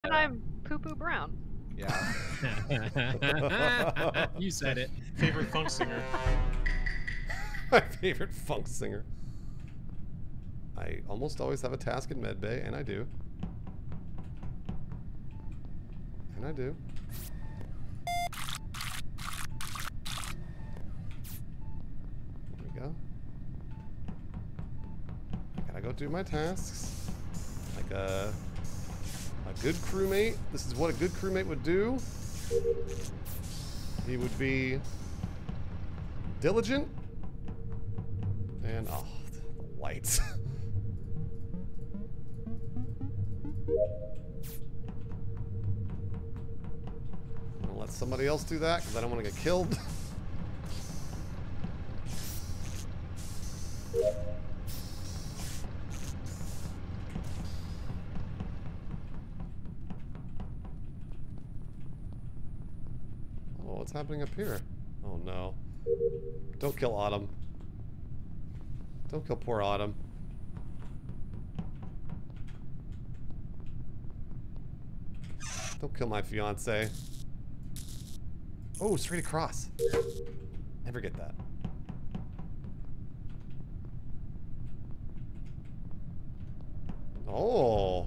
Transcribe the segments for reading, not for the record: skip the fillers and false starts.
And I'm Poo Poo Brown. Yeah. You said it. Favorite funk singer. My favorite funk singer. I almost always have a task in medbay, and I do. And I do. There we go. I gotta go do my tasks. Like a good crewmate. This is what a good crewmate would do. He would be diligent. And, oh, the lights. I'm gonna let somebody else do that because I don't want to get killed. Oh, what's happening up here? Oh no. Don't kill Autumn. Don't kill poor Autumn. Don't kill my fiance. Oh, straight across. Never get that. Oh.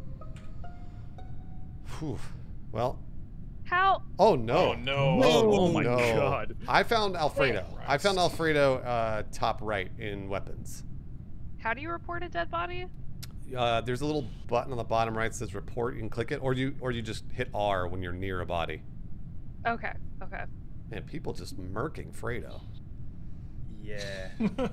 Whew. Well. How? Oh no. Oh no. Oh, Oh my no. god. I found Alfredo. Christ. I found Alfredo top right in weapons. How do you report a dead body? There's a little button on the bottom right that says report. You can click it, or you just hit R when you're near a body. Okay. Okay. Man, people just murking Fredo. Yeah.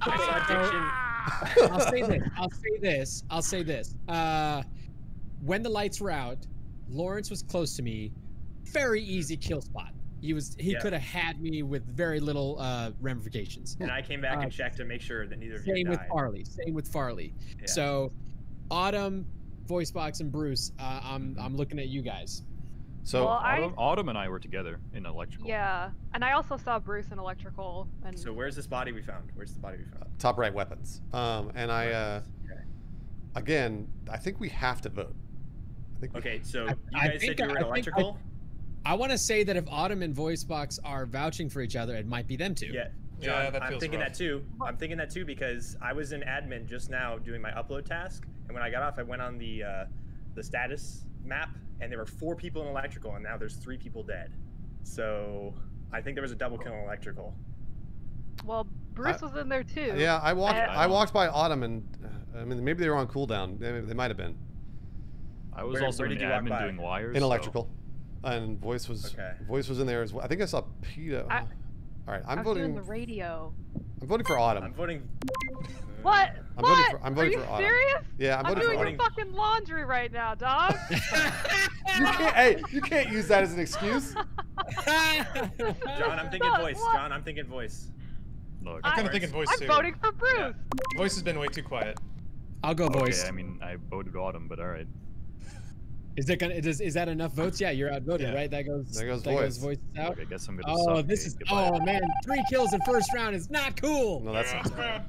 I'll say this. I'll say this. When the lights were out, Lawrence was close to me. Very easy kill spot. He could have had me with very little ramifications. And I came back and checked to make sure that neither of you Same died. Same with Farley. Yeah. So, Autumn, Voicebox, and Bruce, I'm looking at you guys. So Well, Autumn and I were together in electrical. Yeah, and I also saw Bruce in electrical. And So where's this body we found? Where's the body we found? top right weapons. And I Okay. again, I think we have to vote. I think we- Okay, so I you guys said you were in electrical? I want to say that if Autumn and Voicebox are vouching for each other, it might be them two. Yeah. Yeah, John, that I'm feels thinking rough. that too. I'm thinking that too because I was in admin just now doing my upload task, and when I got off, I went on the status map, and there were 4 people in electrical, and now there's 3 people dead. So I think there was a double kill in electrical. well, Bruce was in there too. Yeah, I I walked by Autumn, and I mean maybe they were on cooldown. They might have been I was Where- also where in did you walk admin by? doing wires. in so- electrical, and voice was in there as well. I think I saw Peter. I- All right, I I'm was doing voting. the radio. I'm voting for Autumn. I'm voting. What? I'm what? voting for- I'm voting Are you for Autumn. serious? Yeah, I'm I'm voting for doing Autumn. your fucking laundry right now, dog. You can't. Hey, you can't use that as an excuse. John, I'm thinking What? voice. What? John, I'm thinking voice. Look, I'm kind of thinking voice I'm too. voting for Bruce. Voice has been way too quiet. I'll go Voice. okay, I mean, I voted Autumn, but all right. Is that enough votes? Yeah, you're outvoted, Yeah. right? That goes. There goes that Voice. Voice out. Look, I guess I'm gonna. Oh, suffocate. this is. Goodbye. Oh man, 3 kills in first round is not cool. No, that's That's bad.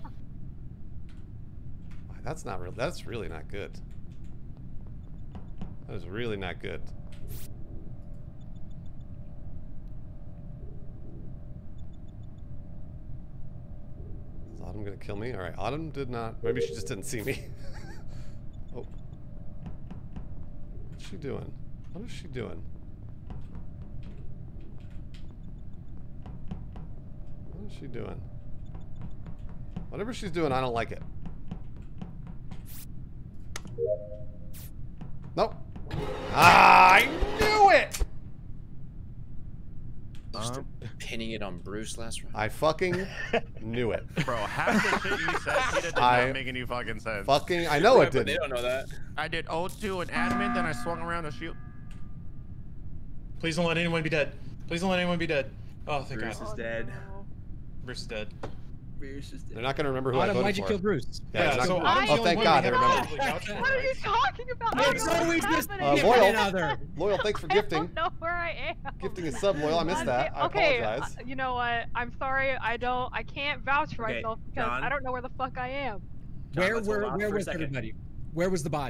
that's not real. That's really not good. That is really not good. Is Autumn gonna kill me? All right, Autumn did not. Maybe she just didn't see me. Oh, what's she doing? What is she doing? What is she doing? Whatever she's doing, I don't like it. Nope. Ah, I knew it! Pinning it on Bruce last round. I fucking knew it. Bro, half the shit you said Peter, did I not make any fucking sense. I know it But they didn't. don't know that. I did O2 and admin, then I swung around to shoot. Please don't let anyone be dead. Please don't let anyone be dead. Oh, thank Bruce God. is dead. Bruce is dead. They're not gonna remember who I Autumn, voted why'd you for. kill Bruce? Yeah, they're so not- I'm the oh, only thank one God we they have remembered. probably vouched for, What are you right? talking about? I don't It's know what's always this happening. Loyal. Loyal, thanks for I gifting. don't know where I am. Gifting is sub, Loyal. I missed that. I Okay, apologize. you know what? I'm sorry. I can't vouch for Okay, myself because John. I don't know where the fuck I am. John, Where let's hold where off where for a was second. everybody? Where was the body?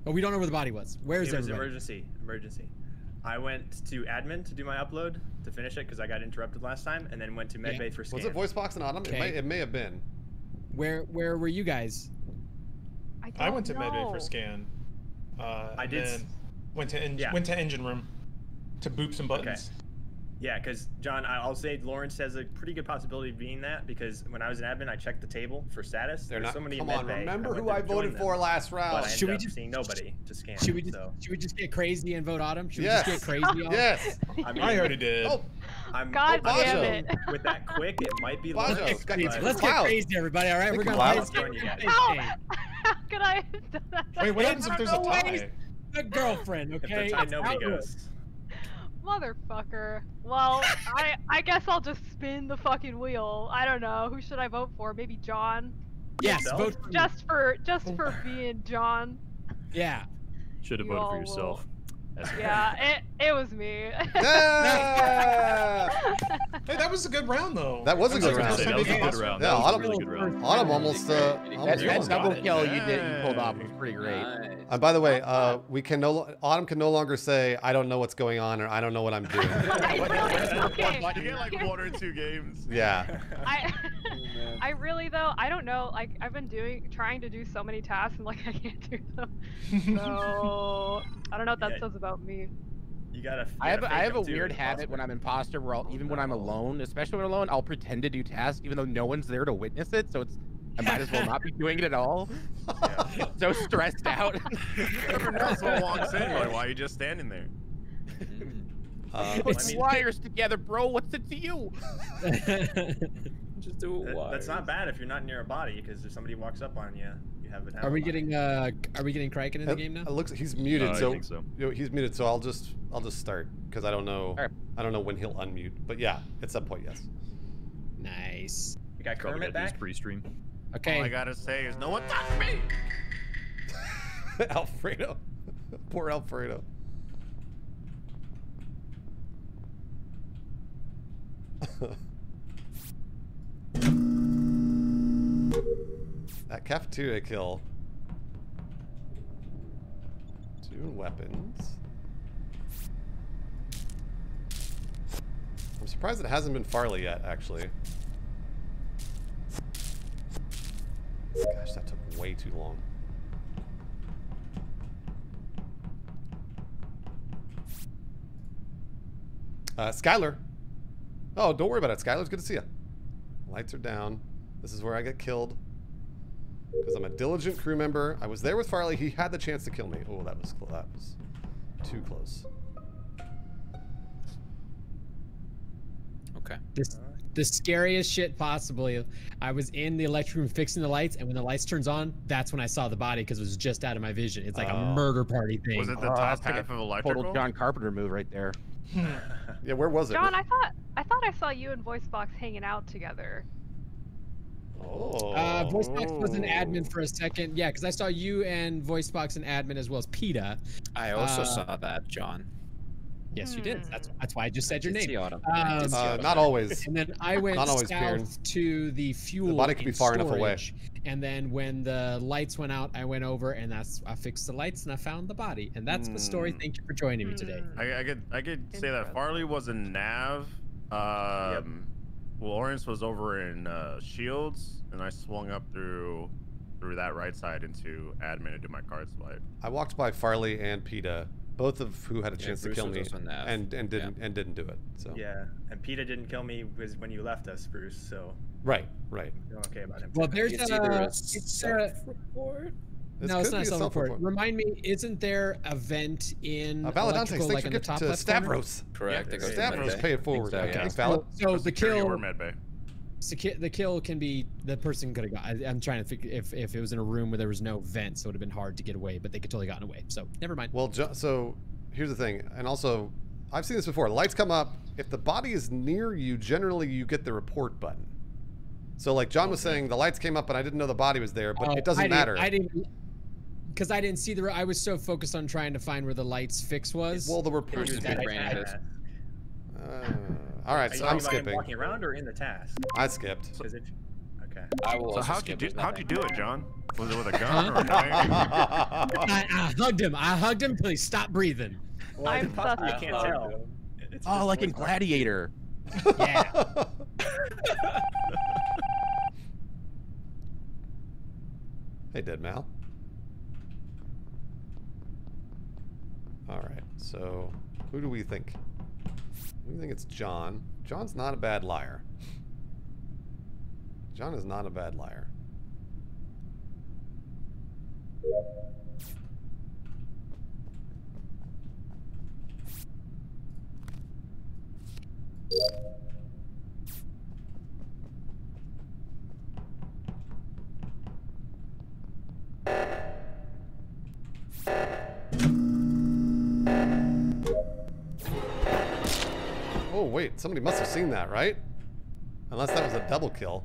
Oh, we don't know where the body was. Where is It was everybody? emergency. I went to admin to do my upload to finish it because I got interrupted last time, and then went to medbay for scan. Was it voice box and Autumn? Okay. It may have been. Where were you guys? I went to don't medbay know. for scan. I did. Then went to Yeah. went to engine room to boop some buttons. Yeah, because John, I'll say Lawrence has a pretty good possibility of being that because when I was an admin, I checked the table for status. They're There's not. somebody Come in on, medbay. remember went who to I join voted them, for last But round. I Should ended we up seeing nobody to scan. Should we just so. should we just get crazy and vote Autumn? Should we Yes. just get crazy? Autumn? Yes. I mean, I already did. Oh, I'm God Bajo. damn it. with that quick, it might be Bajo. Lawrence. Let's get but- Let's get Wow. crazy, everybody. All right, Think we're gonna loud. play this Join you game. guys. How could I have done that? Wait, what happens if there's a No ways. tie? The girlfriend, If okay? they're tied, It's nobody how it works. goes. Motherfucker. Well, I guess I'll just spin the fucking wheel. I don't know. Who should I vote for? Maybe John. Yes, Yourself? vote for me. Just for being John. Yeah. Should have You voted all for yourself. That's Yeah, it was me. Yeah! Hey, that was a good round though. That was a good like the round. first That time was a they good did round. Yeah, That was a Autumn- really good round. Autumn almost. That almost double got it. kill you pulled off was pretty great. Nice. And by the way, we can Autumn can no longer say I don't know what's going on or I don't know what I'm doing. Okay. You get like 1 or 2 games. Yeah. I really though, I don't know. Like I've been trying to do so many tasks and like I can't do them. So I don't know what that Yeah. says about me. You gotta. I have a weird habit when I'm imposter where even when I'm alone, especially when I'm alone, I'll pretend to do tasks even though no one's there to witness it. So I might as well not be doing it at all. So stressed out. Never know someone walks in. Like, why are you just standing there? Put I mean- wires together, bro. What's it to you? Just do it That's not bad if you're not near a body because if somebody walks up on you, you have an. Are we getting Kraken in the game now? It looks he's muted, I so, think so. He's muted. So I'll just start because I don't know. Alright. I don't know when he'll unmute. But yeah, at some point, yes. Nice. We got Probably Kermit gotta do his back. pre-stream. Okay. All I gotta say is no one touch me. Alfredo, poor Alfredo. That cafeteria kill. 2 weapons. I'm surprised it hasn't been Farley yet, actually. Gosh, that took way too long. Skylar. Oh, don't worry about it, Skylar. It's good to see you. Lights are down. This is where I get killed. Because I'm a diligent crew member. I was there with Farley. He had the chance to kill me. Oh, that was too close. Okay. The scariest shit possibly. I was in the electric room fixing the lights, and when the lights turns on, that's when I saw the body because it was just out of my vision. It's like a murder party thing. Was it the Oh, top that's like half a of electrical? Total John Carpenter move right there. Yeah, where was it? John, I thought I saw you and VoiceBox hanging out together. Oh. VoiceBox was an admin for a second. Yeah, because I saw you and VoiceBox and admin as well as PETA. I also saw that, John. Yes, you did. That's why I just said your Did name. see Autumn. I did see Autumn. Not always. And then I went Not always, south Kieran. to the fuel. The body could be and far enough away. storage. And then when the lights went out, I went over and I fixed the lights and I found the body. And that's the story. Thank you for joining me today. I could say that Farley was in Nav. Lawrence was over in Shields, and I swung up through that right side into admin to do my card swipe. I walked by Farley and PETA, both of who had a chance to Bruce kill was me, also in Nav. and didn't do it. So Yeah, and PETA didn't kill me because when you left us, Bruce. So right. you're okay about him. Well, there's It's a. either a It's self-report. This no, it's could not be a self-report. self-report. Remind me, isn't there a vent in Valentantes, electrical, thanks like for in the gifting top to left corner? Stavros. Correct. Yeah, it goes to Stavros, medbay. pay it forward. So, Okay, yeah. valid. So the Security kill, or medbay. the kill can be the person could have got. I'm trying to figure if it was in a room where there was no vent, so it would have been hard to get away, but they could totally gotten away. So never mind. Well, so here's the thing, and also, I've seen this before. Lights come up. If the body is near you, generally you get the report button. So like John was saying, the lights came up and I didn't know the body was there, but it doesn't matter. I didn't. Because I didn't see the. I was so focused on trying to find where the lights fix was. Well, the report Bruce is is that big I- brain I- this. all right, Are you so I'm talking about him skipping. walking around or in the task? I skipped. Because if Okay. I will So also how'd you skip. do it, John? Was it with a gun or a knife? I hugged him. I hugged him until he stopped breathing. Well, I'm it's possible you sus. can't tell. It's Oh, just like in voice box. Gladiator. Yeah. Hey, Dead Mal. All right, so who do we think? We think it's John. John's not a bad liar. John is not a bad liar. Oh, wait, somebody must have seen that, right? Unless that was a double kill.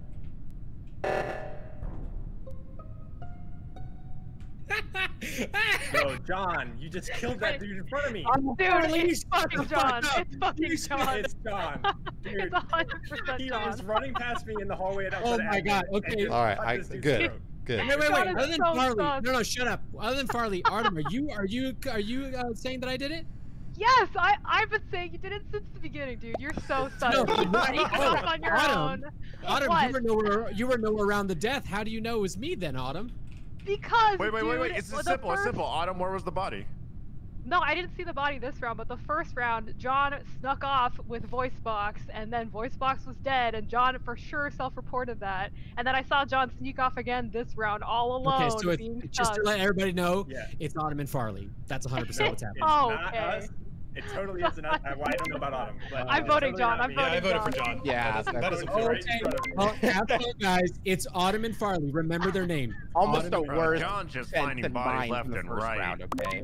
Yo, John, you just killed that dude in front of me. Dude, it's fucking John. It's fucking John. It's John. Dude, It's 100% he John. was running past me in the hallway and outside Oh my admin God, and okay. just All right, cut this dude's good, throat. good. Wait. John is Other than so Farley, sus. no, shut up. Other than Farley, Artem, are you saying that I did it? Yes, I've been saying you did it since the beginning, dude. You're so sus. No, You sneak off on your Autumn. own. Autumn, What? you were nowhere around the death. How do you know it was me then, Autumn? Because Wait. dude, It's the simple. It's first- simple. Autumn, where was the body? No, I didn't see the body this round, but the first round, John snuck off with Voice Box, and then Voice Box was dead, and John for sure self-reported that. And then I saw John sneak off again this round, all alone. Okay, so being it's just to sus. let everybody know, Yeah. it's Autumn and Farley. That's 100% what's happening. It's Oh, not okay. us. It totally is not. Well, I don't know about Autumn. But I'm it's voting totally John. not I'm me. Yeah, I voting voted for John. John. Yeah, that is It's unfair. right in front of me. Well, have fun, guys. It's Autumn and Farley. Remember their names. Almost Autumn the Bro, worst John's just sense finding in bodies mind left from the and first right. round, okay?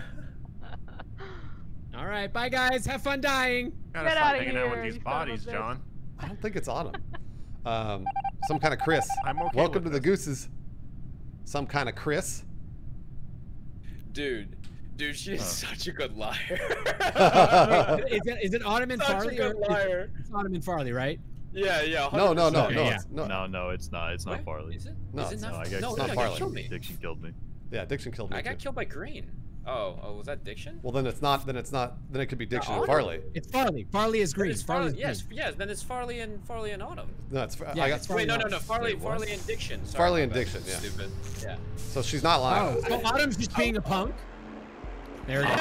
All right, bye guys. Have fun dying. Gotta Get stop outta hanging out with here, these you son of a bodies, bitch. John. I don't think it's Autumn. Some kind of Chris. I'm okay Welcome with to the this. Gooses. Some kind of Chris. Dude, she is such a good liar. Is it Autumn and Such a Farley? good or liar. It's Autumn and Farley, right? Yeah. No, 100%. Yeah. it's no. No, it's not. It's not What? Farley. Is it? No, Is it it's not? No, I got, no, it's no, not I Farley. got killed me. Diction killed me. Yeah, Diction killed me I got too. killed by Green. Oh, was that Diction? Well, then it's not. Then it could be Diction and Autumn. Farley. It's Farley. Farley is Then green. it's Farley's Farley. Yes, green. yes. Then it's Farley and Autumn. No, it's. Yeah, I got it's Farley. Wait, no. Farley, Wait, what? Farley and Diction. Sorry, Farley my and bad. Diction, yeah. Stupid. Yeah. So she's not lying. Oh, so Autumn's just being a punk. There it is.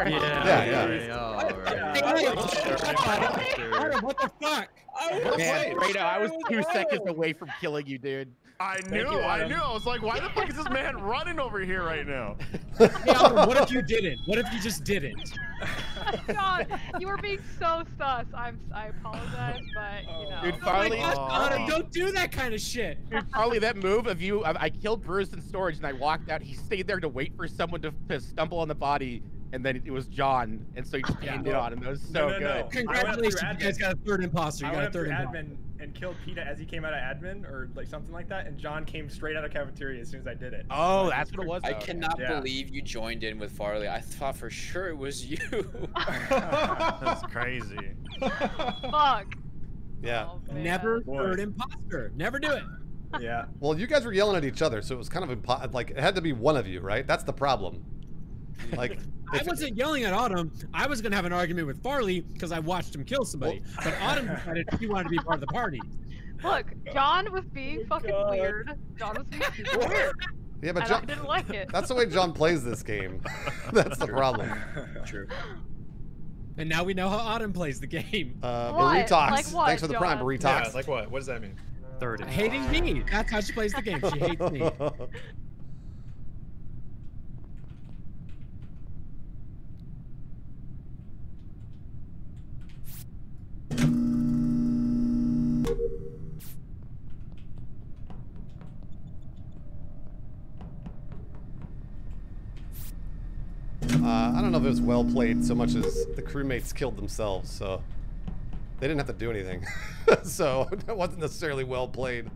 Autumn, what the fuck? Man, Fredo, I was 2 seconds away from killing you, dude. I knew. I was like, why the fuck is this man running over here right now? Hey, Autumn, what if you didn't? What if you just didn't? John, you were being so sus. I apologize, but you know. Dude, Oh my Farley, gosh, Autumn, don't do that kind of shit. dude, Farley, that move of you, I killed Bruce in storage and I walked out. He stayed there to wait for someone to stumble on the body, and then it was John, and so he just pinned it on him. That was so No. good. Congratulations, you guys got a third imposter. You I got a went through third imposter. admin and killed PETA as he came out of admin or like something like that, and John came straight out of cafeteria as soon as I did it. Oh, So that's what it was. I though. cannot Yeah. believe you joined in with Farley. I thought for sure it was you. That's crazy. Fuck. Yeah. Oh, man. Never Boy. third imposter. Never do it. Yeah. Well, you guys were yelling at each other, so it was kind of like it had to be one of you, right? That's the problem. Like, I wasn't yelling at Autumn. I was gonna have an argument with Farley because I watched him kill somebody. But Autumn decided she wanted to be part of the party. Look, John was being fucking weird. John was being super weird. yeah, but And I John, didn't like it. that's the way John plays this game. That's the problem. True. And now we know how Autumn plays the game. Burritox. Like what, Thanks for the prime, John? Burritox. Yeah, like what? What does that mean? Third. Hating me. That's how she plays the game. She hates me. I don't know if it was well played so much as the crewmates killed themselves, so they didn't have to do anything. So it wasn't necessarily well played.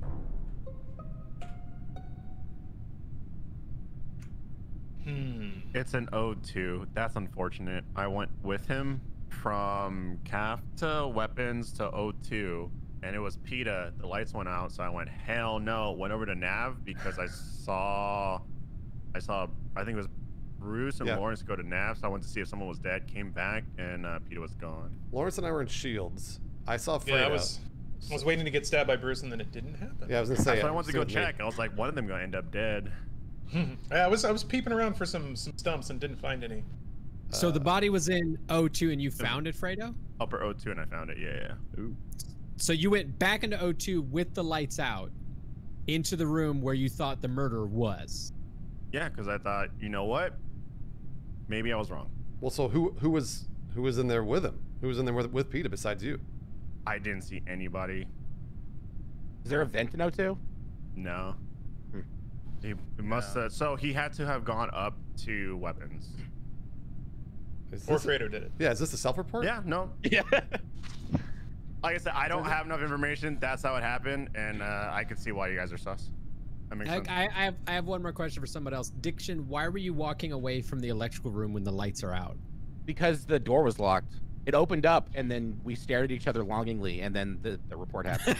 Hmm. It's an O2. That's unfortunate. I went with him from CAF to weapons to O2, and it was PETA. The lights went out, so I went, hell no. Went over to Nav because I saw, I think it was Bruce and Lawrence go to Nav, so I went to see if someone was dead, came back, and PETA was gone. Lawrence and I were in Shields. I saw Fredo. Yeah, I was waiting to get stabbed by Bruce, and then it didn't happen. Yeah, I was gonna say. So I went to go check. I was like, one of them gonna end up dead. Yeah, I was peeping around for some stumps and didn't find any. So the body was in O2 and you found it, Fredo? Upper O2 and I found it. Yeah. Ooh. So you went back into O2 with the lights out into the room where you thought the murder was. Yeah, because I thought, you know what? Maybe I was wrong. Well, so who was in there with him? Who was in there with PETA besides you? I didn't see anybody. Is there a vent in O2? No. He must have. So he had to have gone up to weapons. Or Fredo did it. Yeah, is this a self-report? Yeah, no. Yeah. Like I said, I don't have enough information. That's how it happened, and I can see why you guys are sus. That makes sense. I have one more question for someone else. Diction, why were you walking away from the electrical room when the lights are out? Because the door was locked. It opened up, and then we stared at each other longingly, and then the report happened.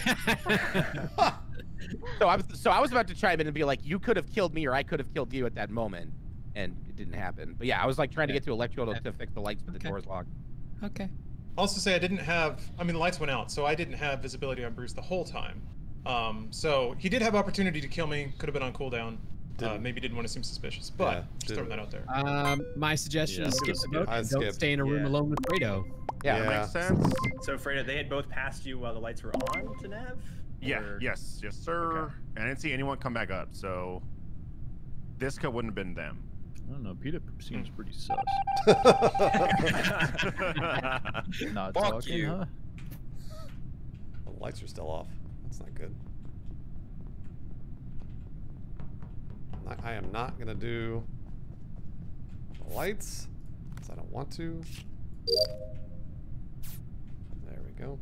So I was about to chime in and be like, you could have killed me, or I could have killed you at that moment, and it didn't happen. But yeah, I was like trying to get to electrical to fix the lights, but the door's locked. Okay. Also say I didn't have, I mean, the lights went out, so I didn't have visibility on Bruce the whole time. So he did have opportunity to kill me, could have been on cooldown. Maybe didn't want to seem suspicious, but just throwing that out there. My suggestion is skip the vote. Don't stay in a room alone with Fredo. Yeah, that makes sense. So Fredo, they had both passed you while the lights were on to Nav? Yeah, Or- yes, sir. Okay. And I didn't see anyone come back up, so this wouldn't have been them. I don't know. PETA seems pretty sus. Not Fuck talking, you. huh? The lights are still off. That's not good. I am not gonna do the lights because I don't want to. There we go.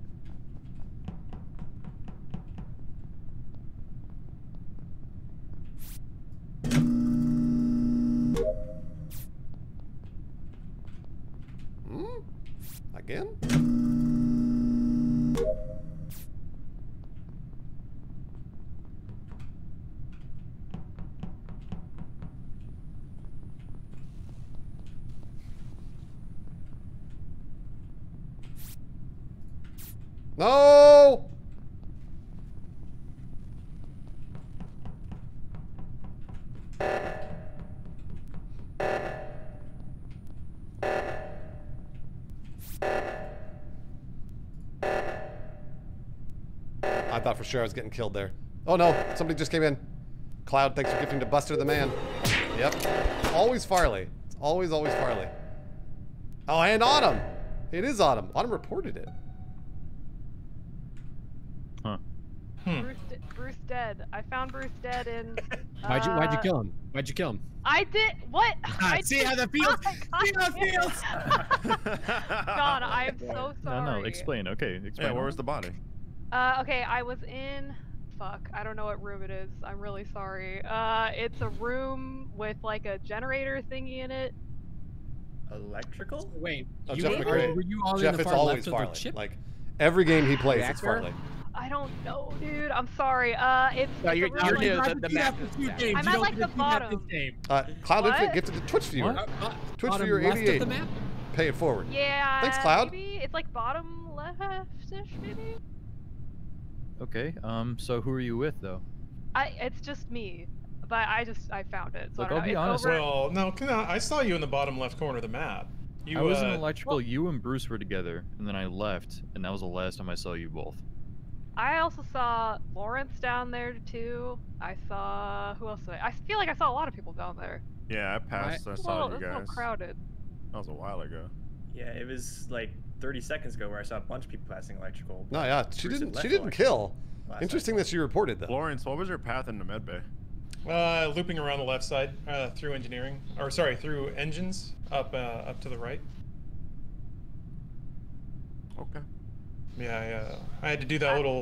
Again? No! I thought for sure I was getting killed there. Oh no, somebody just came in. Cloud, thanks for gifting to Buster the Man. Yep. Always Farley. It's always Farley. Oh, and Autumn. It is Autumn. Autumn reported it. Huh. Bruce dead. I found Bruce dead in. Why'd you kill him? Why'd you kill him? I did what? See how that feels. See how it feels. John, I am so sorry. No, explain. Okay, explain. Yeah, where was the body? Okay, I was in. Fuck, I don't know what room it is. I'm really sorry. It's a room with like a generator thingy in it. Electrical? Wait, Oh, you Jeff were McRae. you all Jeff, in the it's far always left of Farley. the chip? Like every game he plays, it's Reactor? Farley. I don't know, dude. I'm sorry. It's. No, it's you're a room new. with- The map is bad. I'm at like the bottom. Cloud What? Infinite gifted to Twitch viewer. Twitch Bottom viewer left of 88. the map? Pay it forward. Yeah. Thanks, Cloud. Maybe it's like bottom left-ish, maybe. Okay. So who are you with though? It's just me, but I found it. So Look, I don't I'll know. be It's honest. over- Well, no, I saw you in the bottom left corner of the map. You, I was in electrical. You and Bruce were together, and then I left, and that was the last time I saw you both. I also saw Lawrence down there too. I saw who else? I feel like I saw a lot of people down there. Yeah, I passed. I It's a saw little, you it's a little guys. crowded. That was a while ago. Yeah, it was like 30 seconds ago where I saw a bunch of people passing electrical. No, yeah, she Bruce had didn't. left She didn't electrical kill. last Interesting night. that she reported though. Lawrence, what was your path into medbay? looping around the left side through engineering, or sorry, through engines up to the right. Okay. Yeah, I had to do that little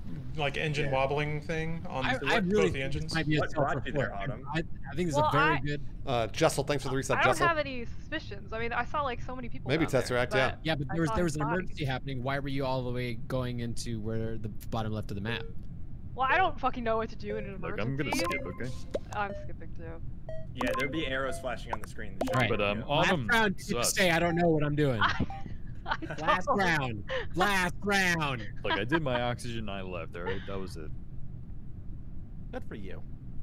like engine wobbling thing on I both really the engines. might be a What brought you there, self-report. Autumn? I think this Well, is a very I- good. Jessel, thanks for the resub, I don't Jessel. have any suspicions. I mean, I saw like so many people. Maybe down Tesseract, there, yeah. but Yeah, but I there was saw an his body. emergency happening. Why were you all the way going into where the bottom left of the map? Well, I don't fucking know what to do in an Look, emergency. I'm gonna skip, okay? I'm skipping too. Yeah, there'd be arrows flashing on the screen. that show Right. you But where to go. Autumn Last round, you sucks. say I don't know what I'm doing. I Last don't. round. Last round. Look, I did my oxygen. I left. All right, that was it. Good for you.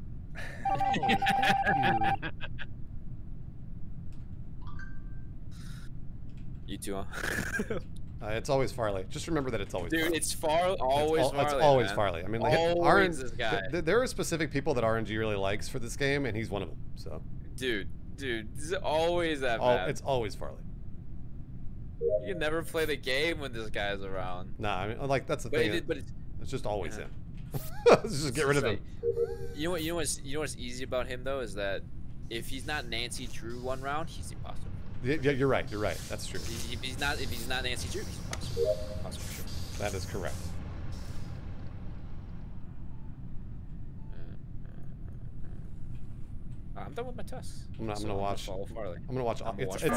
You too, huh? It's always Farley. Just remember that it's always Dude, Farley. it's always Farley. It's always man. Farley. I mean, like, Always this guy. there are specific people that RNG really likes for this game, and he's one of them. So. Dude, this is always that bad. It's always Farley. You can never play the game when this guy's around. Nah, I mean, like that's the But thing. it's just always Yeah. him. Let's just get rid of him. You know what's easy about him though is that if he's not Nancy Drew one round, he's imposter. Yeah, you're right. You're right. That's true. If he's not Nancy Drew, he's imposter. Imposter for sure. That is correct. I'm done with my tests. I'm So gonna watch. follow Farley. I'm gonna watch. I'm gonna watch It's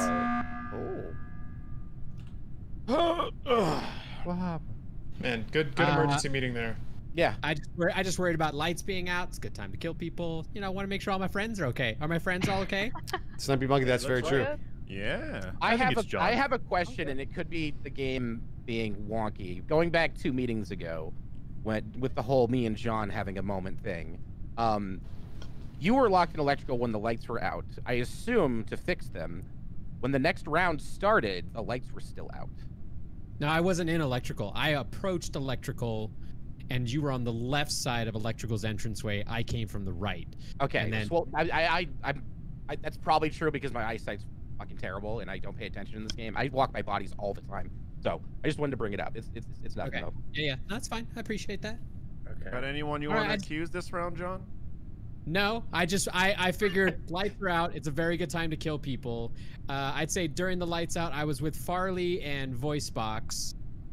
Farley. What happened? Man, good emergency meeting there. Yeah. I just worried about lights being out. It's a good time to kill people. You know, I want to make sure all my friends are okay. Are my friends all okay? Snippy Monkey. That's very Looks true. like it. Yeah. I think have it's John. I have a question, and it could be the game being wonky. Going back 2 meetings ago, with the whole me and John having a moment thing, you were locked in electrical when the lights were out. I assume to fix them. When the next round started, the lights were still out. No, I wasn't in electrical. I approached electrical, and you were on the left side of electrical's entranceway. I came from the right. Okay. And then- Well, I that's probably true because my eyesight's fucking terrible, and I don't pay attention in this game. I walk my bodies all the time, so I just wanted to bring it up. It's nothing Okay. though. Yeah, that's fine. I appreciate that. Okay. Got anyone you All want right, to accuse this round, John? No, I figured lights are out. It's a very good time to kill people. I'd say during the lights out, I was with Farley and VoiceBox.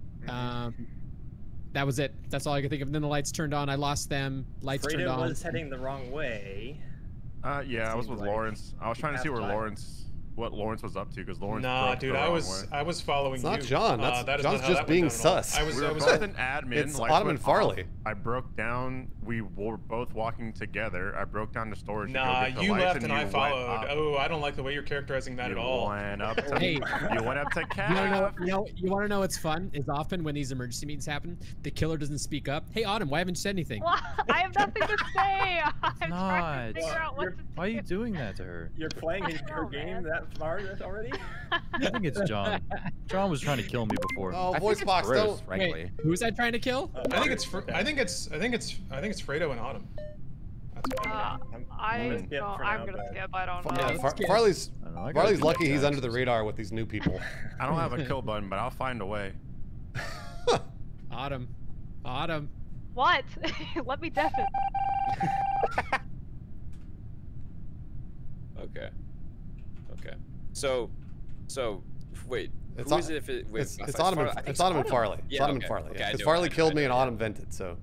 That was it. That's all I could think of. And then the lights turned on. I lost them. Lights turned Fredo on. was heading the wrong way. Yeah, I was Seems with like Lawrence. I was trying to see what Lawrence was up to because Lawrence. Nah, broke the dude, I wrong was way. following It's you. not John. That's that is John's not how just that being went down at all. sus. I was We were I was both an admin. It's lights Autumn went and Farley. off. I broke down. We were both walking together. I broke down to storage. to go Nah, get the you lights, left and you I went followed. up. Oh, I don't like the way you're characterizing that You at all. went up to, Hey. you went up to You wanna Cav. know? You want to know what's fun? Is often when these emergency meetings happen, the killer doesn't speak up. Hey, Autumn, why haven't you said anything? Well, I have nothing to say. I'm trying to not. figure out what to do. Why are you doing that to her? You're playing I her know, game man. that far already? I think it's John. John was trying to kill me before. Oh, I think voice it's box. Bruce, Don't. frankly. Wait, who was I trying to kill? I think it's Fredo and Autumn. That's what I think. I'm gonna skip for I'm now, gonna but- skip. I don't know. Yeah, let's get- Farley's I don't know, I gotta Farley's do lucky that he's task. under the radar with these new people. I don't have a kill button, but I'll find a way. Autumn. Autumn. What? Let me deafen. Okay. So, wait. It's Who Au- is it? If it wait, It's I thought Autumn. Farley- I think It's Autumn and Farley. It's Yeah, Autumn okay. and Farley. Okay, Yeah, I because knew Farley it. killed me I and knew it. Autumn vented. So.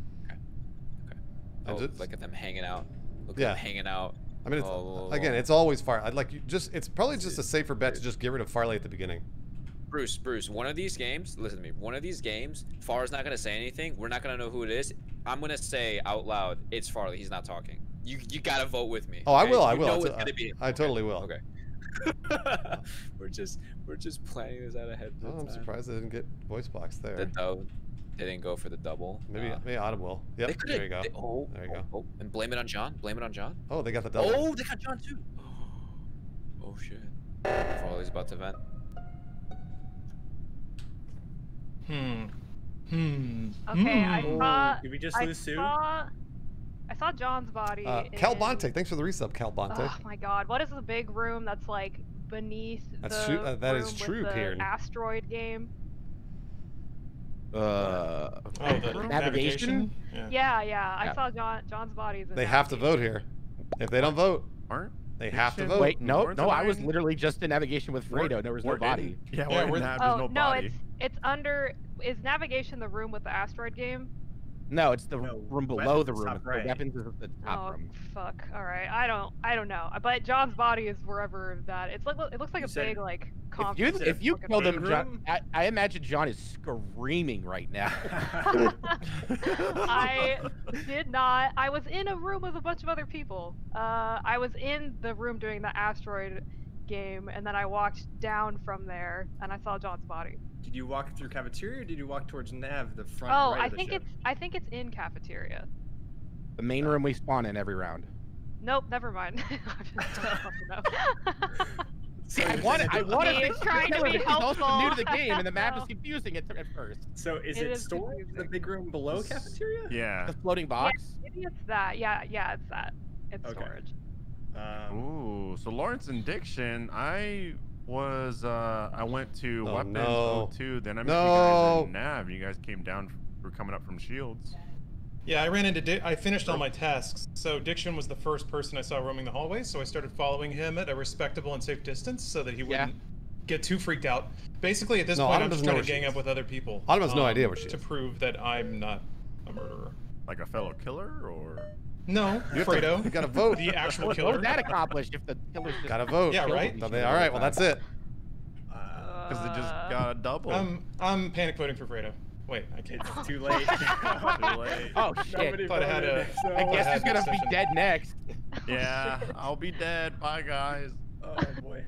I Oh, just- look at them hanging out. Look Yeah. at them hanging out. I mean, it's, Oh. again, it's always Farley. I'd like you just. It's probably just a safer bet to just get rid of Farley at the beginning. Bruce, one of these games, listen to me. One of these games, Far's not gonna say anything. We're not gonna know who it is. I'm gonna say out loud, it's Farley. He's not talking. You gotta vote with me. Oh, I okay? will. I You will. know It's- it's gonna be. I totally will. Okay. we're just planning this out ahead. Oh, I'm surprised they didn't get voice box there. They didn't go for the double. Maybe Autumn will. They Yep. could've- There you go. There you go. Oh, and blame it on John. Blame it on John. Oh, they got the double. Oh, they got John too. Oh shit. Farley's about to vent. Okay, I saw. Did we just I lose Sue? saw John's body. Cal in- Bonte, thanks for the resub, Cal Bonte. Oh my god, what is the big room that's like beneath That's the true- that is room with true, the Kieran. asteroid game? Oh, the Navigation? Yeah, I Yeah. saw John's bodies. In They have to vote navigation. here. If they don't vote, Aren't they have to vote. Wait, no, Lawrence no, and I was I- literally just in navigation with We're- Fredo. There was no we're body. Yeah, Yeah, we're we're- in that. Oh There's no no, body. it's under. Is navigation the room with the asteroid game? No, it's the No, room below the weapons, room. top The right. weapons is the top Oh room. fuck! All right, I don't know. But John's body is wherever that. It's like it looks like You a said- big like If conference. you looking killed him, big John, room? I imagine John is screaming right now. I did not. I was in a room with a bunch of other people. I was in the room doing the asteroid game, and then I walked down from there, and I saw John's body. Did you walk through cafeteria or did you walk towards Nav, the front Oh, right I of the think ship? it's in cafeteria. The main room we spawn in every round. Nope, never mind. So I you're wanted saying- He to was trying to be he's also helpful. new to the game, and the map is No. confusing at first. So is It it is storage, the confusing. big room below cafeteria? Yeah. The floating box. Maybe it's that. Yeah, it's that. It's Okay. storage. Ooh, so Lawrence and Diction, I went to Oh, Weapons no. 02, then I met No. you guys in Nav. You guys came down, were coming up from Shields. Yeah, I ran into. I finished all my tasks, so Diction was the first person I saw roaming the hallways. So I started following him at a respectable and safe distance, so that he wouldn't get too freaked out. Basically, at this No, point, Autumn I'm just doesn't know trying to where she gang is. up with other people. Autumn has no idea where she to is. prove that I'm not a murderer. Like a fellow killer, or? No, You have to- Fredo. you gotta vote. The actual What killer. would that accomplish if the killer's just Gotta vote. Yeah, killed right? each All other right, all well the that's time? it. Because they just got a double. I'm panic voting for Fredo. Wait, I can't. It's too late. Too late. Oh shit! Nobody Thought I had voted a- it, so- I guess he's had gonna be session. dead next. Yeah, I'll be dead. Bye, guys. Oh boy.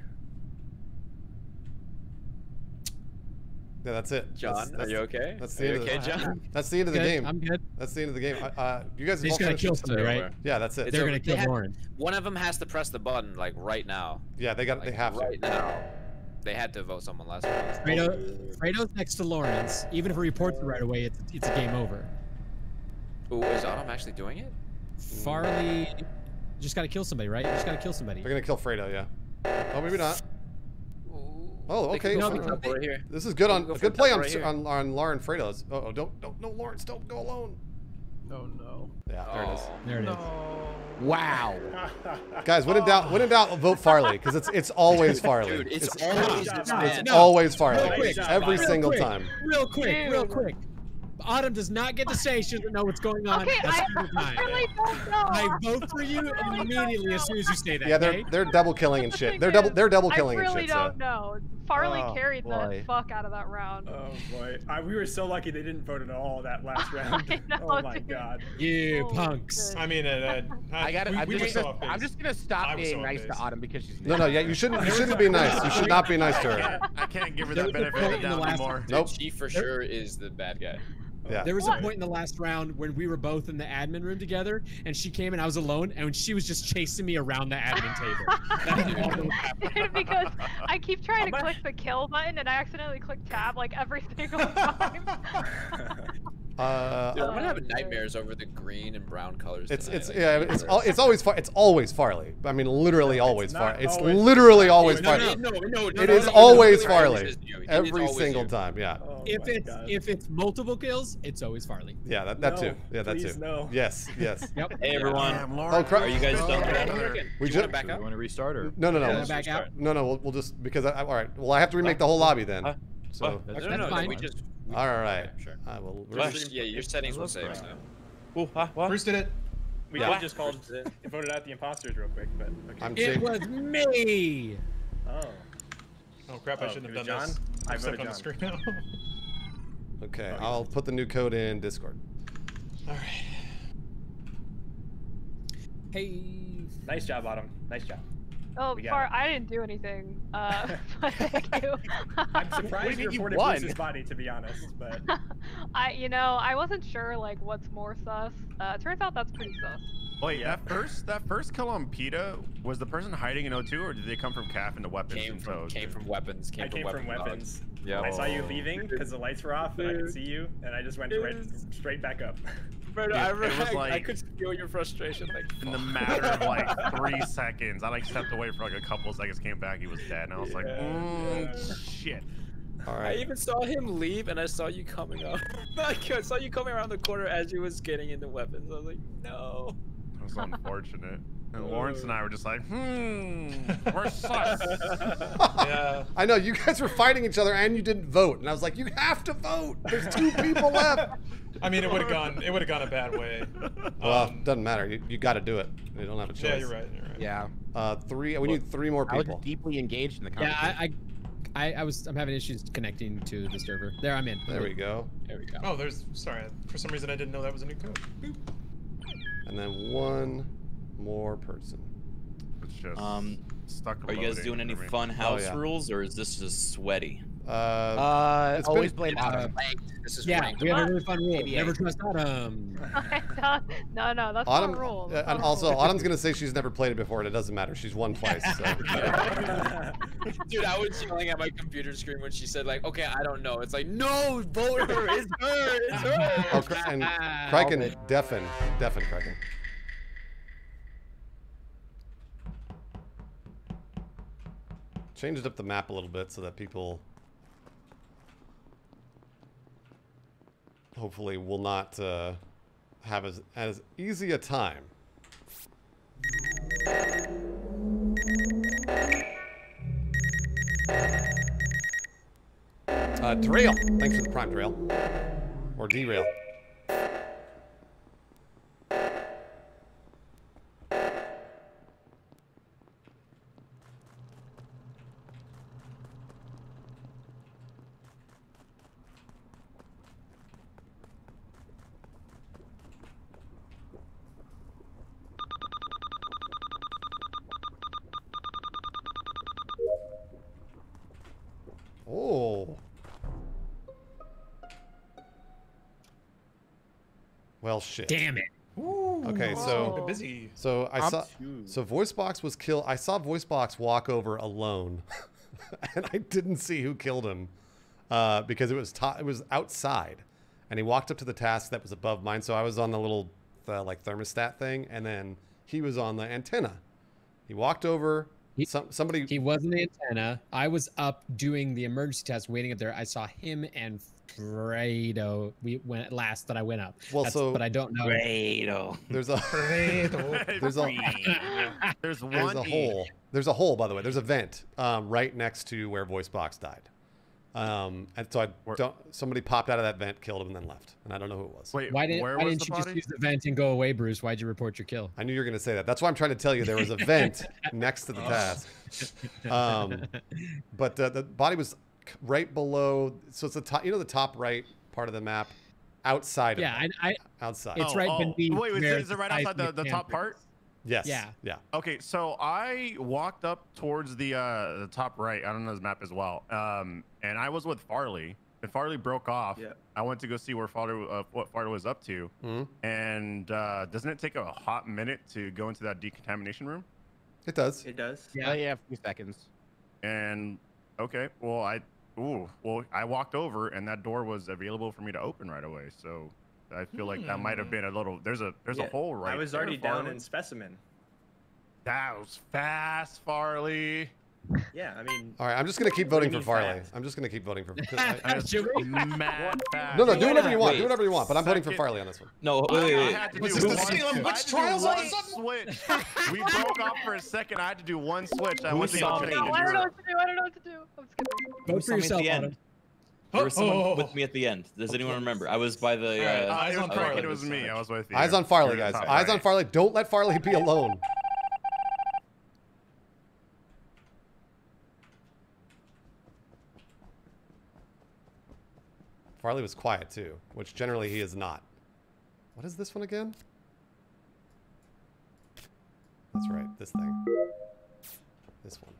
Yeah, that's it. John, That's are you okay? That's Are the you end of okay, the. John? That's the end of the Good, game. I'm good. That's the end of the game. You guys have He's all gonna finished? kill somebody, right? Yeah, that's it. It's They're over. gonna They kill have- Lawrence. One of them has to press the button like right now. Yeah, they Like, have right to. now. They had to vote someone last round. Fredo's next to Lawrence. Even if he reports it right away, it's a game over. Ooh, is Autumn actually doing it? Farley just gotta kill somebody, right? You just gotta kill somebody. They're gonna kill Fredo, yeah. Oh, maybe not. Oh, They okay. can go No, for because a couple right here. This is good They on can go a for a good play couple on right here. on Lauren Fredo's. Oh, don't no Lawrence, don't go alone. Oh no. Yeah, there it is. There it is. Wow. Guys, when in doubt, vote Farley because it's always Farley. Dude, it's always Good this job, man. It's always Farley. Real quick, Every real single quick. time. Real quick, real Dude. quick. Autumn does not get to say she doesn't know what's going on. Okay, a I single time. really don't know. I vote for you immediately as soon as you say that. Yeah, okay? they're double killing and shit. thing They're double is, killing I and really shit. So. don't know. Farley Oh, carried boy. the fuck out of that round. Oh boy. We were so lucky they didn't vote at all that last round. I know, Oh my dude. god. You Holy punks. shit. I mean, I'm we were just so gonna, off base. I'm just gonna stop I was being so nice off to base. Autumn because she's No, yeah, you shouldn't be nice. You should not be nice to her. I can't give her There that was a benefit of point the in the doubt last- anymore. Dude, Nope. she for sure is the bad guy. Yeah. There was What? a point in the last round when we were both in the admin room together, and she came and I was alone, and she was just chasing me around the admin table. That's all that was happening. Dude, because I keep trying to click the kill button and I accidentally click tab like every single time. Dude, I'm Uh, gonna have nightmares over the green and brown colors. it's tonight, it's like, yeah, it's always Farley. I mean, literally always not Farley. It's always- literally always No, Farley. no, It is always It Farley. is you. It is Every always single you. time. Yeah. Oh If my it's God. if it's multiple kills, it's always Farley. Yeah, that No, too. Yeah, that please too. no. Yes, yes. Yep. Hey everyone. Damn, Oh, Lawrence. crap. Are you guys done? We We ju- just back Do up. we want to restart or? No, no, Yeah, no. let's back out? restart. No, we'll just because all right. Well, I have to remake the whole lobby then. So That's No, fine. we just. all right. Okay, sure. I will. Yeah, your settings will save now. Bruce did it. We Yeah. could just called voted out the imposters real quick, but okay. I'm It Jake. was me. Oh. Oh crap! I Oh, shouldn't it have was done this. John? I I'm stuck voted on the John. screen now. Okay, Oh, I'll put the new code in Discord. All right. Hey. Nice job, Autumn. Nice job. Oh, We got Far, it. I didn't do anything. But thank you. I'm surprised you you reported won? Bruce's body, to be honest, but I wasn't sure like what's more sus. Turns out that's pretty sus. Wait, Yeah. that first kill on PETA, was the person hiding in O2 or did they come from CAF into weapons? Came and from so- weapons. I came from weapons. Yeah. I saw you leaving because the lights were off and I could see you, and I just went straight back up. Dude, it was like I could feel your frustration. Like in the matter of like 3 seconds. I like stepped away for like a couple of seconds, came back, he was dead, and I was like, shit. All I right. even saw him leave, and I saw you coming up. I saw you coming around the corner as you was getting into weapons. I was like, no. That was unfortunate. And Lawrence and I were just like, we're sus. Yeah. I know, you guys were fighting each other and you didn't vote. And I was like, you have to vote. There's 2 people left. I mean, it would have gone a bad way. Well, doesn't matter. You got to do it. You don't have a choice. Yeah, you're right. You're right. Yeah. 3. We need 3 more I was people. deeply engaged in the conversation. Yeah, I'm having issues connecting to the server. There, I'm in. There we go. There we go. Oh, sorry. For some reason, I didn't know that was a new code. Boop. And then 1 more person. It's just stuck. Are you guys doing any fun house rules, or is this just sweaty? It's always been, blame Autumn. This is Yeah, ranked. we have a really fun rule. ABA. Never trust Autumn. no, that's Autumn, not a rule. and also, Autumn's going to say she's never played it before, and it doesn't matter. She's won twice. So. Dude, I was yelling at my computer screen when she said, like, okay, I don't know. It's like, no, vote her. It's her. It's her. Oh, and Kraken, deafen Kraken. Changed up the map a little bit so that people hopefully will not have as easy a time. Derail. Thanks for the prime, Derail. Or derail. Oh. Well, shit. Damn it. Ooh, Okay, so busy. So I saw. So VoiceBox was killed. I saw VoiceBox walk over alone, and I didn't see who killed him because it was outside, and he walked up to the task that was above mine. So I was on the little like thermostat thing, and then he was on the antenna. He walked over. Somebody. He was in the antenna. I was up doing the emergency test, waiting up there. I saw him and Fredo. We went last that I went up. Well, but I don't know. Fredo. There's a hole. There's a hole, by the way. There's a vent right next to where VoiceBox died. And so somebody popped out of that vent, killed him, and then left. And I don't know who it was. Wait, why didn't you just use the vent and go away, Bruce? Why'd you report your kill? I knew you were going to say that. That's why I'm trying to tell you there was a vent next to the task. But the body was right below. So it's the top. You know the top right part of the map, outside. Yeah, outside. It's right beneath. Wait, is it right outside the top part? Yes. Yeah. Yeah. Okay, so I walked up towards the top right. I don't know his map as well. And I was with Farley. And Farley broke off. Yeah. I went to go see where what Farley was up to. Mm-hmm. And doesn't it take a hot minute to go into that decontamination room? It does. It does. Yeah, a few seconds. And okay, well I walked over and that door was available for me to open right away. So I feel like that might have been a little. There's a hole right. I was already down in specimen. That was fast, Farley. Yeah, I mean. All right, I'm just gonna keep voting for Farley. I'm just gonna keep voting for. Mad fast. No, do whatever you want. Do whatever you want. But I'm voting for Farley on this one. No, wait. I had to do this one the Salem witch trials all of a sudden? switch. We broke off for a second. I had to do one switch. I went to saw go me? change. I don't know what to do. I don't know what to do. I'm skipping. Vote for yourself, Autumn. There was someone with me at the end. Does anyone remember? I was by the. Eyes on Farley. It was me. I was with you. Eyes on Farley, guys. Eyes on Farley. Don't let Farley be alone. Farley was quiet too, which generally he is not. What is this one again? That's right, this thing. This one.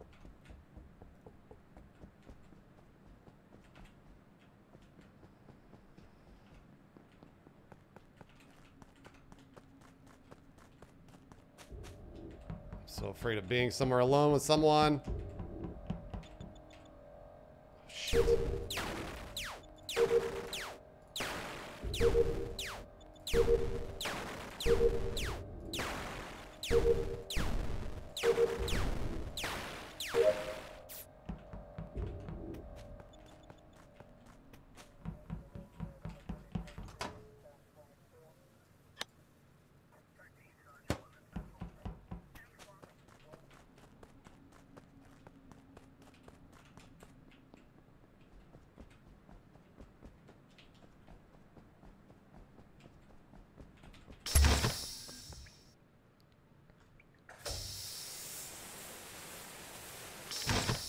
I'm so afraid of being somewhere alone with someone. Oh, shit.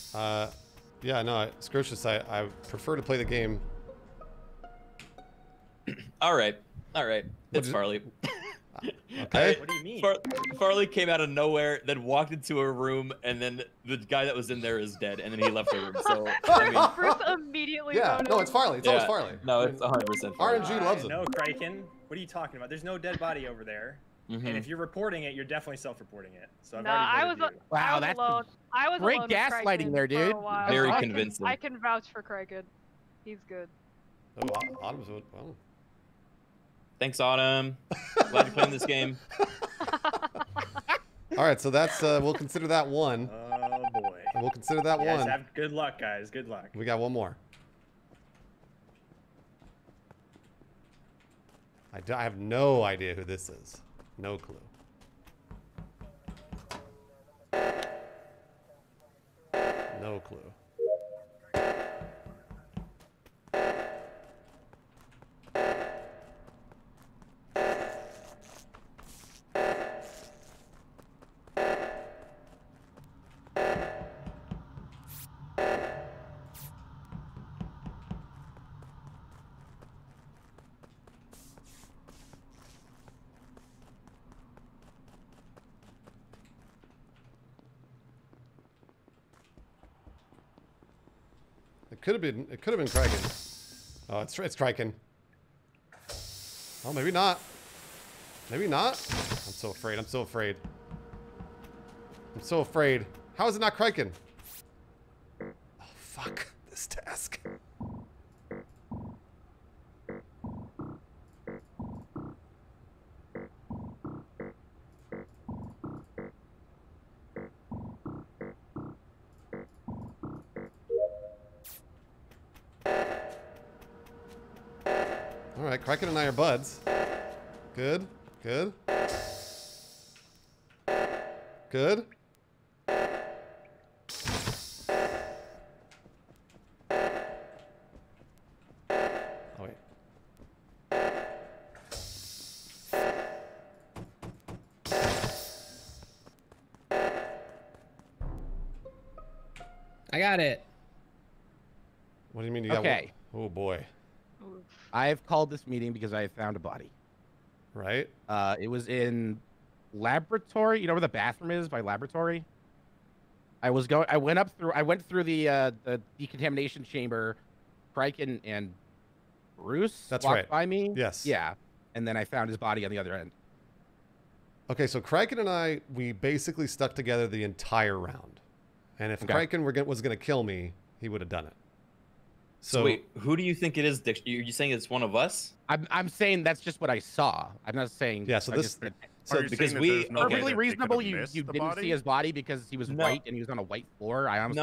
Yeah, no, Scrocious, I prefer to play the game. All right. It's Farley. Okay. What do you mean? Farley came out of nowhere, then walked into a room, and then the guy that was in there is dead, and then he left the room. So I mean, Bruce immediately. Yeah, voted. no, it's Farley. It's always Farley. No, it's 100% Farley. RNG loves it. No, Kraken. What are you talking about? There's no dead body over there. And if you're reporting it, you're definitely self-reporting it. So I've already voted you. Wow, that's alone. I was great alone with gaslighting Kraken there, for dude. a while. Very I convincing. I can vouch for Kraken. He's good. Oh, Autumn's well. Thanks, Autumn. Glad you're playing this game. All right, so that's we'll consider that one. Oh boy. We'll consider that You guys one. have good luck, guys. Good luck. We got one more. I have no idea who this is. No clue. No clue. It could have been Kraken. Oh, it's Kraken. Oh, maybe not. Maybe not. I'm so afraid. I'm so afraid. I'm so afraid. How is it not Kraken? Oh, fuck this task. All right, Kraken and I are buds. Good, good. Good. Oh, wait. I got it. What do you mean you got Okay. one? Oh, boy. I've called this meeting because I found a body. Right? It was in laboratory. You know where the bathroom is by laboratory? I went through the decontamination chamber. Kraken and Bruce That's walked right. by me. Yes. Yeah. And then I found his body on the other end. Okay, so Kraken and I, we basically stuck together the entire round. And if Kraken was going to kill me, he would have done it. So wait, who do you think it is? You're saying it's one of us? I'm saying that's just what I saw. I'm not saying. Yeah. So this. So because we perfectly reasonable. You didn't see his body because he was white and he was on a white floor. I honestly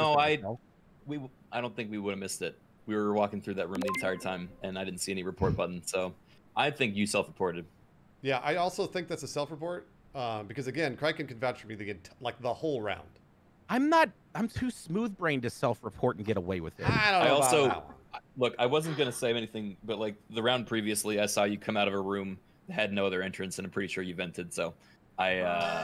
I don't think we would have missed it. We were walking through that room the entire time, and I didn't see any report button. So I think you self-reported. Yeah, I also think that's a self-report because again, Kraken can vouch for me the whole round. I'm too smooth-brained to self-report and get away with it. I don't know about that one. Look, I wasn't gonna say anything, but like the round previously, I saw you come out of a room that had no other entrance, and I'm pretty sure you vented. So I.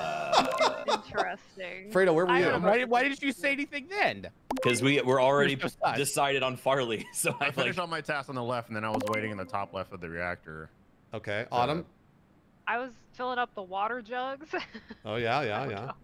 Interesting. Fredo, where were you? Why didn't you say anything then? Because we were already decided on Farley. So I finished all my tasks on the left, and then I was waiting in the top left of the reactor. Okay, Autumn. I was filling up the water jugs. Oh yeah. Yeah.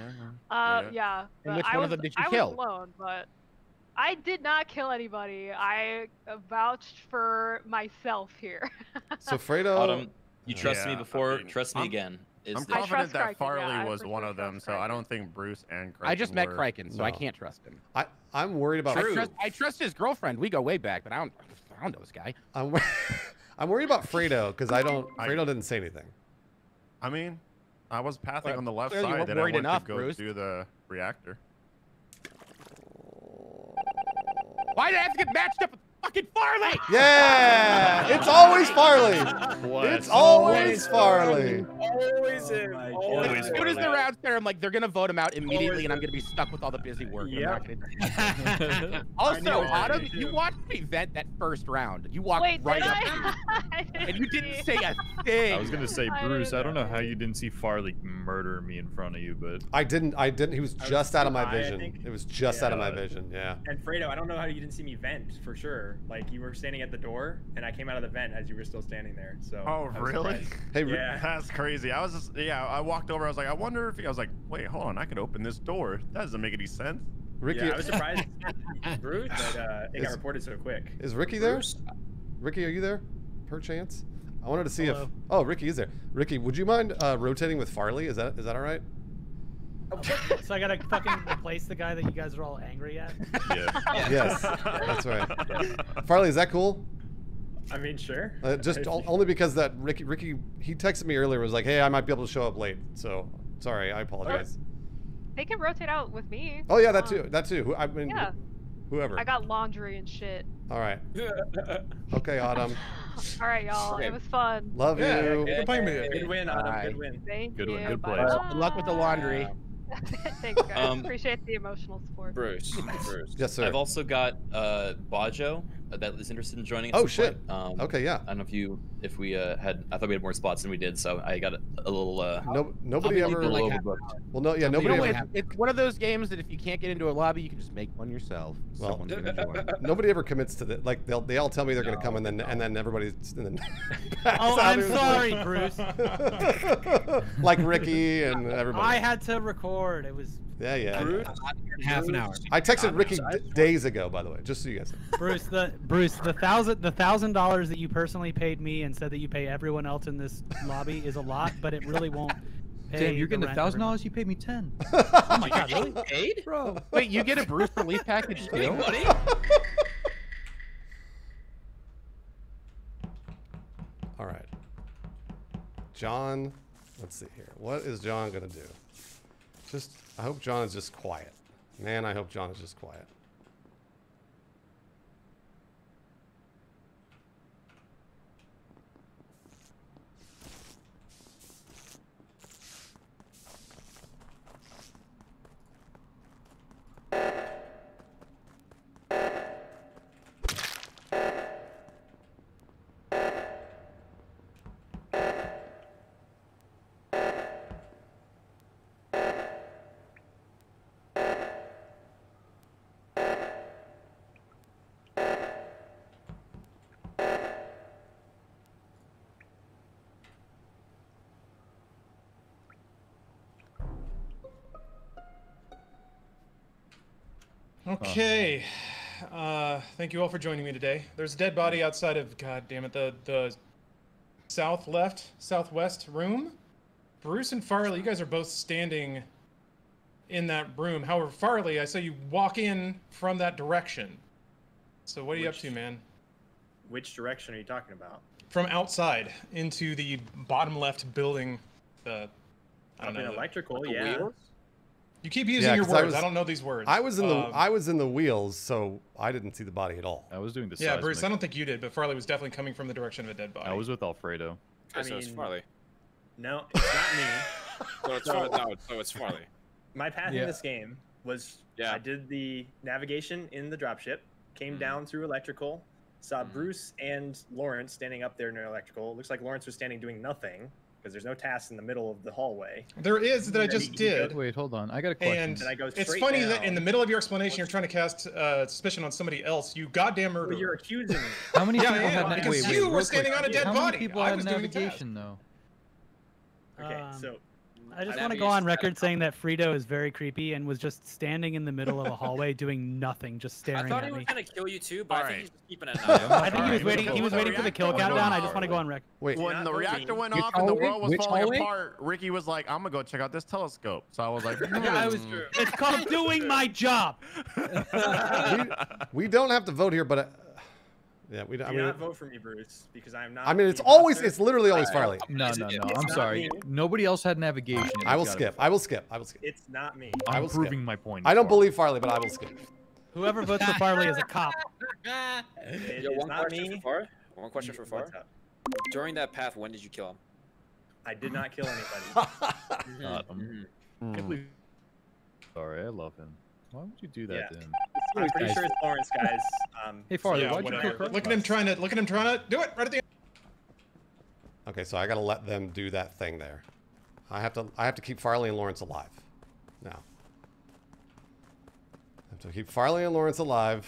And which I one of them did you kill? I was alone, but I did not kill anybody. I vouched for myself here. So Fredo. Autumn, you trust me before. Trust me again. I'm confident that Farley was one of them, so I don't think Bruce and Kraken I just met were. Kraken, so I can't trust him. I'm worried about. I trust his girlfriend. We go way back, but I don't know this guy. I'm worried about Fredo because Fredo didn't say anything. I mean, I was pathing on the left clearly you side, weren't and I worried went enough, to go Bruce. do the reactor. Why did I have to get matched up with fucking Farley? Yeah, it's always Farley. It's always Farley. Always Always him. my Always God. As soon as the round started, I'm like, they're gonna vote him out immediately, and I'm gonna be stuck with all the busy work. And I'm not gonna... Also, knew it. Autumn, you watched me vent that first round. You walked Wait, right did up I? to me, I didn't and you didn't see. say a thing. I was gonna say, I Bruce, I didn't don't know how know. you didn't see Farley murder me in front of you, but I didn't. He was I was just out of too my high, I vision. think. It was just out of my Yeah. vision. Yeah. And Fredo, I don't know how you didn't see me vent for sure. Like you were standing at the door, and I came out of the vent as you were still standing there. So. Oh, I was really? surprised. Hey, Yeah. That's crazy. I was just, I walked over. I was like, I wonder if I was like, wait, hold on, I could open this door. That doesn't make any sense. Ricky, Yeah, I was surprised Bruce? that it got reported so quick. is Ricky there? Bruce? Ricky, are you there? Per-chance? I wanted to see Hello. if. Oh, Ricky is there. Ricky, would you mind rotating with Farley? Is that all right? So I gotta fucking replace the guy that you guys are all angry at. yeah. Yes, that's right. Farley, is that cool? I mean, sure. Only because that Ricky, he texted me earlier. Was like, hey, I might be able to show up late. So sorry, I apologize. They can rotate out with me. Oh yeah, that too. That too. I mean, Yeah. whoever. I got laundry and shit. All right. Okay, Autumn. All right, y'all. Okay. It was fun. Love Yeah, you. good playing with you. Good win, Autumn. Bye. Good win. Thank Good you. one, good play. Bye. Good luck with the laundry. Thanks, guys. Um, Appreciate the emotional support. Bruce. Yes, sir. I've also got Bajo that is interested in joining us. Oh, at some shit. point. Okay, yeah. I don't know if we had. I thought we had more spots than we did, so I got a little. Nobody I'll be ever. like little half overbooked. Well, no, yeah, I'll be nobody like ever. half- It's one of those games that if you can't get into a lobby, you can just make one yourself. Well, Someone's gonna join. Nobody ever commits to the like. They all tell me they're gonna come and then everybody's and then. pass Oh, out. I'm It was sorry, like- Bruce. like Ricky and everybody. I had to record. It was Yeah. Bruce? Half an hour. I texted Ricky days ago, by the way, just so you guys know. Bruce. The $1,000 that you personally paid me and said that you pay everyone else in this lobby is a lot, but it really won't. Pay Damn, you're the getting rent every month. $1,000. You paid me 10. Oh my god, really? Paid? Bro. Wait, you get a Bruce relief package Big too? money? All right. John, let's see here. What is John gonna do? I hope John is just quiet. Man, I hope John is just quiet. Okay. Thank you all for joining me today. There's a dead body outside of, god damn it, the southwest room. Bruce and Farley, you guys are both standing in that room. However, Farley, I saw you walk in from that direction. So what are you up to, man? Which direction are you talking about? From outside into the bottom left building. I don't Up in know. electrical, The yeah. wheels? You keep using Yeah, your 'cause I words. I was- don't know these words. I was in the wheels, so I didn't see the body at all. I was doing the Yeah, Bruce, I seismic. don't think you did, but Farley was definitely coming from the direction of a dead body. I was with Alfredo. I So it's mean- Farley. No, it's not me. So it's Farley. No, so it's Farley. My path Yeah. in this game was I did the navigation in the dropship, came down through electrical, saw Bruce and Lawrence standing up there near electrical. It looks like Lawrence was standing doing nothing because there's no tasks in the middle of the hallway. There is that I just did. Wait, hold on. I got a question. And And I go it's straight funny that down. in the middle of your explanation, you're trying to cast suspicion on somebody else. You goddamn murderer. Well, you're accusing me. How many Yeah, people I had am, na- because wait, you real were standing quick. on a dead How body. many people I had was doing the task. navigation though? Okay, Um, so I just I want to navigate go on to record saying that Frito is very creepy and was just standing in the middle of a hallway doing nothing, just I staring thought at he was me. gonna kill you too, but I think Alright. he's just keeping an eye. I think he Alright, was waiting. He was so waiting for the kill reactor countdown. I went just want to go on record. Wait, You're When not the voting. reactor went Which off and the hallway? world was Which falling hallway? apart, Ricky was like, "I'm gonna go check out this telescope." So I was like, I was. It's called doing my job. we don't have to vote here, but yeah, we. do I mean, not vote for me, Bruce, because I'm not. I mean, the it's always, imposter. it's literally always Farley. No, Is no, it- no. it's I'm not sorry. me. Nobody else had navigation. I will skip. I will skip. I will skip. It's not me. I I'm will skip. proving my point. I don't Farley. believe Farley, but I will skip. Whoever votes for Farley is a cop. It Yo, is one not question me. for Far. One question for Far. What's up? During that path, when did you kill him? I did not kill anybody. Got him. Sorry, I love him. Why would you do that Yeah. to him? I'm pretty sure it's Lawrence, guys. Hey, Farley, Yeah, why'd you whatever. kill Look at him trying to do it right at the end. Okay, so I gotta let them do that thing there. I have to keep Farley and Lawrence alive. Now. I have to keep Farley and Lawrence alive.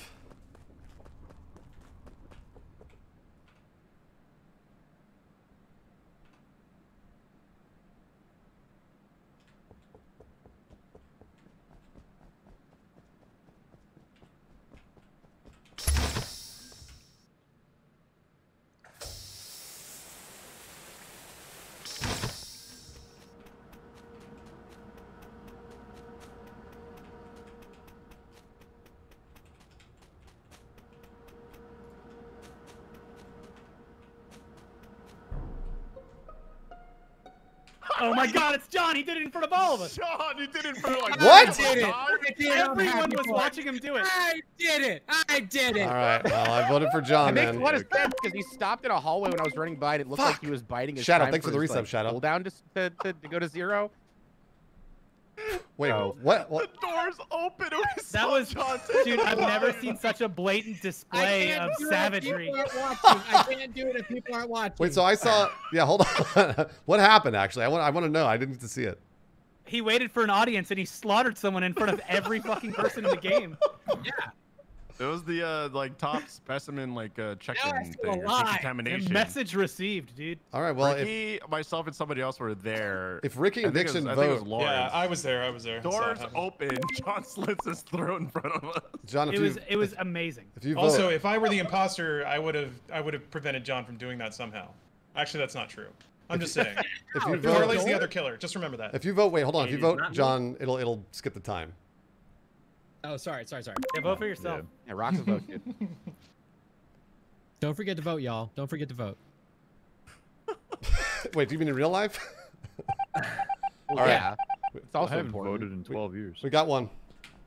Oh my God, it's John! He did it in front of all of us. John, he did it in front of like. What? I did it. Everyone was watching him do it. I did it. I did it. All right, well, I voted for John It makes then. a lot of sense because he stopped in a hallway when I was running by and it looked like he was biting his Shadow, time thanks for the his, resub, Shadow. cooldown to go to 0. Wait, Oh. what? The doors open. That was, dude, I've never seen such a blatant display of savagery. I can't do it if people aren't watching. Wait, so I saw. Yeah, hold on. What happened? Actually, I want to know. I didn't get to see it. He waited for an audience and he slaughtered someone in front of every fucking person in the game. Yeah. It was the like top specimen like check-in Now I thing, feel or alive. decontamination. Message received, dude. All right, well, Ricky, myself, and somebody else were there. if Ricky and I think it was- Dixon I think it was vote, Lawrence. Yeah, I was there. I was there. I saw it Doors happen. open. John slits his throat in front of us. John, if It was amazing. if you vote, Also, if I were the imposter, I would have prevented John from doing that somehow. Actually, that's not true. I'm just saying. if you Farley's vote, the other killer. Just remember that. if you vote, wait, hold on. If you It is vote not me. John, it'll skip the time. Oh, sorry. Yeah, vote for yourself. Yeah, Rock's a vote, dude. Don't forget to vote, y'all. Don't forget to vote. Wait, do you mean in real life? Well, All right. yeah. It's I also haven't important. voted in 12 years. We got one.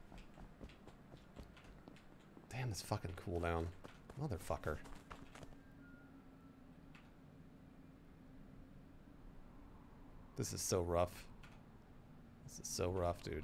Damn, this fucking cooldown, motherfucker. This is so rough. This is so rough, dude.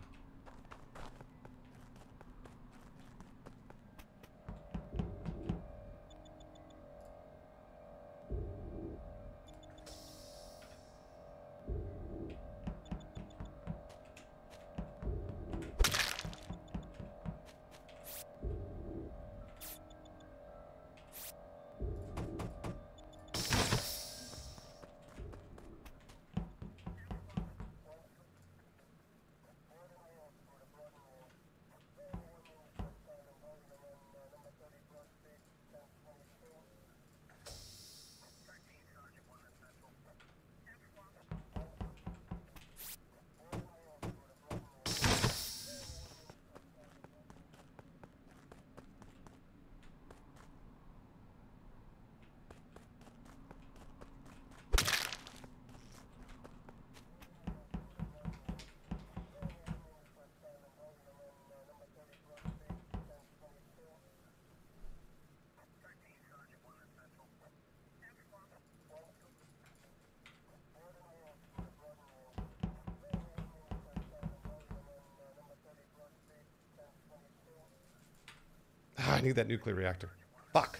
I need that nuclear reactor. Fuck.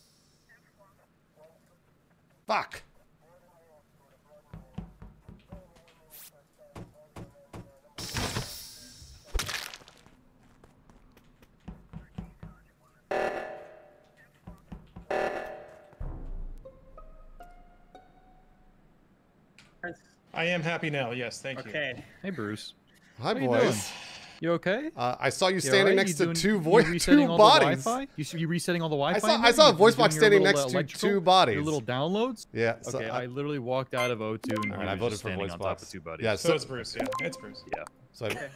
Fuck. I am happy now. Yes, thank you. Okay. Hey, Bruce. Hi, How you boys. doing? You okay? I saw you You standing alright? next You to doing- you resetting two all bodies. The Wi-Fi? You resetting all the Wi-Fi? I in there? saw a You voice doing box your standing little, next to electrical- two bodies. Your little downloads? Yeah. So Okay, I literally walked out of O2 and All he right, I was voted just for standing voice on box. top of two buddies. Yeah, So it's Bruce. Yeah, it's Bruce. Yeah. So Okay.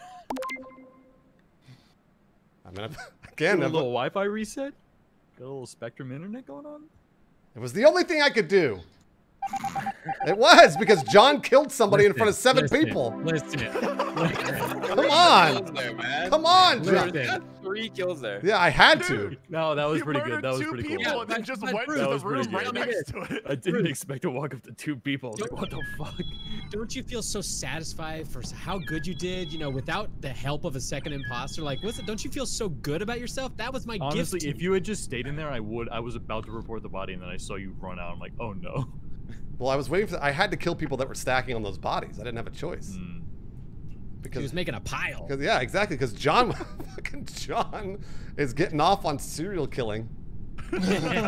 I mean, again, Got a that little Wi-Fi reset? Got a little Spectrum internet going on? it was the only thing I could do. It was because John killed somebody in front of seven people. Listen. Come on. There, man. Come on, John. Listen. 3 kills there. Yeah, I had to. No, that was You pretty good. murdered That was 2 pretty people cool. and then just But went Bruce, to that the was pretty room right good. next to it. I didn't expect to walk up to 2 people. I was like, what the fuck? Don't you feel so satisfied for how good you did? You know, without the help of a second imposter. Like, don't you feel so good about yourself? That was my Honestly, gift. if you had just stayed in there, I would. I was about to report the body, and then I saw you run out. I'm like, oh no. Well, I was waiting for. I had to kill people that were stacking on those bodies. I didn't have a choice. He was making a pile. Yeah, exactly. Because fucking John is getting off on serial killing. Oh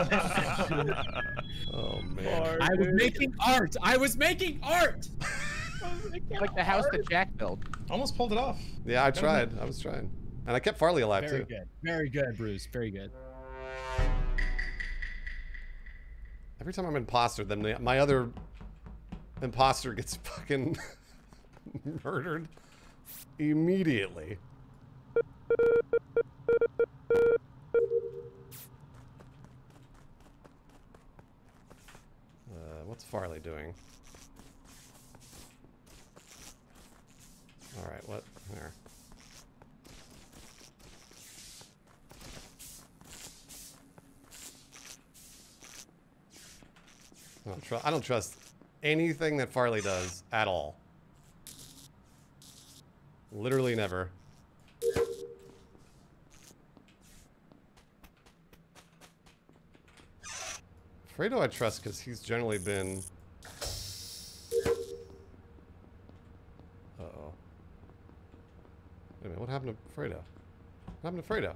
man! I was making art. I was making art. Like the house that Jack built. Almost pulled it off. Yeah, I tried. I was trying, and I kept Farley alive Very too. good. Very good, Bruce. Very good. Every time I'm imposter, then my other imposter gets fucking murdered immediately. What's Farley doing? All right, what? There. I don't trust anything that Farley does at all. Literally never. Fredo I trust because he's generally been... Uh-oh. Wait a minute, what happened to Fredo? What happened to Fredo?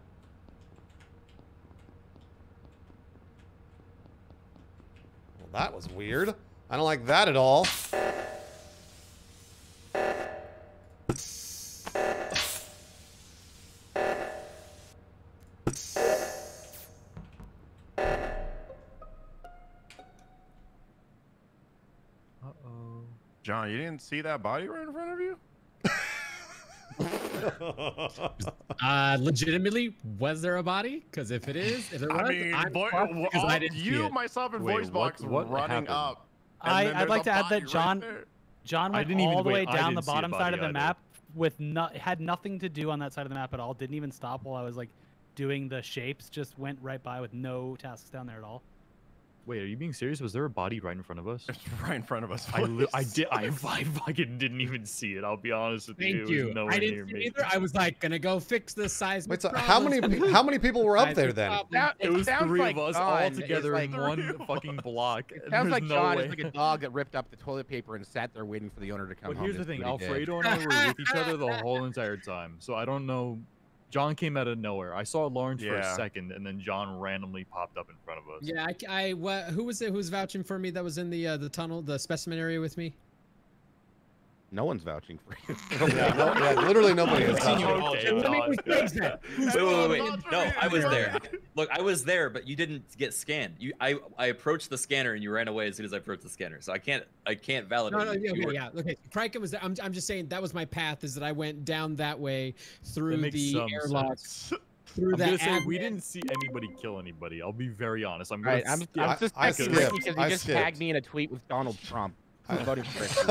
Well, that was weird. I don't like that at all. John, you didn't see that body right in front of you? Legitimately, was there a body? Because if it is, if there was, I mean, I didn't see you, it. myself, and Wait, voice box what running happened? up. and then I'd there's like a to add body that John there. John went didn't even all the way wait. I down the didn't see a bottom side of body the either. map with had nothing to do on that side of the map at all. Didn't even stop while I was like doing the shapes. Just went right by with no tasks down there at all. Wait, are you being serious? Was there a body right in front of us? It's right in front of us. I fucking didn't even see it. I'll be honest with Thank you. It you. was nowhere I near didn't see me. it either. I was like, gonna go fix the size. Wait, so how many people were up there then? It was sounds 3 like of us John all is together like- in one fucking block. It and sounds there's like no John way. is like a dog that ripped up the toilet paper and sat there waiting for the owner to come But home. here's the to thing, see what he did. Alfredo and I were with each other the whole entire time. So I don't know. John came out of nowhere. I saw Lawrence for a Yeah. second, and then John randomly popped up in front of us. Yeah, who was it who was vouching for me that was in the tunnel, the specimen area with me? No one's vouching for you. Yeah, literally nobody is. Okay, Let me John. rephrase that. Wait. No, I was there. Look, I was there, but you didn't get scanned. I approached the scanner and you ran away as soon as I approached the scanner. So I can't validate. No, you. You were- yeah. Okay, Criken was there. I'm just saying that was my path. Is that I went down that way That through makes the some airlock, sense. through I'm that. gonna say we admin- didn't see anybody kill anybody. I'll be very honest. I'm All gonna right, I'm skip suspecting skipped. Ricky because I he just skipped. tagged me in a tweet with Donald Trump. I'm voting for Ricky.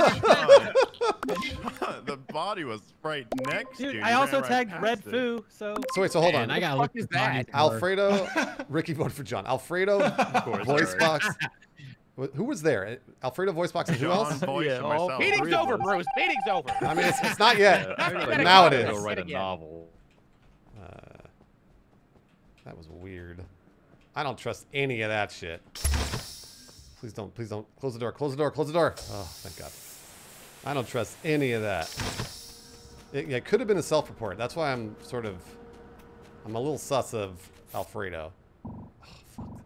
The body was right next to Dude, you. I You also ran right tagged past Red it. Foo, so So hold Man, on. I gotta fuck look is at Bonnie that? for- Alfredo, Ricky voted for John. Alfredo, voice box. Who was there? Alfredo, voice box, and who John, else? voice, Yeah, and all myself. Meeting's three of over, us. Bruce. Meeting's over. I mean, it's not yet. I gotta Now it go is. write a Again. novel. That was weird. I don't trust any of that shit. Please don't close the door. Close the door. Close the door. Oh, thank God. I don't trust any of that. It could have been a self-report. That's why I'm a little sus of Alfredo. Oh, fuck.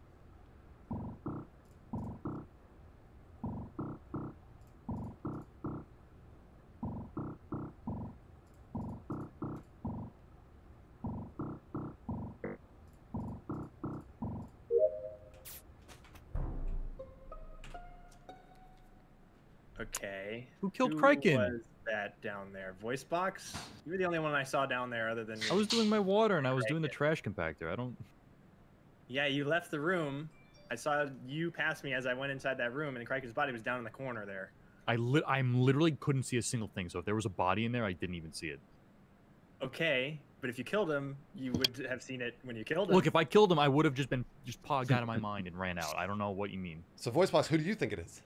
Okay. Who killed Criken? Was that down there? Voice box? You were the only one I saw down there other than me. I was doing my water and I was doing the trash compactor. I don't. Yeah, you left the room. I saw you pass me as I went inside that room, and Criken's body was down in the corner there. I'm literally couldn't see a single thing. So if there was a body in there, I didn't even see it. Okay, but if you killed him, you would have seen it when you killed him. Look, if I killed him, I would have just pogged out of my mind and ran out. I don't know what you mean. So VoiceBox, who do you think it is?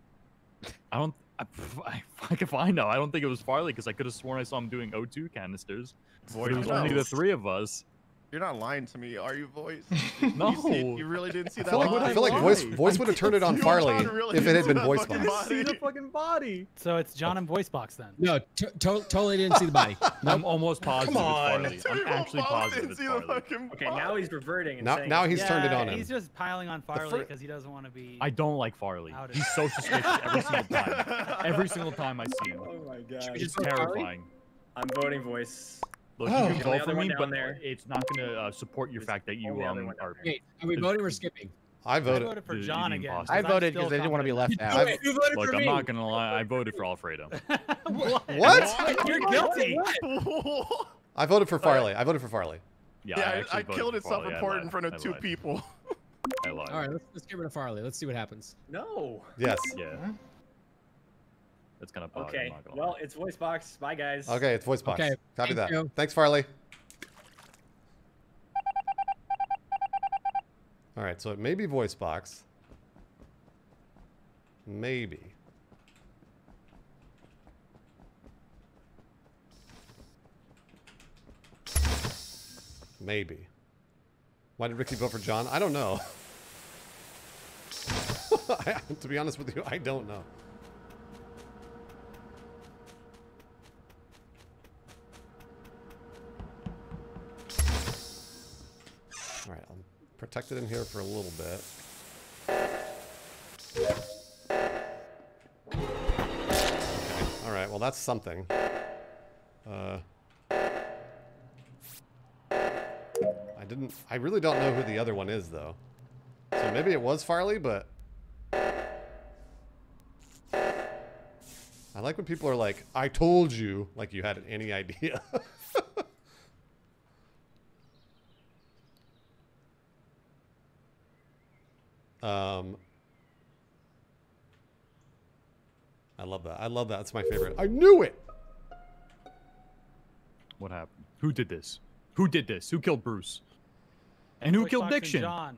If I know, I don't think it was Farley because I could have sworn I saw him doing O2 canisters. But it was only the 3 of us. You're not lying to me, are you, Voice? No. You really didn't see that? I feel like Voice would have turned it on Farley if it had been VoiceBox. See the fucking body. So it's John and VoiceBox then. No, totally didn't see the body. I'm almost positive Come on. it's Farley. I'm actually positive it's Farley. Okay, now he's reverting and saying Now he's turned it on him. He's just piling on Farley because he doesn't want to be. I don't like Farley. He's so suspicious every single time. Every single time I see him. Oh my god. He's terrifying. I'm voting Voice. Look, you can vote for me, but it's not going to support your fact that you are. Wait, are we voting or skipping? I voted. I voted for John again. I voted because I didn't want to be left out. Look, I'm not going to lie. I voted for Alfredo. What? You're guilty. I voted for Farley. I voted for Farley. Yeah, I killed it self-report in front of 2 people. I lied. All right, let's get rid of Farley. Let's see what happens. No. Yes. Yeah. That's kind of okay. Well, it's VoiceBox. Bye, guys. Okay, it's VoiceBox. Okay, Copy that. you. Thanks, Farley. All right, so it may be VoiceBox. Maybe. Maybe. Why did Ricky vote for John? I don't know. To be honest with you, I don't know. All right, I'm protected in here for a little bit. Okay. All right, well that's something. I really don't know who the other one is though. So maybe it was Farley, but I like when people are like, I told you, like you had any idea. I love that. I love that. It's my favorite. I knew it! What happened? Who did this? Who did this? Who killed Bruce? And who killed Diction? John.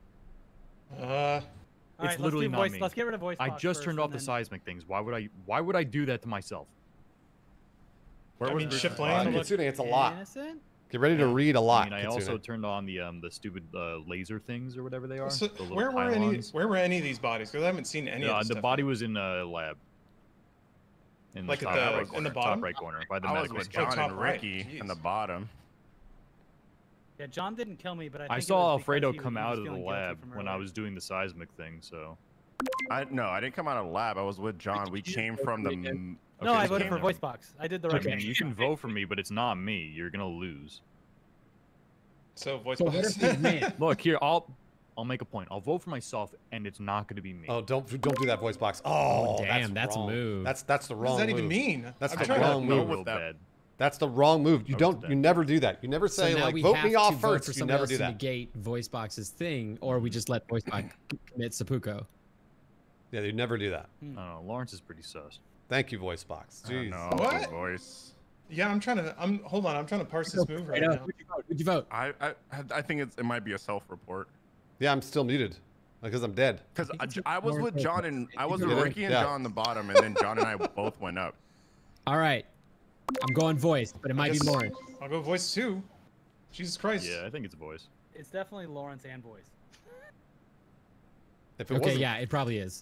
It's literally not me. Let's get rid of VoiceBox. I just turned off the seismic things. Why would I do that to myself? Where was shift lane? Kitsune, it's a lot. Innocent? Get ready to read a lot. I mean, I also turned on the stupid laser things or whatever they are. So the where were any of these bodies? Because I haven't seen any of this the stuff. body was in a lab. In like the at top the right corner, in the bottom, top right corner by the I was medical with scout. John and Ricky in the bottom. Yeah, John didn't kill me, but I think saw it was Alfredo because come he was out of the feeling guilty lab from when I earlier. was doing the seismic thing. So. No, I didn't come out of the lab. I was with John. We came from the. No, I voted for VoiceBox. I did the right Okay, thing. you can vote for me, but it's not me. You're gonna lose. So So what if VoiceBox. he's man? Look here, I'll make a point. I'll vote for myself, and it's not gonna be me. Oh, don't do that, VoiceBox. Oh, damn, that's a wrong. move. That's the What wrong does that even move. mean? That's I'm the trying to wrong Real move. bad. That's the wrong move. You That was don't. bad. You never do that. You never say So now like we vote have me to off vote first. for You somebody never else do to that. negate VoiceBox's thing, or we just let VoiceBox commit seppuku. Yeah, you never do that. I don't know. Lawrence is pretty sus. Thank you, VoiceBox. Jeez. No, What? Voice. Yeah, I'm trying to. Hold on. I'm trying to parse this move right now. Who'd you vote? I think it might be a self-report. Yeah, I'm still muted because I'm dead. Because I was with John and I was with Yeah. Ricky and Yeah. John on the bottom, and then John and I both went up. All right, I'm going voice, but it might be guess- Lawrence. I'll go voice 2. Jesus Christ. Yeah, I think it's Voice. It's definitely Lawrence and Voice. If it Okay, wasn't- yeah, it probably is.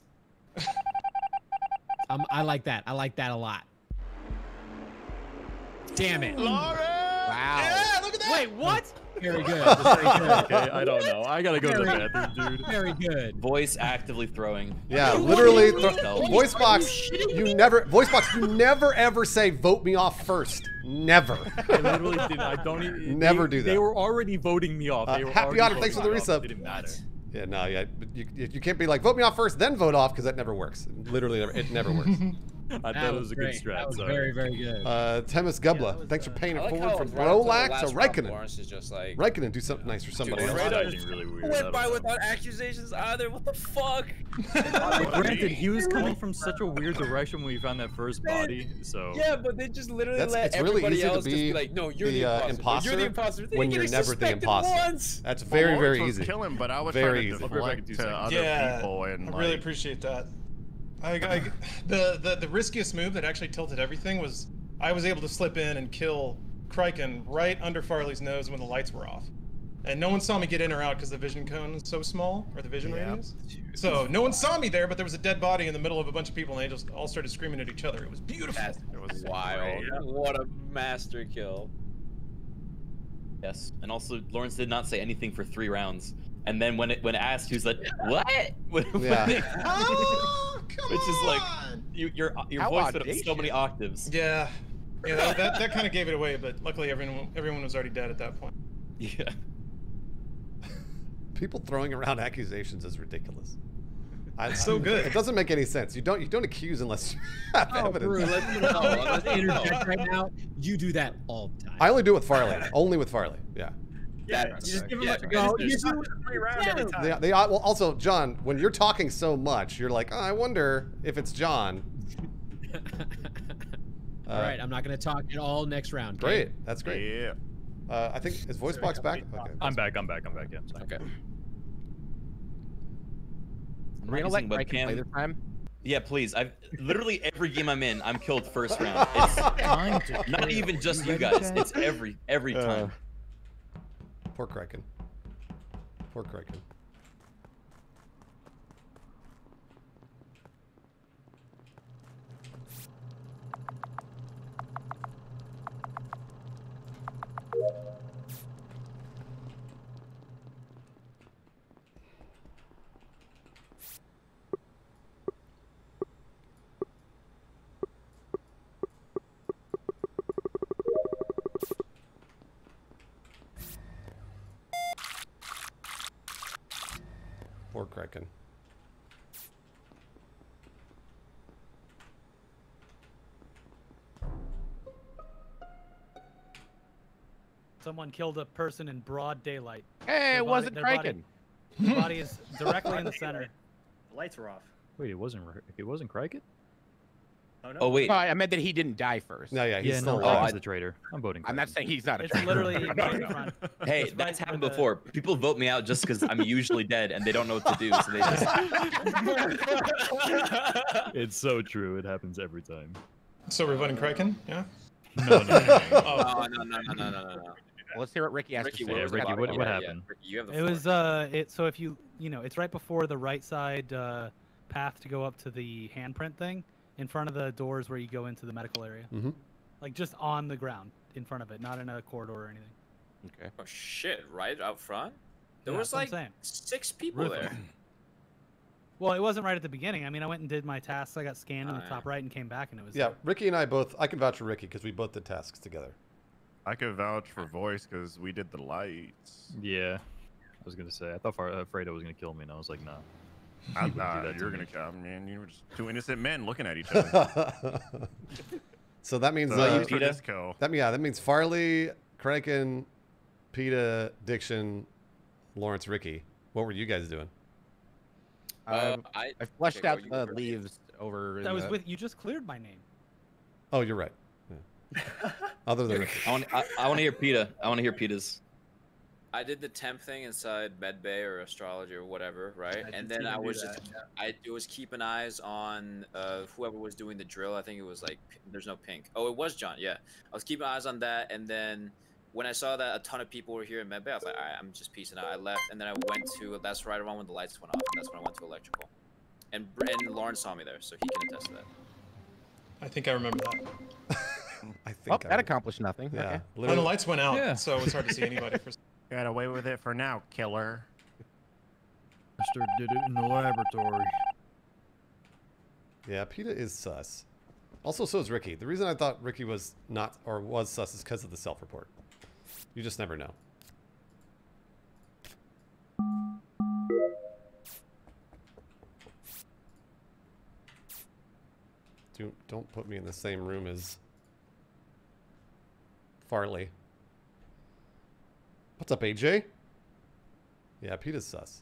I like that. I like that a lot. Damn it. Wow. Yeah, look at that. Wait, what? Very good. Very good. Okay, I don't know. I gotta go to the Very- bathroom, dude. Very good. Voice actively throwing. Yeah, literally. No. VoiceBox, you never. VoiceBox, you never ever say vote me off first. Never. I literally didn't. I don't even. Never do that. They were already voting me off. They were Happy already Otter, thanks for the voting me off. resub. It didn't matter. Yeah, no, yeah, but you can't be like vote me off first, then vote off because that never works. Literally, it never works. I thought it was a good great. strat. That was sorry. very, very good. Temis Gubla, thanks for paying I it like forward how from right up to the Brolax last to round, Raikkonen. Lawrence is just like, Raikkonen, do something nice for somebody Dude, else. Fredo Acting really weird. I went don't by know. without accusations either. What the fuck? Granted, he was coming from such a weird direction when we found that first body. So Yeah, but they just literally let It's really everybody easy to else just be be like, no, you're the the imposter. You're the imposter. They when didn't you're get never the suspected imposter. once. That's very, very Lawrence was easy. killing, but I was Very trying easy. to deflect to other people and I really like, appreciate that. The riskiest move that actually tilted everything was I was able to slip in and kill Kraken right under Farley's nose when the lights were off. And no one saw me get in or out because the vision cone is so small, or the vision radius. So no one saw me there, but there was a dead body in the middle of a bunch of people, and they just all started screaming at each other. It was beautiful. That's it was wild. great. What a master kill. Yes, and also Lawrence did not say anything for 3 rounds. And then when asked, he was like, "What?" Yeah. Oh, Which is like your How voice went up so many audacious. octaves. Yeah. Yeah, that kind of gave it away, but luckily everyone was already dead at that point. Yeah. People throwing around accusations is ridiculous. So good. It doesn't make any sense. You don't accuse unless you have evidence. Brew, let's interject right now. You do that all the time. I only do it with Farley. Only with Farley. Yeah. Yeah, you just give him a No, you just do 3 rounds every time. They well, also, John, when you're talking so much, you're like, oh, I wonder if it's John. All right, I'm not going to talk at all next round. okay? Great. That's great. Yeah. I think, is voice box back? Okay. I'm back. Yeah. Sorry. Okay. I'm Are we not gonna let using Kraken play webcam. this time? Yeah, please. I've literally every game I'm in, I'm killed first round. It's not even just you guys. It's every time. Poor Kraken. Poor Kraken. Poor Kraken. Someone killed a person in broad daylight. Hey, Their it body- wasn't their body- Kraken. Their body is directly in the center. The lights were off. Wait, it wasn't Kraken? Oh no. Oh wait. Oh, I meant that he didn't die first. No, yeah, he's Yeah, still no, alive. Kraken's the traitor. I'm voting. I'm not Kraken. saying he's not a It's traitor. literally right in front. Hey, It's that's right happened where the- before. People vote me out just because I'm usually dead and they don't know what to do, so they just. It's so true. It happens every time. So we're voting Kraken? Yeah? No. Oh. No. Let's hear what Ricky has Ricky, to say. what Yeah, was Ricky, the what topic? happened? Ricky, you have the It floor. was so if you it's right before the right side path to go up to the handprint thing in front of the doors where you go into the medical area. Mhm. Like just on the ground in front of it, not in a corridor or anything. Okay. Oh shit! Right out front. There Yeah, was that's what I'm like saying. 6 people Rhythm. there. Well, it wasn't right at the beginning. I mean, I went and did my tasks. I got scanned in the Oh, top right and came back, and it was Yeah, Ricky and I both, I can vouch for Ricky because we both did tasks together. I could vouch for voice because we did the lights. Yeah. I was gonna say. I thought Fredo was gonna kill me, and I was like, nah. I'm do not. that to You're me. gonna come, man. You were just 2 innocent men looking at each other. So that means So Peta? this kill. that means Farley, Kraken, Peta, Diction, Lawrence, Ricky. What were you guys doing? I flushed okay, out go, you the go. leaves over. that in was the- with you. Just cleared my name. Oh, you're right. Yeah. Other than Ricky. I want to hear PETA. I want to hear PETA's. I did the temp thing inside medbay or astrology or whatever, right? I And did then see I him do was that, just, it was keeping eyes on whoever was doing the drill. I think it was like, there's no pink. Oh, it was John. Yeah, I was keeping eyes on that. And then when I saw that a ton of people were here in medbay, I was like, all right, I'm just peacing out. I left, and then I went to. That's right around when the lights went off, and that's when I went to electrical. And Lawrence saw me there, so he can attest to that. I think I remember that. I think Oh, that accomplished nothing. Yeah. Okay. When the lights went out, Yeah. so it's hard to see anybody. Got away with it for now, killer. Mister did it in the laboratory. Yeah, Peta is sus. Also, so is Ricky. The reason I thought Ricky was not or was sus is because of the self-report. You just never know. Don't put me in the same room as Farley. What's up, AJ? Yeah, Peter's sus.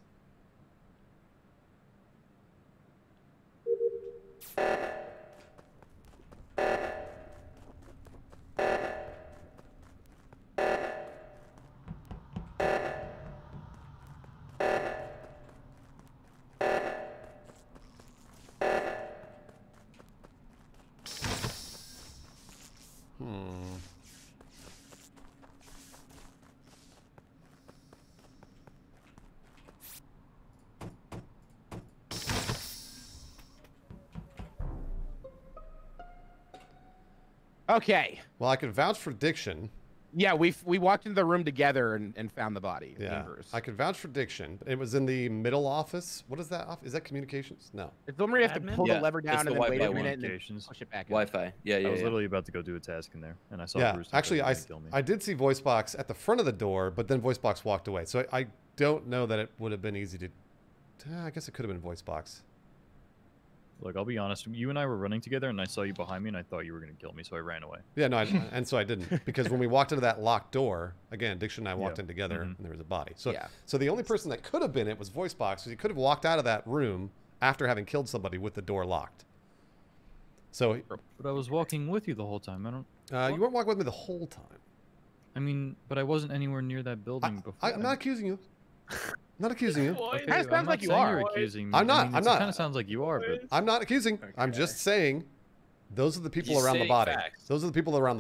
Okay. Well, I can vouch for Diction. Yeah, we walked into the room together and found the body. Yeah, I could vouch for Diction. It was in the middle office. What is that? Is that communications? No. It's the one where you have to pull the lever down and then wait a minute and then Communications. push it back up. Wi-Fi. Yeah, yeah. I was yeah. literally about to go do a task in there, and I saw Yeah, Bruce. actually, kill me. I did see VoiceBox at the front of the door, but then VoiceBox walked away. So I don't know that it would have been easy to. I guess it could have been VoiceBox. Look, I'll be honest. You and I were running together, and I saw you behind me, and I thought you were going to kill me, so I ran away. Yeah, no, and so I didn't, because when we walked into that locked door, again, Diction and I walked in together, and there was a body. So, so the only person that could have been it was VoiceBox, because he could have walked out of that room after having killed somebody with the door locked. So, but I was walking with you the whole time. I don't. You weren't walking with me the whole time. I mean, but I wasn't anywhere near that building before. I'm not accusing you. Not accusing you. Okay, Kind of sounds like you are. You're accusing me. I'm not. I mean, I'm not. It kind of sounds like you are, but I'm not accusing. Okay. I'm just saying, those are the people He's around the saying body. facts. Those are the people around the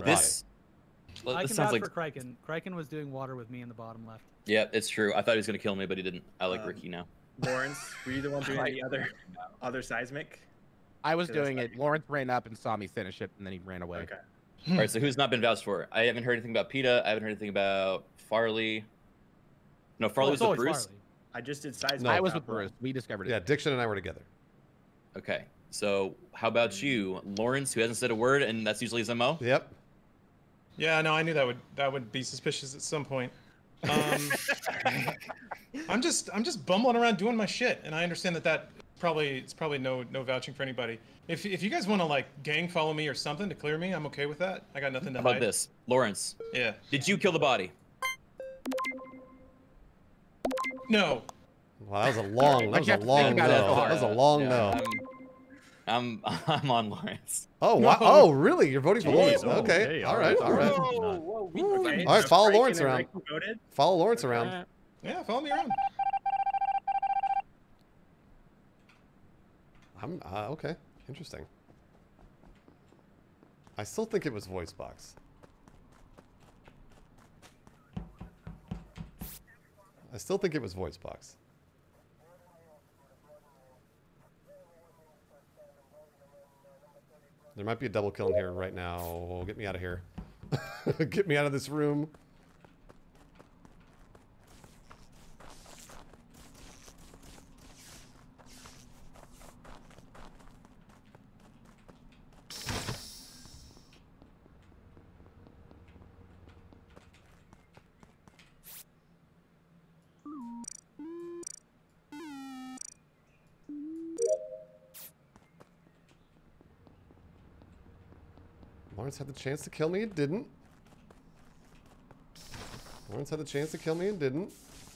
I This can sounds vouch like. for Kraken. Kraken was doing water with me in the bottom left. Yeah, it's true. I thought he was gonna kill me, but he didn't. I like Ricky now. Lawrence, were you the one doing the other seismic? I was doing it. Lawrence ran up and saw me finish it, and then he ran away. Okay. All right, so who's not been vouched for? I haven't heard anything about PETA. I haven't heard anything about Farley. No, Farley was with Bruce. I just did seismic. No, I was with Bruce. We discovered it. Yeah, Diction and I were together. Okay, so how about you, Lawrence, who hasn't said a word, and that's usually his MO? Yep. Yeah, no, I knew that would be suspicious at some point. I'm just bumbling around doing my shit, and I understand that it's probably no vouching for anybody. If you guys want to like gang follow me or something to clear me, I'm okay with that. I got nothing to How about hide. this, Lawrence? Yeah. Did you kill the body? No. Well, that was a long. That was a long no. That was a long no. I'm on Lawrence. Oh wow! Oh really? You're voting for Lawrence? Okay. All right. All right. All right. Follow Lawrence around. Follow Lawrence around. Yeah, follow me around. I'm okay. Interesting. I still think it was VoiceBox. I still think it was VoiceBox. There might be a double kill in here right now. Get me out of here. Get me out of this room. Lawrence had the chance to kill me and didn't. Lawrence had the chance to kill me and didn't.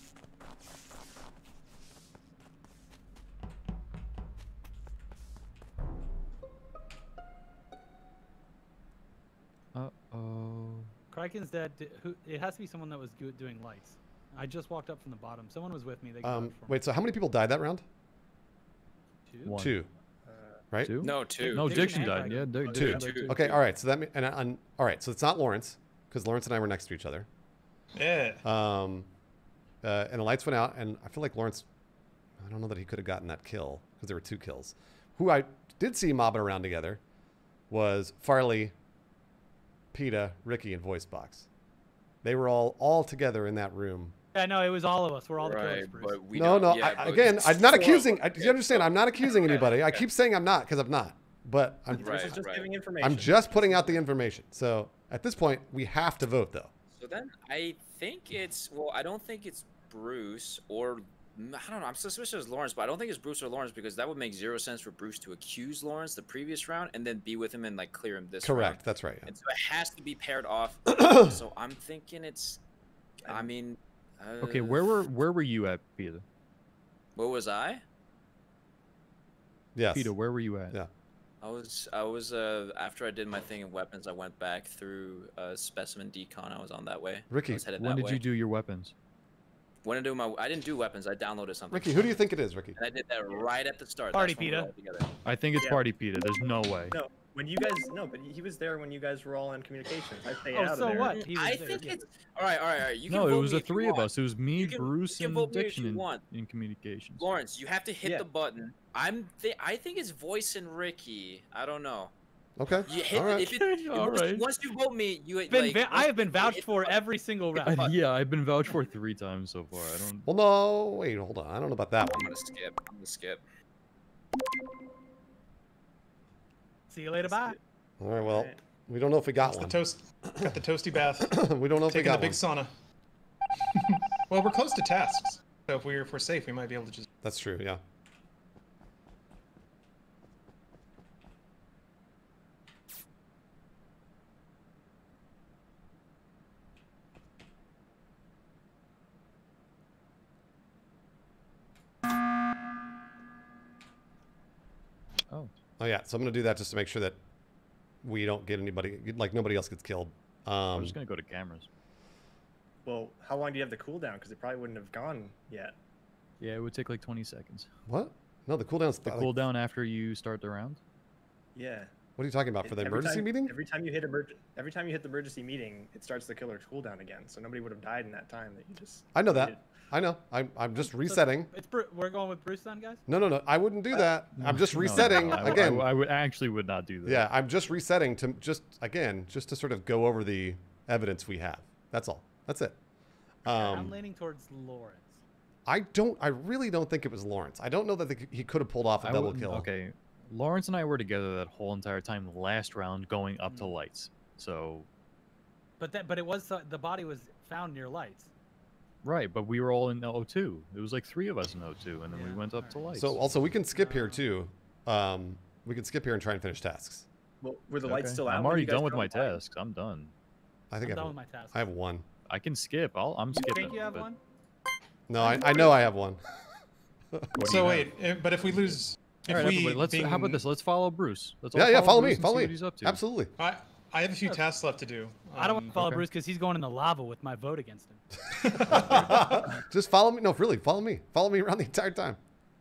Uh-oh. Kraken's dead. It has to be someone that was doing lights. I just walked up from the bottom. Someone was with me. They Wait, so how many people died that round? Two. One. Two. Right? Two? No, two. No, Diction Diction died. Yeah, and Two. Diction. Okay, all right. So that all right. So it's not Lawrence because Lawrence and I were next to each other. Yeah. And the lights went out, and I feel like Lawrence. I don't know that he could have gotten that kill because there were two kills. Who I did see mobbing around together was Farley, PETA, Ricky, and VoiceBox. They were all together in that room. Yeah, no, it was all of us. We're all the Right, killers, Bruce. but we No, don't. no. Yeah, but Again, I'm not four of accusing. them. Do you understand? I'm not accusing anybody. I keep saying I'm not because I'm not. But I'm This is just giving information. I'm just putting out the information. So at this point, we have to vote, though. So then I think it's I don't think it's Bruce or I don't know. I'm suspicious of Lawrence, but I don't think it's Bruce or Lawrence because that would make 0 sense for Bruce to accuse Lawrence the previous round and then be with him and like clear him this round. Correct. That's right. Yeah. And so it has to be paired off. So I'm thinking it's. I mean. Okay, where were you at, Peter? Where was I? Yes. Peter, where were you at? Yeah. I was after I did my thing in weapons, I went back through specimen decon. I was on that way. Ricky, I was headed When that did way. you do your weapons? When I do my, I didn't do weapons. I downloaded something. Ricky, who do you think it is, Ricky? And I did that right at the start. Party That's when we were Peta. all together. I think it's Party Peter. There's no way. No, when you guys but he was there when you guys were all in communications. I stayed Oh, out so of there. what? He was I there, think yeah. it's all right. You can No, it vote was me the if you three of want. us. It was me, You can- Bruce, you can and vote me if Diction you in, want. in communications. Lawrence, you have to hit Yeah. the button. I think it's Voice and Ricky. I don't know. Okay. You hit All right. if it, All right. once you vote me, you Been like. I have been vouched for every single round. Yeah, I've been vouched for 3 times so far. I don't. Well, no. Wait, hold on. I don't know about that I'm one. gonna skip. See you later. Bye. All right. Well, we don't know if we got It's the one. toast. Got the toasty bath. We don't know if we Taking the got big one. sauna. Well, we're close to tasks, so if we're safe, we might be able to just. That's true. Yeah. Oh yeah. So I'm gonna do that just to make sure that we don't get anybody, like nobody else gets killed. I'm just gonna go to cameras. Well, how long do you have the cooldown? Because it probably wouldn't have gone yet. Yeah, it would take like 20 seconds. What? No, the cooldown's The like, cooldown after you start the round. Yeah. What are you talking about for the Every emergency time- meeting? Every time you hit the emergency meeting, it starts the killer's cooldown again. So nobody would have died in that time that you just. I know did. that. I know. I'm just resetting. It's we're going with Bruce then, guys. No. I wouldn't do that. I'm just No, resetting I again. I would not do that. Yeah, I'm just resetting to just to sort of go over the evidence we have. That's all. That's it. I'm leaning towards Lawrence. I really don't think it was Lawrence. I don't know that he could have pulled off a I double wouldn't- kill. Okay, Lawrence and I were together that whole entire time last round, going up to lights. So. But it was the body was found near lights. Right, but we were all in O2. It was like 3 of us in O2, and then we went up to lights. So also we can skip here too. We can skip here and try and finish tasks. Well, were the lights still out? I'm when already you guys done with got my on fire? tasks. I'm done. I think I'm I done have, with my task. I have one. I can skip. I'm You skipping. think you have but one? No, I know I have one. what do So you wait, but if we lose, if All right, we everybody, how about this? Let's follow Bruce. Let's all Yeah, follow me. Bruce and Follow see me. what he's up to. Absolutely. I have a few tasks left to do. I don't want to follow okay. Bruce because he's going in the lava with my vote against him. Just follow me. No, really, follow me. Follow me around the entire time.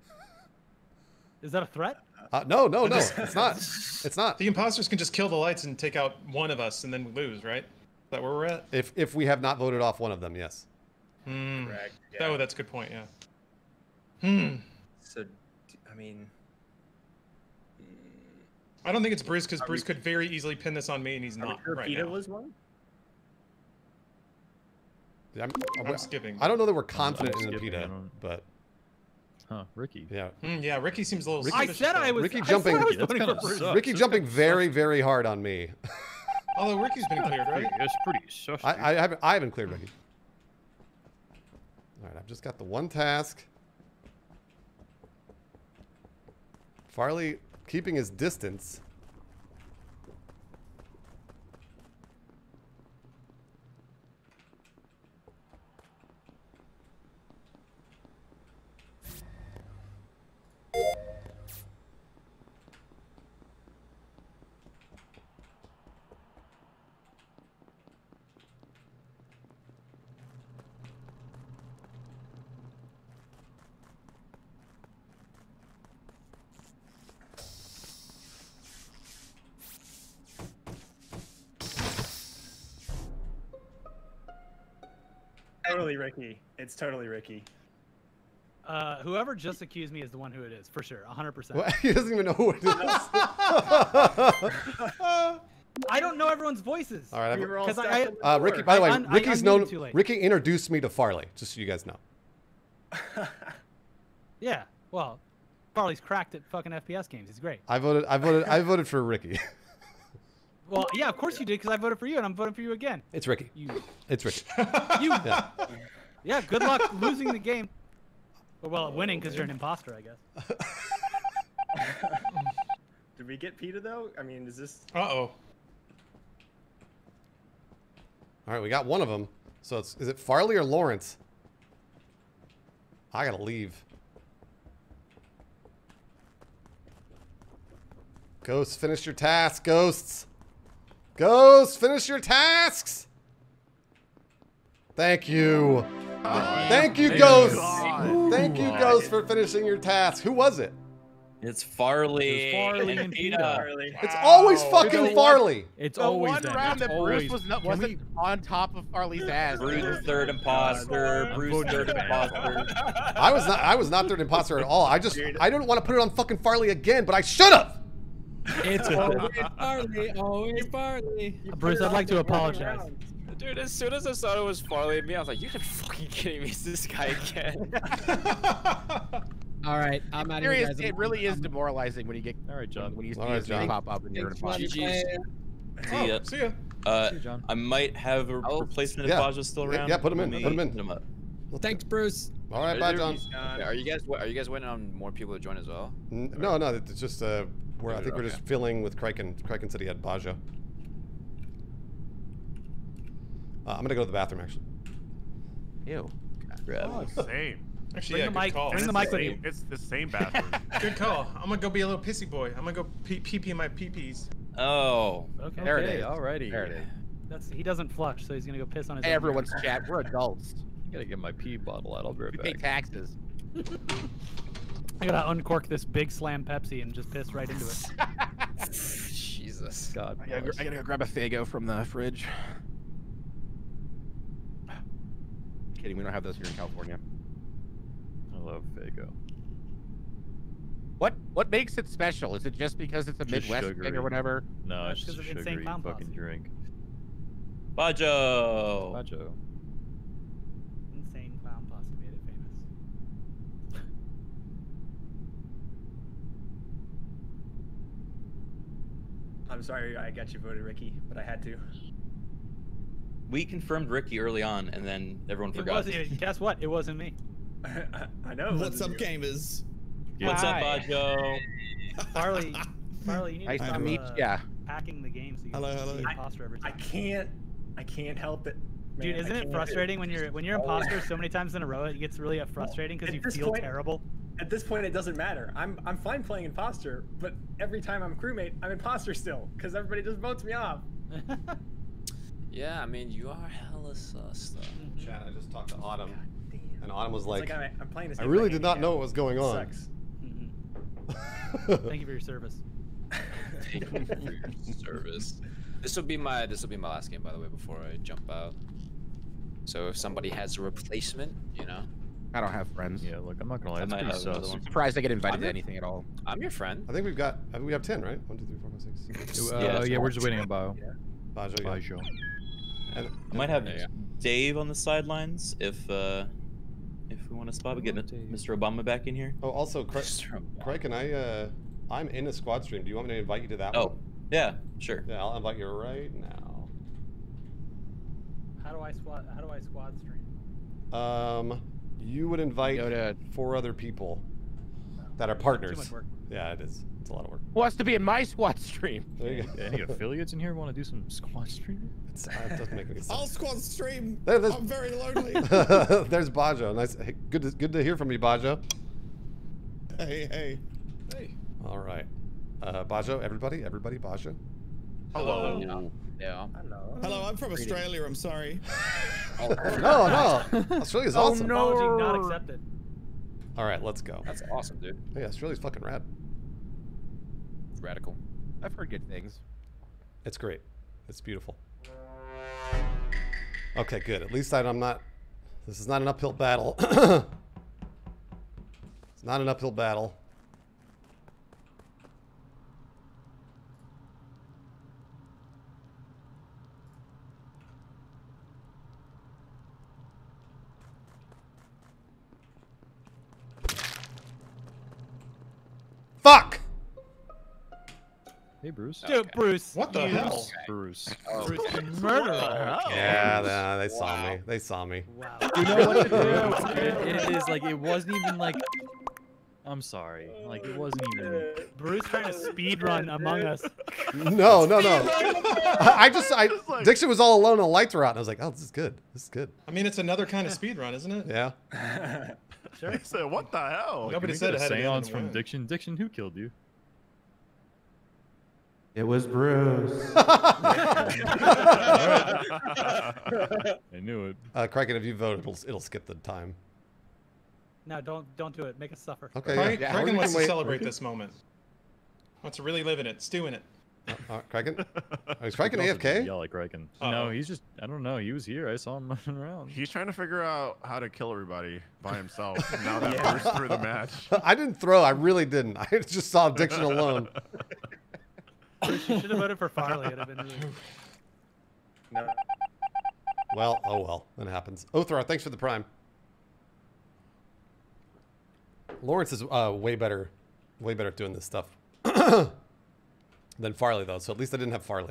Is that a threat? No, it's not. It's not. The imposters can just kill the lights and take out one of us, and then we lose, right? Is that where we're at? If we have not voted off one of them, yes. Correct. Oh, that's a good point. Yeah. So, I mean. I don't think it's Bruce because Bruce could very easily pin this on me, and he's not Sure right Peter now. was one? Yeah, I'm skipping. I don't know that we're confident in the skipping, PETA, I don't- but Huh, Ricky. yeah. Yeah, Ricky seems a little. I suspicious, said I though. was. Ricky I said jumping- I was That's voting for kinda Bruce. sucks. Ricky jumping very, very hard on me. Although Ricky's been cleared, right? It's pretty sus. I haven't cleared Ricky. All right, I've just got the one task. Farley keeping his distance. Totally Ricky. It's totally Ricky. Whoever just accused me is the one who it is, for sure, 100%. Well, he doesn't even know who it is. I don't know everyone's voices. All right, We were all 'Cause stuck I- in the door. Ricky. By the way, I Ricky's unmuted known. too late. Ricky introduced me to Farley, just so you guys know. Yeah, well, Farley's cracked at fucking FPS games. He's great. I voted for Ricky. Well, yeah, of course you did, because I voted for you, and I'm voting for you again. It's Ricky. You, It's Ricky. you. Yeah. Yeah, good luck losing the game. Well, winning because you're an imposter, I guess. Did we get PETA though? I mean, is this? Uh-oh. All right, we got one of them. So is it Farley or Lawrence? I gotta leave. Ghosts, finish your tasks, ghosts. Ghosts, finish your tasks. Thank you. Thank you, ghosts. Thank you, ghosts, for finishing your task. Who was it? It's Farley, and PETA. It's always fucking Farley. It's The always one them. round It's that always- Bruce wasn't on top of Farley's ass. Bruce third imposter. Bruce third imposter. I was not third imposter at all. I didn't want to put it on fucking Farley again, but I should have. It's always Farley, always Farley. Bruce, I'd like to apologize. Dude, as soon as I saw it was Farley and me, I was like, "You're fucking kidding me! Is this guy again?" All right, I'm out of here, guys. It really is demoralizing when you get. All right, John. When you see All right, his name John. pop up and you're an Thanks, imposter. buddy. See ya. See ya. John. I might have a replacement if Yeah. Baja's still around. Yeah, put him in, Let put him me in. hit him up. Well, thanks, Bruce. All right, bye, John. Okay, are you guys waiting on more people to join as well? No, it's just I think we're just filling with Kraken. Kraken said he had Baja. I'm gonna go to the bathroom actually. Ew. Oh, same. Actually, Bring the mic. good call. Bring the mic with you. It's the same bathroom. Good call. I'm gonna go be a little pissy boy. I'm gonna go pee in my pee-pees. Oh. Okay. There it is. Alrighty. There it is. He doesn't flush, so he's gonna go piss on his. Hey, own everyone's urine. chat. We're adults. Gotta get my pee bottle out. I'll be right We pay back. taxes. I gotta uncork this big slam Pepsi and just piss right into it. Jesus. God. I gotta go grab a Faygo from the fridge. Kidding, we don't have those here in California. I love Faygo. What makes it special? Is it just because it's a Just Midwest thing sugary. or whatever? No, That's it's 'cause just of a Insane sugary Clown fucking Posse. drink. Bajo. Bajo. Insane Clown Posse made it famous. I'm sorry I got you voted, Ricky, but I had to. We confirmed Ricky early on, and then everyone It forgot. wasn't. Guess what? It wasn't me. I know. What's up, gamers? What's up, Hi. Bajo? Farley, you need Nice to to stop meet ya. hacking the game so you Hello, can hello. be imposter every I time. can't help it. Dude, man. isn't I it can't. frustrating when you're imposter so many times in a row? It gets really frustrating because At you this feel point- terrible. At this point, it doesn't matter. I'm fine playing imposter, but every time I'm crewmate, I'm imposter still because everybody just votes me off. Yeah, I mean, you are hella sus, though. Chat, I just talked to Autumn, God damn. and Autumn was It's like, I'm playing this I game really by did not know handicap. what was going on. Sucks. Thank you for your service. Thank you for your service. This will be my last game, by the way, before I jump out. So if somebody has a replacement, you know, I don't have friends. Yeah, look, I'm not gonna lie. I It's might pretty have another sus. one. Surprised I get invited I'm to your- anything at all. I'm your friend. I think we have 10, right? 1, 2, 3, 4, 5, 6. Yeah, Yeah, we're just waiting on Bio. Bajo, yeah. Bajo. And, I might have Yeah. Dave on the sidelines if we want to spot. We get Mr. Obama back in here. oh, also, Craig, can I'm in a squad stream. Do you want me to invite you to that one? Oh, yeah, sure. Yeah, I'll invite you right now. How do I squad stream? You would invite Go to 4 other people that are Too partners. much work. Yeah, it is. It's a lot of work. Who wants to be in my squad stream? There you go. Any affiliates in here want to do some squad streaming? It doesn't make any sense. I'll squad stream. There's- I'm very lonely. There's Bajo. Nice. Hey, good to hear from you, Bajo. Hey. All right. Bajo, everybody, Bajo. Hello. Yeah. Hello, I'm from Australia. I'm sorry. No. Australia's awesome. Apology not accepted. All right, let's go. That's awesome, dude. Hey, Australia's fucking rad. Radical. I've heard good things. It's great. It's beautiful. Okay, good. At least I'm not. This is not an uphill battle. It's not an uphill battle. Fuck! Hey, Bruce. Dude, Bruce. What the hell? Bruce. Bruce, you murderer. Yeah, they saw me. They saw me. Wow. You know what it is? It is like it wasn't even like. I'm sorry. Like it wasn't even. Bruce trying to speed run Among Us. No. Diction was all alone and the lights were out, and I was like, oh, this is good. This is good. I mean, it's another kind of speed run, isn't it? Yeah. Sure. I said, what the hell? Nobody Can said we it get had a to seance end from win. Diction. Diction, who killed you? It was Bruce. I knew it. Kraken, if you vote, it'll skip the time. No, don't do it. Make us suffer. Okay. Kraken Yeah. Or you wants can to wait. celebrate this moment. Wants to really live in it, stew in it. Kraken? Is Kraken You can also AFK? Yell at Kraken. Uh-oh. No, he's just. I don't know. He was here. I saw him running around. He's trying to figure out how to kill everybody by himself. Now that Bruce threw the match. I didn't throw. I really didn't. I just saw Diction alone. Bruce, you should have voted for Farley. It'd have been really. No. Well, oh well. That happens. Othrar, thanks for the prime. Lawrence is way better at doing this stuff than Farley, though. So at least I didn't have Farley.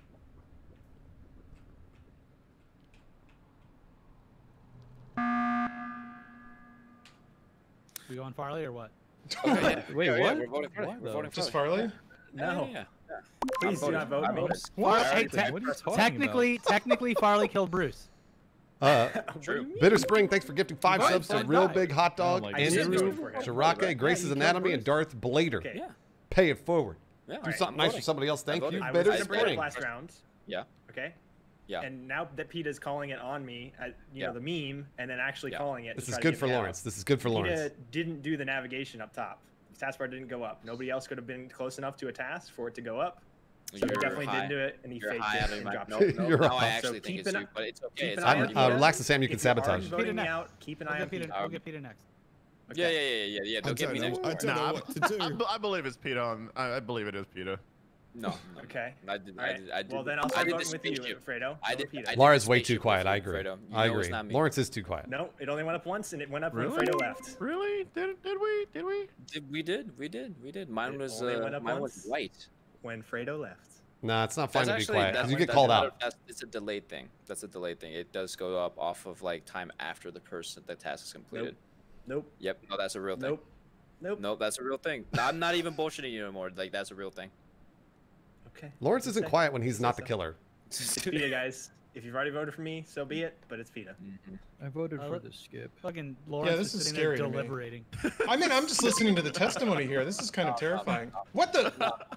We go on Farley or what? Okay, Wait, yeah, what? We're voting for Why, We're though? voting for Just Farley. Farley? No. Yeah. Please do not vote me. Hey, What are you talking technically, Farley killed Bruce. True. Bitter Spring, thanks for gifting 5 Right, subs to so Real die. Big Hot Dog, like I did Andrew, vote for him. Jirake, Right. Grace's Yeah, you Anatomy, killed and Darth Blader. Okay. Yeah. Pay it forward. Yeah. Do Alright, something I'm nice for voting. somebody else. Thank voted. you, I was Bitter gonna bring it Spring. last round. Yeah. Okay. Yeah. And now that PETA's calling it on me, you know, the meme, and then actually Yeah. calling it. This to is try to good get for me out. Lawrence. This is good for Lawrence. PETA didn't do the navigation up top. The taskbar didn't go up. Nobody else could have been close enough to a task for it to go up. So he You're definitely high. didn't do it, and he You're faked high it out of and my dropped no, it. no, You're no, off. I actually So think keep it's an- you, but it's okay. keep It's an not eye really on you. Relax the Sam, you If can you're already sabotage. voting Peter me next. out, keep an We'll eye get on Peter, PETA. we'll get Peter next. Yeah. They'll get me next. I don't know Nah, what to do. I believe it's PETA. I believe it is PETA. No. Okay. I did. Alright. I did. Well, then I'll I start did voting the with you, spaceship. Fredo. I Go did. PETA. I did Laura's the way too spaceship quiet. with I you, agree. Fredo. You I know it's agree. not me. Lawrence is too quiet. No, it only went up once, and it went up Really? when Fredo left. Really? Did we? We did. Mine It was only went up mine was once? white. When Fredo left. Nah, it's not fun That's to be quiet. that's- You get that's called another- out. It's a delayed thing. That's a delayed thing. It does go up off of like time after the task is completed. Nope. Yep. No, that's a real thing. Nope. Nope, that's a real thing. I'm not even bullshitting you anymore. Like that's a real thing. Okay. Lawrence isn't Okay. quiet when he's not the So. killer. It's PETA, guys. If you've already voted for me, so be it. But it's PETA. I voted for look- the skip. Fucking Lawrence this is sitting there scary to me. deliberating. I mean, I'm just listening to the testimony here. This is kind of terrifying. What the?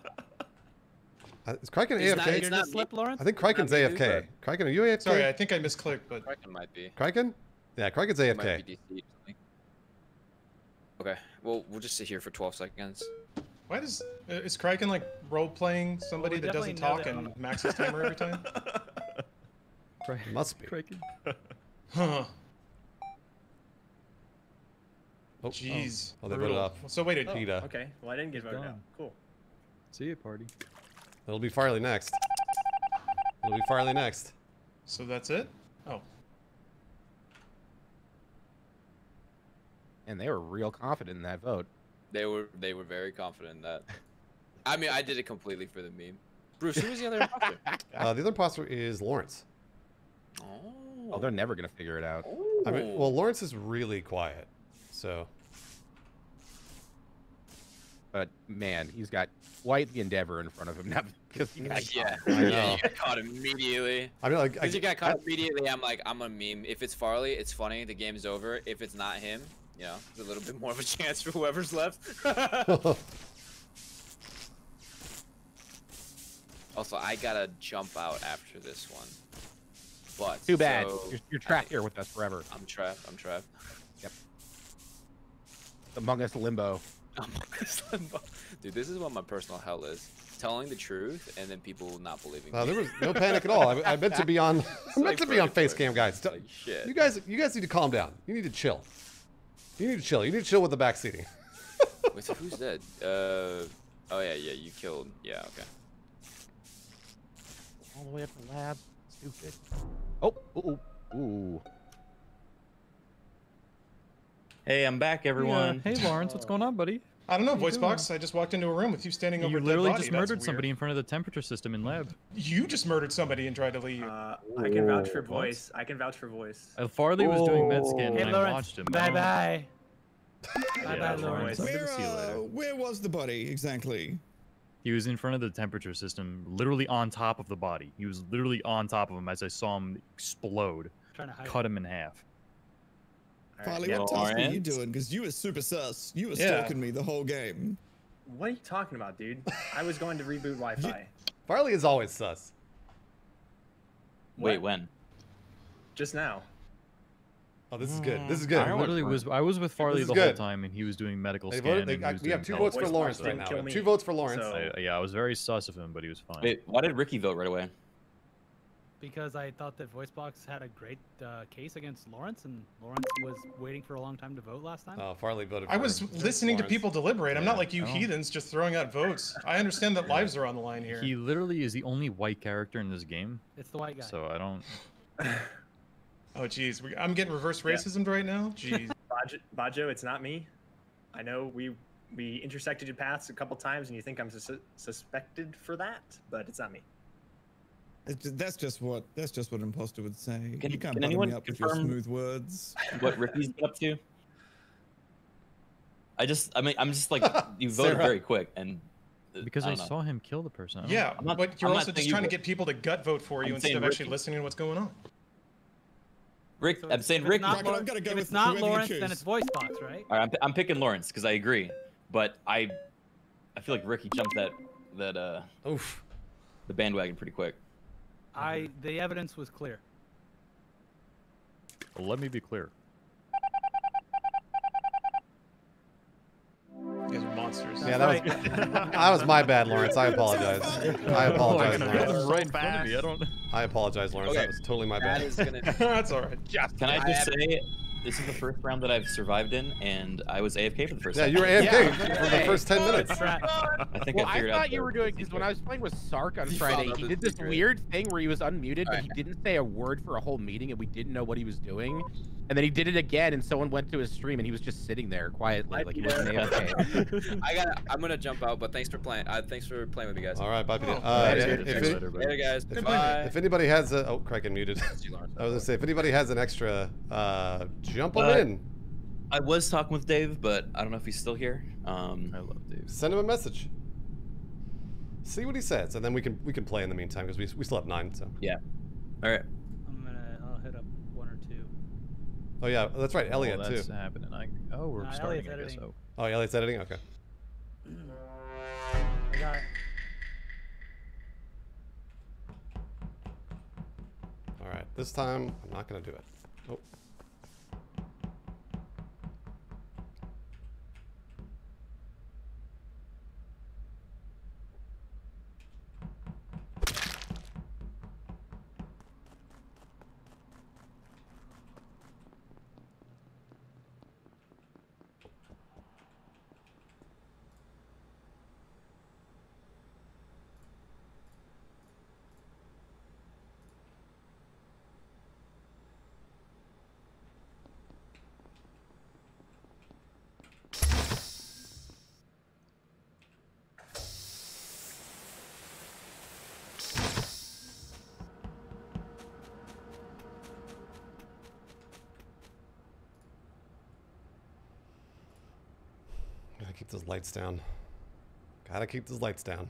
Is Kraken It's not- AFK? it's not me. Slip, Lawrence? I think Kraken's not me, AFK. Kraken, are you AFK? Sorry, I think I misclicked, but Kraken might be. Kraken? Yeah, Kraken's It might AFK. be DC. Okay. Well, we'll just sit here for 12 seconds. why does is Kraken like role playing somebody we that doesn't definitely know talk that- and maxes timer every time? Must be. Kraken. Huh. Oh, Jeez. Oh, they voted Brutal. up. So wait, Oh, PETA. okay. Well, I didn't get He's voted gone. out. Cool. See you, party. It'll be Farley next. It'll be Farley next. so that's it? Oh. And they were real confident in that vote. They were very confident in that. I mean, I did it completely for the meme. Bruce, who was the other imposter? The other imposter is Lawrence. Oh, they're never gonna figure it out. I mean, well, Lawrence is really quiet, so. But man, he's got quite the endeavor in front of him now because he got Yeah, I know. yeah, you got caught immediately. I mean, like, Because you got caught immediately, I'm like, I'm a meme. If it's Farley, it's funny. The game's over. If it's not him, you know, there's a little bit more of a chance for whoever's left. Also, I gotta jump out after this one. But Too bad. so- You're trapped here with us forever. I'm trapped. I'm trapped. Yep. Among Us limbo. Dude, this is what my personal hell is. Telling the truth and then people not believing There me. was no panic at all. I meant to be on. I meant to be on face cam, guys. Shit. You guys need to calm down. You need to chill. You need to chill. You need to chill with the backseating. Wait, so who's dead? Oh yeah, you killed. Yeah, okay. All the way up the lab. Stupid. Oh, ooh. Hey, I'm back, everyone. Yeah. Hey, Lawrence, what's going on, buddy? I don't know, What are you voice box. I just walked into a room with you standing over You a dead literally body. just That's murdered weird. somebody in front of the temperature system in lab. You just murdered somebody and tried to leave. I can vouch for voice. I can vouch for voice. Farley was doing med scan Hey, and I Lawrence, watched him. bye-bye. Yeah, Bye-bye, Lawrence. I'm gonna see you later. Where was the body exactly? He was in front of the temperature system, literally on top of the body. He was literally on top of him as I saw him explode, cut him in half. Farley, what task were you doing? Because you were super sus. You were stalking me the whole game. What are you talking about, dude? I was going to reboot Wi-Fi. Farley is always sus. Wait, when? Just now. Oh, this is good. This is good. I was with Farley This is the whole good. time, and he was doing medical They scan. voted- and he was we have doing 2 votes for health. Lawrence right now. We have 2 votes for Lawrence. Yeah, I was very sus of him, but he was fine. Wait, why did Ricky vote right away? Because I thought that VoiceBox had a great case against Lawrence, and Lawrence was waiting for a long time to vote last time. Oh, Farley voted for I was listening to people deliberate. I'm not like you Oh. heathens just throwing out votes. I understand that lives are on the line here. He literally is the only white character in this game. It's the white guy. So I don't. Oh, jeez. I'm getting reverse racism right now? Jeez. Bajo, it's not me. I know we intersected your paths a couple times, and you think I'm suspected for that, but it's not me. That's just what imposter would say. Can you can't can butter anyone me up with your confirm smooth words. What Ricky's been up to? I'm just like, you voted Sarah. very quick, and Because I don't know. saw him kill the person. I don't Yeah, know. but you're I'm not also saying just you trying to vote. get people to gut vote for you I'm instead saying of actually Ricky. listening to what's going on. Rick, I'm saying If it's Ricky. not, Rocket, Lawrence, I'm gonna go if with it's not whoever you Lawrence, choose. then it's VoiceBox, right? All right, I'm picking Lawrence because I agree, but I feel like Ricky jumped the bandwagon pretty quick. The evidence was clear. Well, let me be clear. You guys are monsters. Yeah, that was my bad, Lawrence. I apologize. I apologize, Lawrence. Right in front of me. I don't. I apologize, Lawrence. Okay. That was totally my That bad. is gonna. That's all right. Can I just say, this is the first round that I've survived in, and I was AFK for the first Yeah, time. you were AFK Yeah. for the first 10 minutes. I think Well, I I figured out. thought you were doing because when I was playing with Sark on Friday, found out he the did this secret. weird thing where he was unmuted, but Alright. he didn't say a word for a whole meeting, and we didn't know what he was doing. And then he did it again, and someone went to his stream, and he was just sitting there quietly, like he wasn't AFK. I'm gonna jump out, but thanks for playing. Thanks for playing with me, guys. All right, bye, Peter. Later, guys. Bye. If anybody has a... Oh, Kraken muted. I was going to say, if anybody has an extra, jump on in. I was talking with Dave, but I don't know if he's still here. I love Dave. Send him a message. See what he says, and then we can play in the meantime, because we still have 9, so... Yeah. All right. I'll hit up 1 or 2. Oh, yeah, that's right, Elliot, oh, that's too. happening. We're Nah, starting, Elliot's I guess. editing. So. Oh, Elliot's editing? Okay. I got it. All right, this time, I'm not going to do it. Oh. Gotta keep those lights down. Gotta keep those lights down.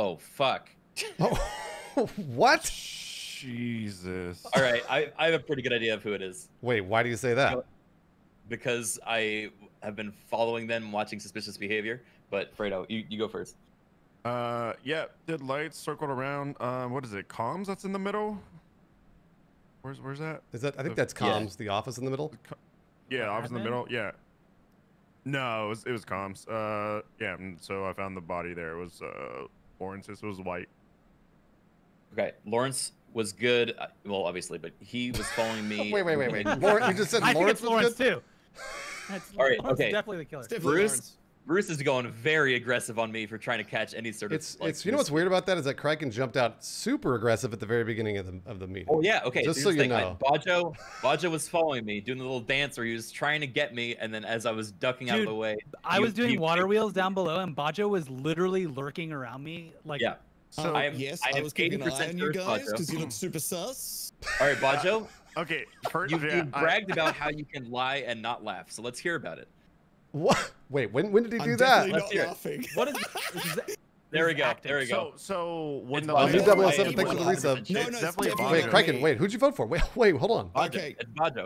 Oh fuck. What? Jesus. All right, I have a pretty good idea of who it is. Wait, why do you say that? Because I have been following them, watching suspicious behavior. But Fredo, you go first. Yeah, did lights circled around. What is it? Comms that's in the middle? Where's that? Is that? I think that's comms. The office in the middle. Yeah, office in the middle. Yeah. No, it was comms. Yeah. And so I found the body there. It was Lawrence's. It was white. Okay, Lawrence was good. Well, obviously, but he was following me. wait. Lawrence, you just said Lawrence was Lawrence good too. All right. Lawrence Okay. is definitely the killer. Bruce is going very aggressive on me for trying to catch any sort of. It's you know what's weird about that is that Kraken jumped out super aggressive at the very beginning of the meeting. Oh yeah, okay. Just so you know. Bajo was following me, doing a little dance where he was trying to get me, and then as I was ducking out of the way, I was doing water wheels down below, and Bajo was literally lurking around me. Like, yeah. So I was keeping an eye on you guys because you look super sus. All right, Bajo. Okay, you bragged about how you can lie and not laugh, so let's hear about it. What? Wait, when did he do that? Let's hear it. What is There we go. There we go. So when the New 007, thanks for the resub. No, definitely Wait, Kraken, wait, who'd you vote for? Wait, hold on. Okay. It's Bajo.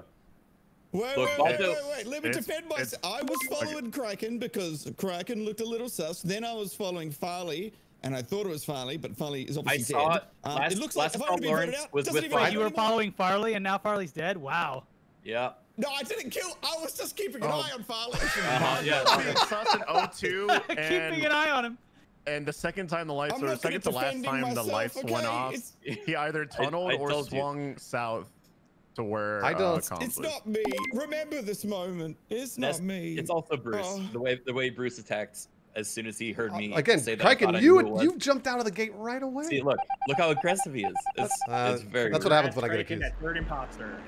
Wait. Let me defend myself. I was following Kraken because Kraken looked a little sus. Then I was following Farley, and I thought it was Farley, but Farley is obviously dead. It looks like Lawrence was with Wait, you were following Farley, and now Farley's dead? Wow. Yeah. No, I didn't kill. I was just keeping an eye on Farley. Yeah. Sus in O2. Keeping an eye on him. And the second time the lights, or second to last time the lights went off, he either tunneled or swung south to where It's not me. Remember this moment. It's not me. It's also Bruce. The way Bruce attacked as soon as he heard me again, say that. Kraken, you jumped out of the gate right away. See, look how aggressive he is. It's very. That's what happens when I get accused. That third imposter.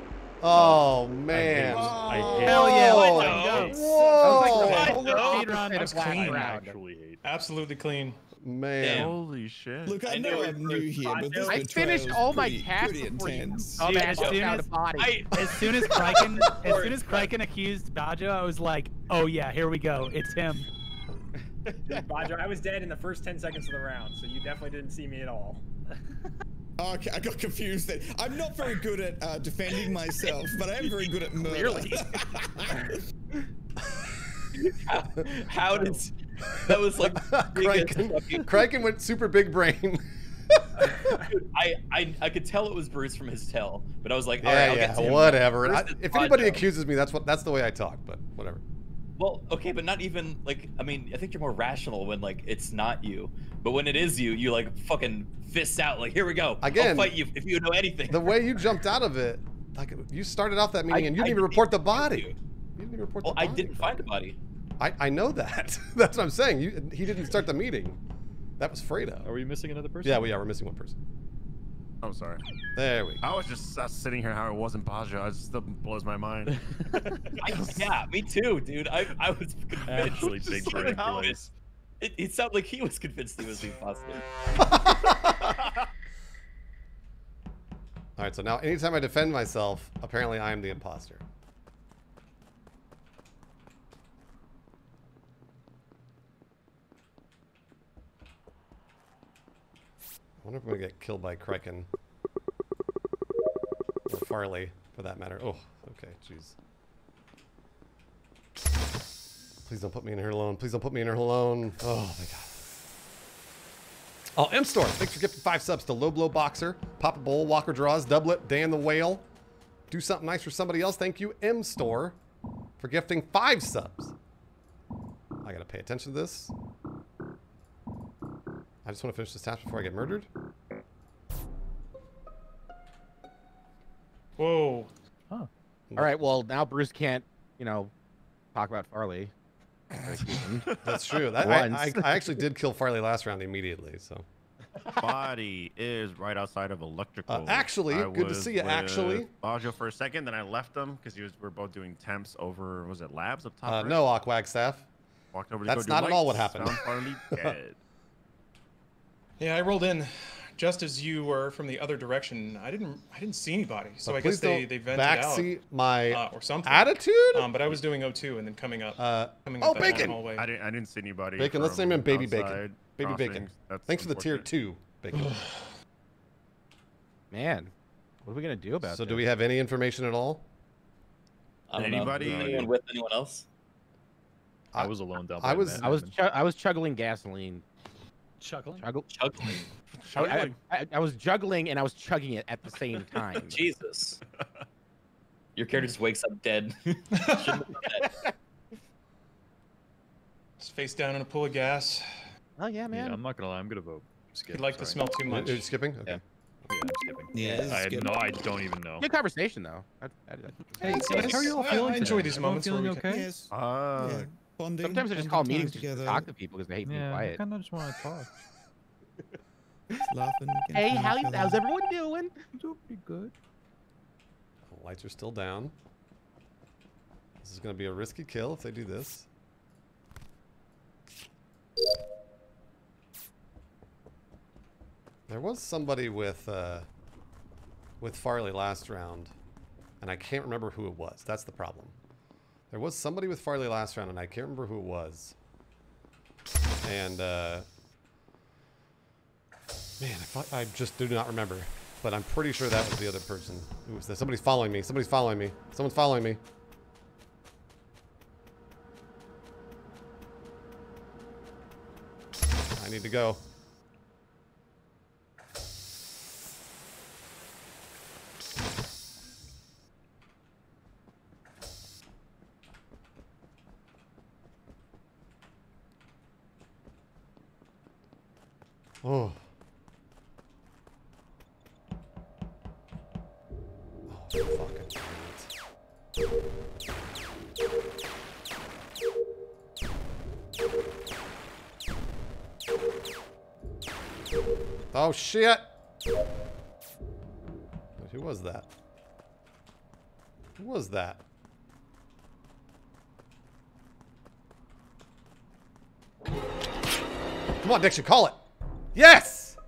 Oh man! Hell yeah! Whoa! Absolutely clean. Man. Holy shit. Look, I know I'm new here, but this I finished all my tasks pretty before you intense. As soon as Kraken accused Bajo, I was like, oh yeah, here we go. It's him. Dude, Bajo, I was dead in the first 10 seconds of the round, so you definitely didn't see me at all. Okay, I got confused then. I'm not very good at defending myself, but I am very good at murder. How did that was like Kraken went super big brain. I could tell it was Bruce from his tell, but I was like, whatever. If anybody accuses me, that's the way I talk. But whatever. Well, okay, but not even like, I mean, I think you're more rational when like it's not you, but when it is you, you like fucking fists out like, here we go. Again, I'll fight you if you know anything. The way you jumped out of it, like you started off that meeting and you didn't even report the body. You didn't even report the body. I didn't find the body. I know that. That's what I'm saying. He didn't start the meeting. That was Fredo. Are we missing another person? Yeah, we're missing one person. I'm sorry. There we go. I was just sitting here how it wasn't Bajo. It still blows my mind. Yeah, me too, dude. I was convinced. Actually, big brain plays. It sounded like he was convinced he was the imposter. All right, so now anytime I defend myself, apparently I am the imposter. I wonder if I'm gonna get killed by Kraken. Or Farley, for that matter. Oh, okay, jeez. Please don't put me in here alone. Please don't put me in here alone. Oh my god. Oh, M-Store, thanks for gifting 5 subs to Low Blow Boxer, Papa Bowl, Walker Draws, Doublet, Dan the Whale. Do something nice for somebody else. Thank you, M-Store, for gifting 5 subs. I gotta pay attention to this. I just want to finish this task before I get murdered. Whoa. Huh. All right, well, now Bruce can't, talk about Farley. That's true. I actually did kill Farley last round immediately, so. Body is right outside of electrical. Actually, good to see you, actually. Bajo for a second, then I left him because we're both doing temps over, was it labs up top? No, Aquag staff. Walked over to That's go not do at all what lights, happened. found Farley dead. Yeah, I rolled in just as you were from the other direction. I didn't see anybody, so I guess they vented out. Backseat my or something. attitude. But I was doing O2 and then coming up. Oh, that Bacon. hallway. I didn't see anybody. Bacon, let's name him Baby Bacon. Baby Bacon. Thanks for the tier 2, Bacon. Man, what are we gonna do about this? So do we have any information at all? I don't know. Is anyone with anyone else? I was alone down. I was juggling gasoline. Chuggling. Juggling. I was juggling and I was chugging it at the same time. Jesus. Your character just wakes up dead. Just face down in a pool of gas. Oh yeah, man. Yeah, I'm not gonna lie. I'm gonna vote. Skip. You'd like the smell too much. You're skipping? Okay. Yeah, I'm skipping. Yeah, I don't even know. Good conversation though. Hey, how are you all feeling? I enjoy today? these moments. Feeling Where we can- okay? Yes. Uh, Bonding. Sometimes I just call meetings just to talk to people because they hate being Yeah, I quiet. kind of just want to talk. Laughing. Hey, getting how's each other. everyone doing? Doing pretty good. The lights are still down. This is going to be a risky kill if they do this. There was somebody with Farley last round, and I can't remember who it was. That's the problem. There was somebody with Farley last round, and I can't remember who it was. And, man, I just do not remember. But I'm pretty sure that was the other person. Who was this? Somebody's following me. Somebody's following me. Someone's following me. I need to go. Oh. Oh, fucking oh shit! Wait, who was that? Who was that? Come on, Diction, call it! Yes!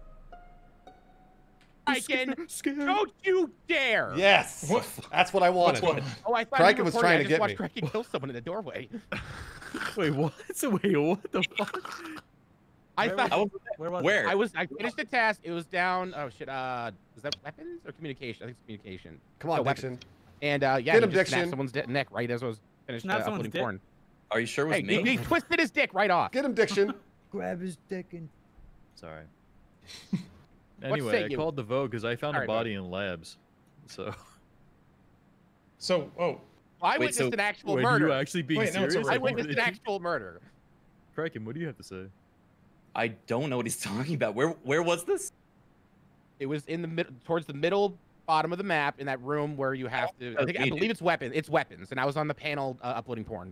Don't you dare! Yes! What? That's what I wanted. Oh, I thought Kraken was trying to get me. I just watched Kraken kill someone in the doorway. Wait, what? Wait, what the fuck? I thought. Where? I finished the task. It was down. Oh shit. Was that weapons or communication? I think it's communication. Come on, No, Diction. weapons. And yeah, Get him, he just snapped Diction. someone's neck right as I was finished Snap someone's uploading dick? porn. Are you sure it was Hey, me? he twisted his dick right off. Get him, Diction. Grab his dick and. Sorry. say Anyway, I you? called the vote because I found All a right, body in labs. So. So, I Wait, witnessed so- an actual Wait, murder. you actually being Wait, no, it's serious? over. I witnessed an actual murder. Kraken, what do you have to say? I don't know what he's talking about. Where was this? It was in the middle, towards the middle bottom of the map, in that room where you have to. I believe it's weapons. It's weapons, and I was on the panel uploading porn.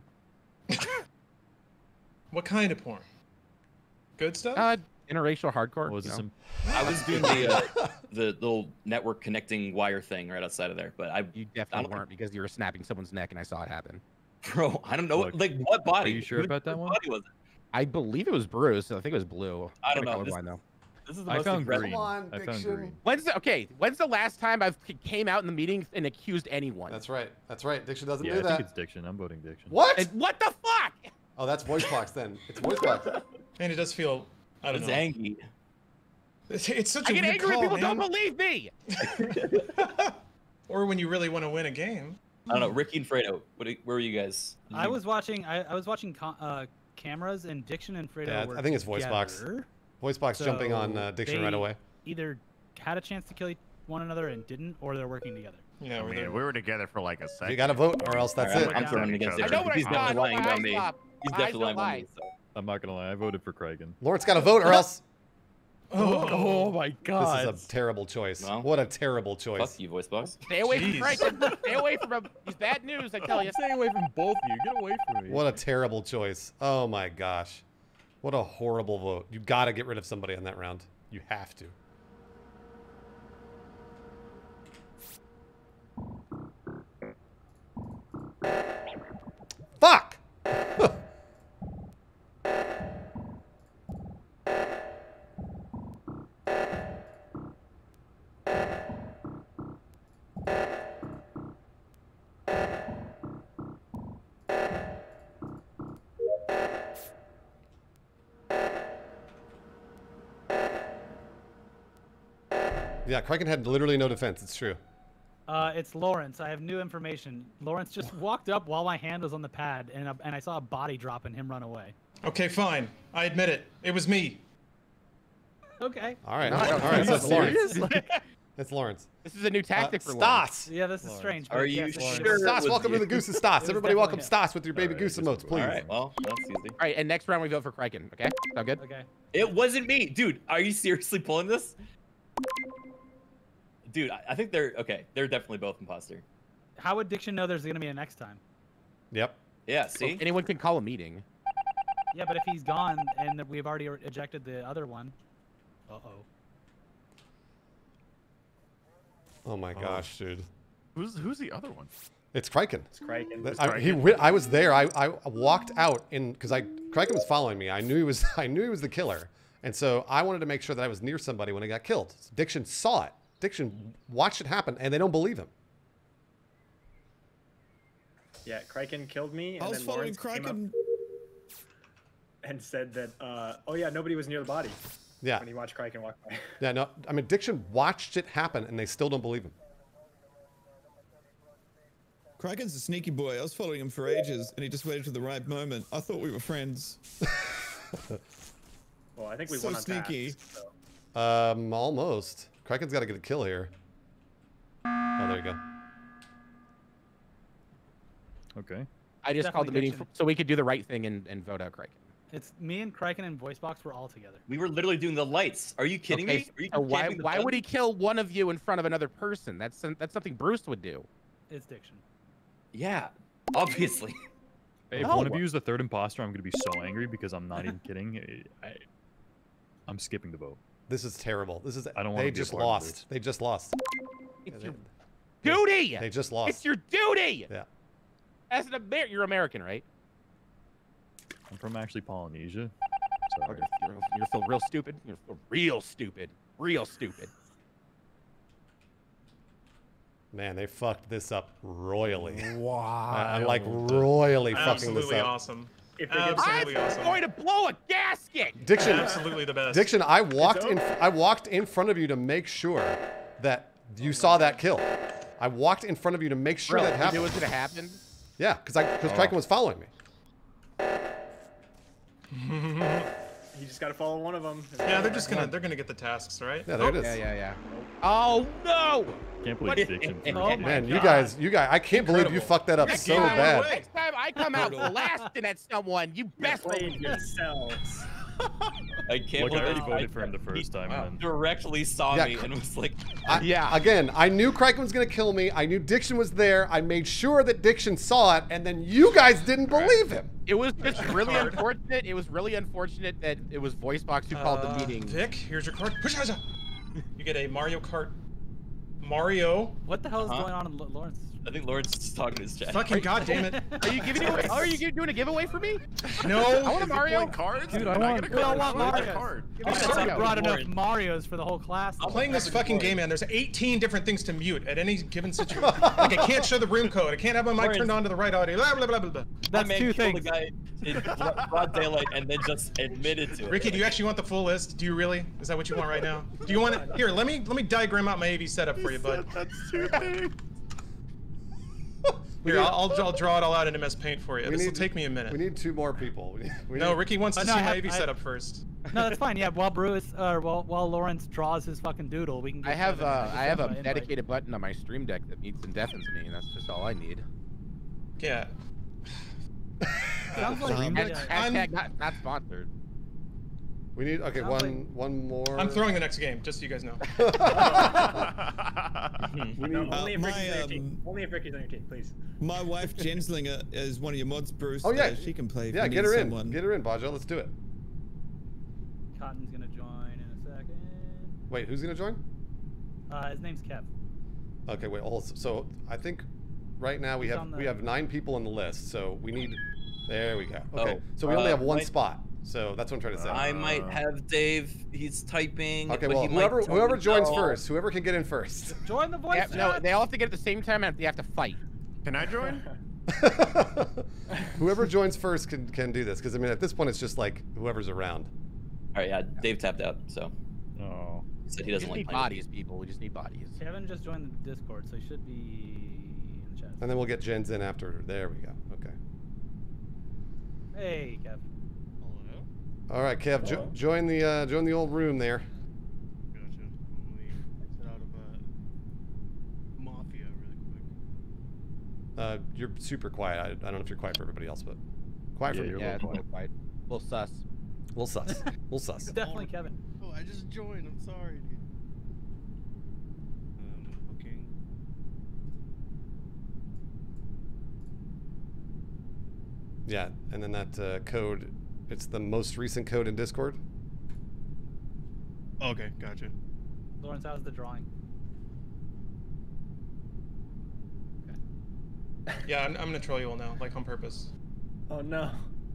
what kind of porn? Good stuff. Interracial hardcore. What was you this? know? I was doing the little network connecting wire thing right outside of there, but You definitely weren't because you were snapping someone's neck, and I saw it happen. Bro, I don't know. Look, like what body? Are you sure about that What one? body was it? I believe it was Bruce. I think it was blue. I don't I'm know. colorblind, though. This is the I most found aggressive- green. Come on, I found Diction. green. When's the last time I came out in the meetings and accused anyone? That's right. That's right. Diction doesn't Yeah, do I that. think it's Diction. I'm voting Diction. What? And what the fuck? Oh, that's voice box then. It's voice box. And it does feel. I don't It's know. angry. It's such I a get weird angry when call, people don't man. believe me. Or when you really want to win a game. I don't know. Ricky and Fredo, where were you guys? I was watching. I was watching cameras, and Diction and Fredo Yeah, were I think it's voice box. together. Voice box jumping on So Diction they right away. Either had a chance to kill one another and didn't, or they're working together. Yeah, I mean, we were together for like a second. You got to vote, or else that's Alright, it. I'm throwing against I Diction. know what I He's saw. definitely lying My about eyes me. flop. He's My eyes definitely lying don't about lie. me. So. I'm not gonna lie. I voted for Kraken. Lawrence got to vote, or else. Oh my god. This is a terrible choice. Well, What a terrible choice. Fuck you, voice box. Stay away Jeez. from Frank. Stay away from him. He's bad news. I tell you. Stay away from both of you. Get away from me. What a terrible choice. Oh my gosh. What a horrible vote. You got to get rid of somebody on that round. You have to. Fuck! Yeah, Kraken had literally no defense. It's true. It's Lawrence. I have new information. Lawrence just walked up while my hand was on the pad, and I saw a body drop and him run away. Okay, fine. I admit it. It was me. Okay. All right. All right. So it's Lawrence. It's Lawrence. This is a new tactic for Lawrence. Stas. Yeah, this is strange. Are you sure? Stas, welcome to the Goose and Stas. Everybody welcome Stas with your baby goose emotes, please. All right, well, that's easy. All right, and next round we vote for Kraken. Okay, sound good? Okay. It wasn't me, dude. Are you seriously pulling this? Dude, I think they're okay. They're definitely both imposter. How would Diction know there's gonna be a next time? Yep. Yeah. See, well, anyone can call a meeting. Yeah, but if he's gone and we've already ejected the other one. Uh-oh. Oh my gosh, dude. Who's the other one? It's Kraken. It's Kraken. I was there. I walked out in because Kraken was following me. I knew he was the killer, and so I wanted to make sure that I was near somebody when I got killed. Diction saw it. Diction watched it happen, and they don't believe him. Yeah, Kraken killed me, and I was then following Lawrence came Kraken up and said that, oh yeah, nobody was near the body. Yeah. When he watched Kraken walk by. Yeah, no, I mean, Diction watched it happen, and they still don't believe him. Kraken's a sneaky boy. I was following him for ages, and he just waited for the right moment. I thought we were friends. Well, I think we So won on sneaky. tasks, so. Almost. Kraken's got to get a kill here. Oh, there you go. Okay. I just called the meeting Diction. so we could do the right thing and vote out Kraken. It's me and Kraken and VoiceBox were all together. we were literally doing the lights. Are you kidding me? Are you so why camping the why gun? would he kill one of you in front of another person? That's something Bruce would do. It's Diction. Yeah, obviously. If No. one of you is the third imposter, I'm gonna be so angry because I'm not even kidding. I'm skipping the vote. This is terrible. This is. I don't want They to be a just part of lost. this. They just lost. It's your duty. They just lost. It's your duty. Yeah. As an American, you're American, right? I'm from actually Polynesia. Oh, you're still real stupid. You're still real stupid. Real stupid. Man, they fucked this up royally. Wow. Like royally fucking this Absolutely up. awesome. If they give Absolutely I'm awesome. going to blow a gasket. Diction, Absolutely the best. Diction, I walked in front of you to make sure that you saw that kill. I walked in front of you to make sure that You happened. knew it was gonna happen. Yeah, because Kraken was following me. You just gotta follow one of them. Yeah, they're gonna get the tasks, right? Yeah, there it is. Yeah. Oh no! Can't believe Diction. Oh my Man, God. you guys, I can't believe you fucked that up Next so time- bad. Next time I come out blasting at someone, you best Playing believe it. yourselves. I can't Look, I already believe voted for him the first time. And then directly saw Yeah, me and was like, Yeah. Again, I knew Kraken was gonna kill me. I knew Diction was there. I made sure that Diction saw it, and then you guys didn't believe him. It was just really unfortunate. It was really unfortunate that it was VoiceBox who called the meeting. Vic, here's your card. Push it. You get a Mario Kart. Mario. What the hell is going on in Lawrence? I think Lawrence is talking to his chat. Fucking goddamn it. Are you giving away? Are you doing a giveaway for me? No. I want a Mario. Cards? Dude, I we all want Mario. card. I brought enough Marios for the whole class. I'm playing this fucking game, man. There's 18 different things to mute at any given situation. Like, I can't show the room code. I can't have my mic turned on to the right audio. Blah, blah, blah, blah, blah. That's man two killed things. the guy in broad daylight and then just admitted to it. Ricky, do you actually want the full list? Do you really? Is that what you want right now? Do you want it? Here, let me diagram out my AV setup for you, bud. That's too big. Here, I'll draw it all out in MS Paint for you. We This will need- take me a minute. We need 2 more people. No, Ricky wants to No, see I my have- AV setup first. No, that's fine. Yeah, while while Lawrence draws his fucking doodle, we can. I get have Kevin to I have a send an invite. dedicated button on my stream deck that mutes and deafens me, and that's just all I need. Yeah. Sounds like Hashtag not sponsored. We need Sounds one more. I'm throwing the next game, just so you guys know. We No, need, only if Ricky's on your team. Only if Ricky's on your team, please. My wife Jenslinger is one of your mods, Bruce. Oh yeah, she can play. If Yeah, you get need her someone. in. Get her in, Baja. Let's do it. Cotton's gonna join in a second. Wait, who's gonna join? His name's Kev. Okay, wait. So I think right now we He's have on the- we have 9 people on the list. So we need. There we go. Okay. Oh, So we only have 1 might- spot. So that's what I'm trying to say. I might have Dave. He's typing. Okay, but well, he might tell whoever me joins no. first, whoever can get in first. Join the voice. No, they all have to get at the same time, and they have to fight. Can I join? Whoever joins first can do this, because I mean at this point it's just like whoever's around. All right, yeah, Dave tapped out. So. Oh. He said he We doesn't just like need playing with bodies, people. We just need bodies. Kevin just joined the Discord, so he should be in the chat. And then we'll get Jens in after. There we go. Okay. Hey, Kev. All right, Kev, join the old room there. Gotcha. Let me exit out of Mafia really quick. You're super quiet. I don't know if you're quiet for everybody else, but quiet for you. Yeah, it's a little quiet. A little sus. A little sus. A little sus. Definitely Kevin. Oh, I just joined. I'm sorry, dude. Looking. Yeah, and then that code, it's the most recent code in Discord. Okay, gotcha. Lawrence, how's the drawing? Yeah, I'm gonna troll you all now, like on purpose. Oh no.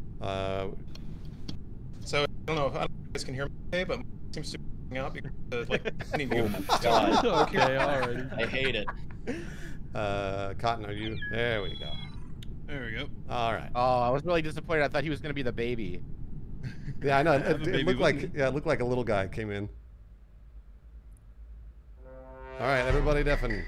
So I don't know if you guys can hear me okay, but it seems to be out because like I need to Oh go. my god. Okay, alright. I hate it. Cotton, are you? There we go. There we go. All right. Oh, I was really disappointed. I thought he was gonna be the baby. Yeah, I know. have a It baby looked with like me. it looked like a little guy came in. All right, everybody, deafen.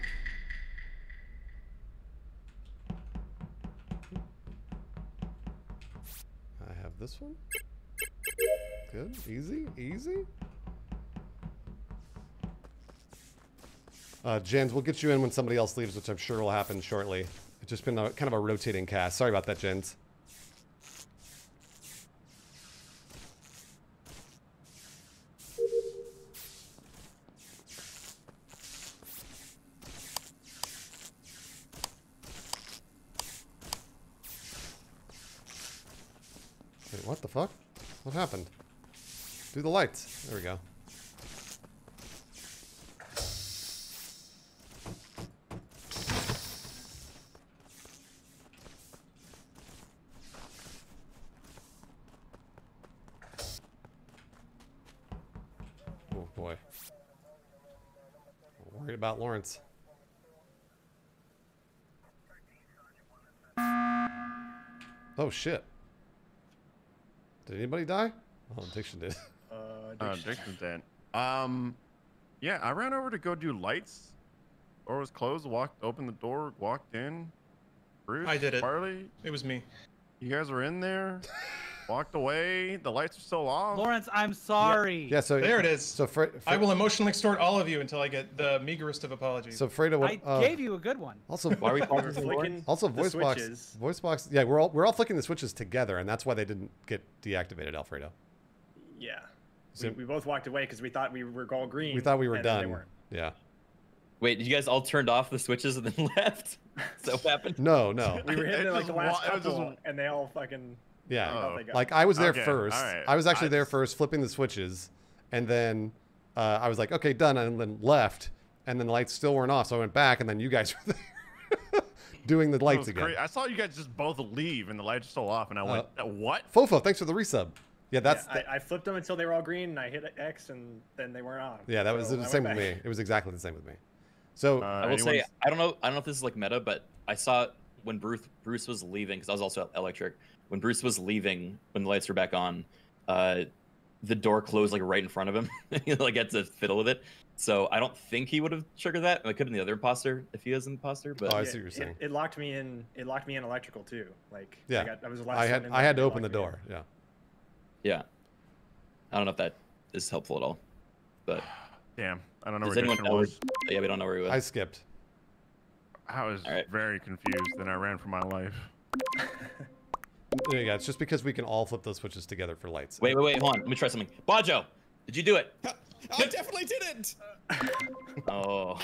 I have this one. Good, easy, easy. Jens, we'll get you in when somebody else leaves, which I'm sure will happen shortly. It's just been kind of a rotating cast. Sorry about that, Jens. Wait, what the fuck? What happened? Do the lights. There we go. Oh boy. I'm worried about Lawrence. Oh shit. Did anybody die? Oh, Diction did. Dixon's dead. Yeah, I ran over to go do lights. Door was closed. Opened the door, walked in. Bruce, I did it. Farley, It was me. you guys were in there. Walked away. The lights are still off. Lawrence, I'm sorry. Yeah, so There it is. So I will emotionally extort all of you until I get the meagerest of apologies. So Fredo, what? I gave you a good one. Also, Why are we We're flicking also the switches. voice box. Yeah, we're all flicking the switches together, and that's why they didn't get deactivated, Alfredo. Yeah. So- We both walked away because we thought we were all green. We thought we were and then they done. weren't. Yeah. Wait, you guys all turned off the switches and then left? Is that what happened? No, no. We were hitting It like just the last wa- it was just- couple, and they all fucking. Yeah. thought they got- Like I was there Okay, first. alright. I was actually there I- first, flipping the switches, and then I was like, okay, done, and then left, and then the lights still weren't off, so I went back, and then you guys were there doing the It lights was again. I saw you guys just both leave and the lights are still off, and I went, what? Fofo, thanks for the resub. Yeah, that's Yeah, I flipped them until they were all green, and I hit X, and then they weren't on. yeah, that was So the I same went with back. me. It was exactly the same with me. So I will say, I don't know if this is like meta, but I saw when Bruce was leaving, because I was also at Electric. When Bruce was leaving, when the lights were back on, the door closed like right in front of him. He like had to fiddle with it. So I don't think he would have triggered that. It could have been the other imposter if he was an imposter. But Oh, I see what you're saying. It locked me in. It locked me in electrical too. Like yeah, I was the last I one had in I there, had to they open the locked me in. door. Yeah. yeah, I don't know if that is helpful at all. But Damn, I don't know does where anyone Dixon know? was. Yeah, we don't know where he was. I skipped. I was very confused, and I ran for my life. Yeah, it's just because we can all flip those switches together for lights. Wait, hold on. Let me try something. Bajo, did you do it? I definitely did it. Oh.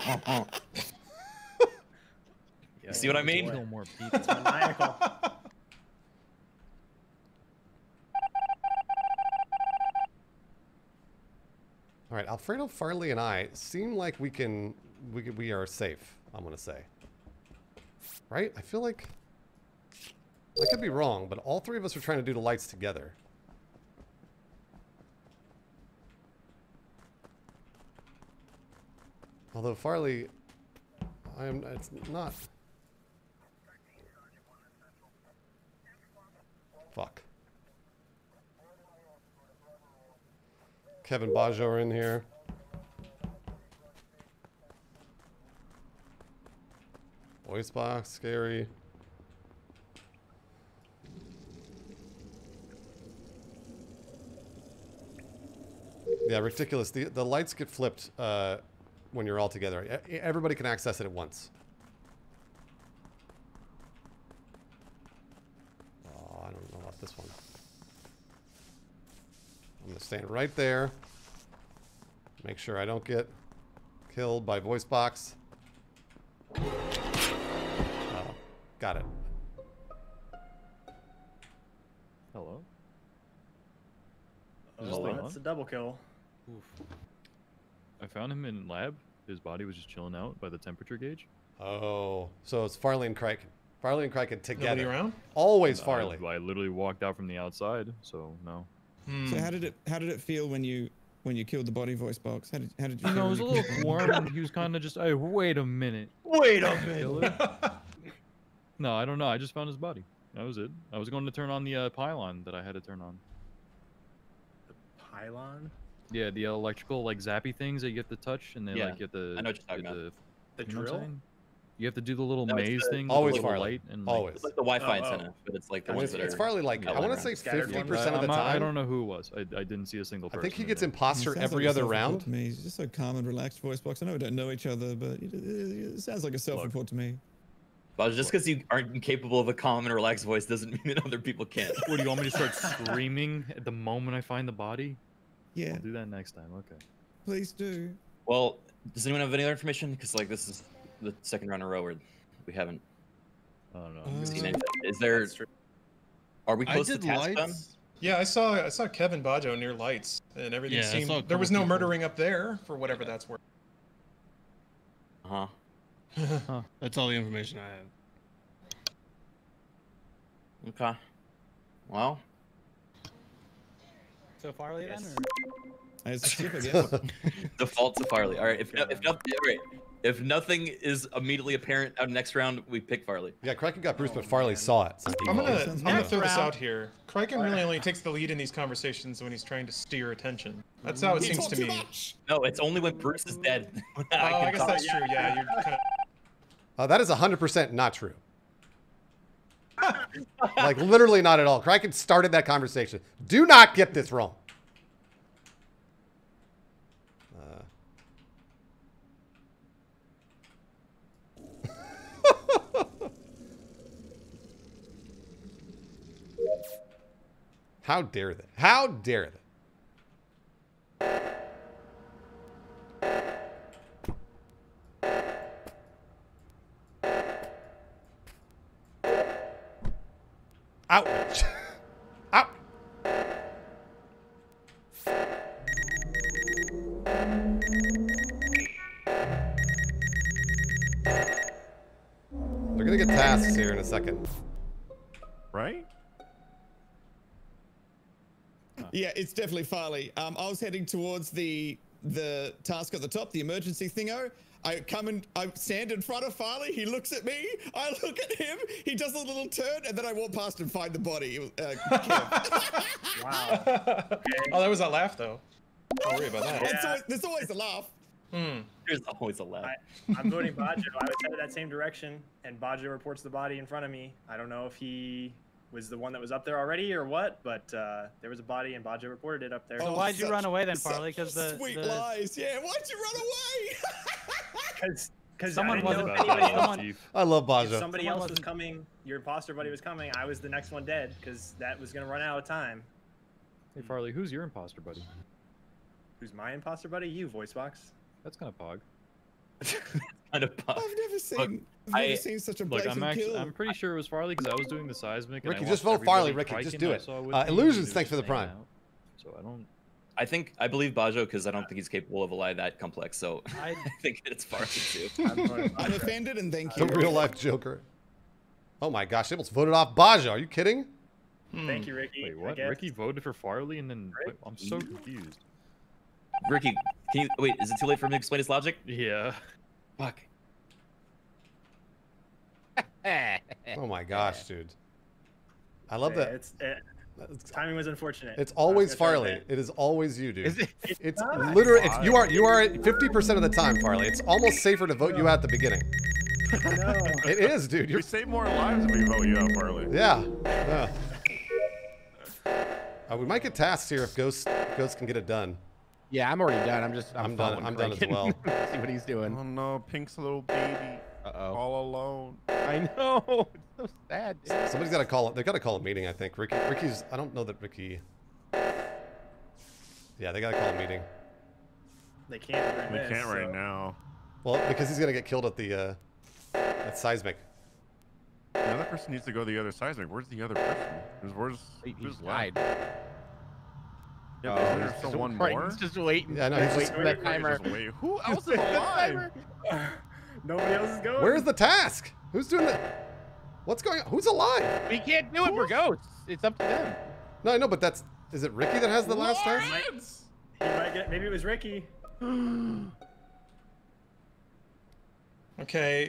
You see what I mean? Kill more people. It's maniacal. All right, Alfredo, Farley, and I seem like we are safe. I'm gonna say, right? I feel like I could be wrong, but all three of us are trying to do the lights together. Although Farley, it's not. Fuck. Kevin Bajo are in here. Voice box, scary. Yeah, ridiculous. The lights get flipped when you're all together. Everybody can access it at once. Oh, I don't know about this one. I'm going to stand right there. Make sure I don't get killed by voice box. Oh, got it. Hello? Oh, that's a double kill. Oof. I found him in lab. His body was just chilling out by the temperature gauge. Oh, so it's Farley and Criken. Farley and Criken together. Nobody around? Always Farley. I literally walked out from the outside, so no. So how did it feel when you killed the body voice box? How did you feel? No, it was a little warm. He was kind of just, hey, wait a minute. Wait a minute. No, I don't know. I just found his body. That was it. I was going to turn on the pylon that I had to turn on. The pylon? Yeah, the electrical like zappy things that you have to touch, and then like you have to. I know what you're talking about. The you know what I'm drill? saying? You have to do the little No, it's maze the- thing. Always with the little Farley. light and Always. It's like the Wi-Fi antenna, but it's like the ones that are. It's Farley like, I want to say Scattered 50% ones. of the time. I don't know who it was. I didn't see a single I person. think he in gets there. imposter Sounds every like a other self-report round. To me. He's just so calm and relaxed voice box. I know we don't know each other, but it sounds like a self-report to me. Well, just because you aren't capable of a calm and relaxed voice doesn't mean that other people can't. What, do you want me to start screaming at the moment I find the body? Yeah. I'll do that next time. Okay. Please do. Well, does anyone have any other information? Because like this is the second round in a row where we haven't I don't know. seen anything. Is there? Are we close I to did task done? lights. Yeah, I saw Kevin Bajo near lights, and everything Yeah, I saw a seemed. There couple was no people. murdering up there for whatever that's worth. Uh huh. That's all the information I have. Okay. Well. So Farley then? Or? It's a skip, I guess. Default to Farley. All right. If nothing is immediately apparent out of next round, we pick Farley. Yeah, Criken got Bruce, but Farley saw it. So I'm gonna throw this out here. Criken really only takes the lead in these conversations when he's trying to steer attention. That's how it seems to me. No, it's only when Bruce is dead. I guess that's true. Yeah, you're kind of. That is 100% not true. Like literally not at all. Criken started that conversation. Do not get this wrong. How dare they? How dare they? Ouch. Out. They're gonna get tasks here in a second. Right? Yeah, it's definitely Farley. I was heading towards the task at the top, the emergency thingo. I stand in front of Farley. He looks at me. I look at him. He does a little turn, and then I walk past and find the body. Wow. Oh, that was a laugh though. Don't worry about that. Yeah. There's always a laugh. There's always a laugh. I'm voting Bajo. I was headed that same direction, and Bajo reports the body in front of me. I don't know if he was the one that was up there already or what, but there was a body, and Bajo reported it up there. So why'd you run away then, Farley? Because the sweet lies. Yeah, why'd you run away? Because Someone wasn't. I love If Bajo. somebody else was coming, your imposter buddy was coming, I was the next one dead, because that was going to run out of time. Hey Farley, who's your imposter buddy? Who's my imposter buddy? You, Voicebox. That's kind of pog. Kind of pog. I've never seen such a Look, blatant kill. I'm pretty sure it was Farley because I was doing the seismic. Ricky, and I just watched vote Farley, everybody Ricky. Just Criken do I it. saw with me, Illusions, and they thanks were for the just hanging prime. out. So I don't. I believe Bajo because I don't think he's capable of a lie that complex. So I think it's Farley too. I'm offended and thank you. The real life Joker. Oh my gosh, they almost voted off Bajo. Are you kidding? Thank you, Ricky. Wait, what? Ricky voted for Farley and then wait, I'm so confused. Ricky, can you wait? Is it too late for him to explain his logic? Yeah. Fuck. Oh my gosh, dude. I love that. Timing was unfortunate. It's always Farley. It is always you, dude. It's literally you are at 50% of the time, Farley. It's almost safer to vote you out at the beginning. No. It is, dude. We save more lives if we vote you out, Farley. Yeah. Yeah. We might get tasks here if Ghost can get it done. Yeah, I'm already done. I'm done. I'm done as well. See what he's doing. Oh no, Pink's little baby. All alone. I know. It's so sad. Dude. Somebody's got to call it. They've got to call a meeting, I think. Ricky's. I don't know that Ricky. Yeah, they got to call a meeting. They can't. They can't right now. Well, because he's gonna get killed at the at seismic. The other person needs to go to the other seismic. Where's the other person? Who's died. Yeah, there's still one more. He's just waiting. Yeah, no, he's waiting for that timer. Who else is alive? Nobody else is going. Where's the task? Who's doing the? What's going on? Who's alive? We can't do it for ghosts. It's up to them. No, I know, but that's. Is it Ricky that has the last task? He might get. Maybe it was Ricky. Okay.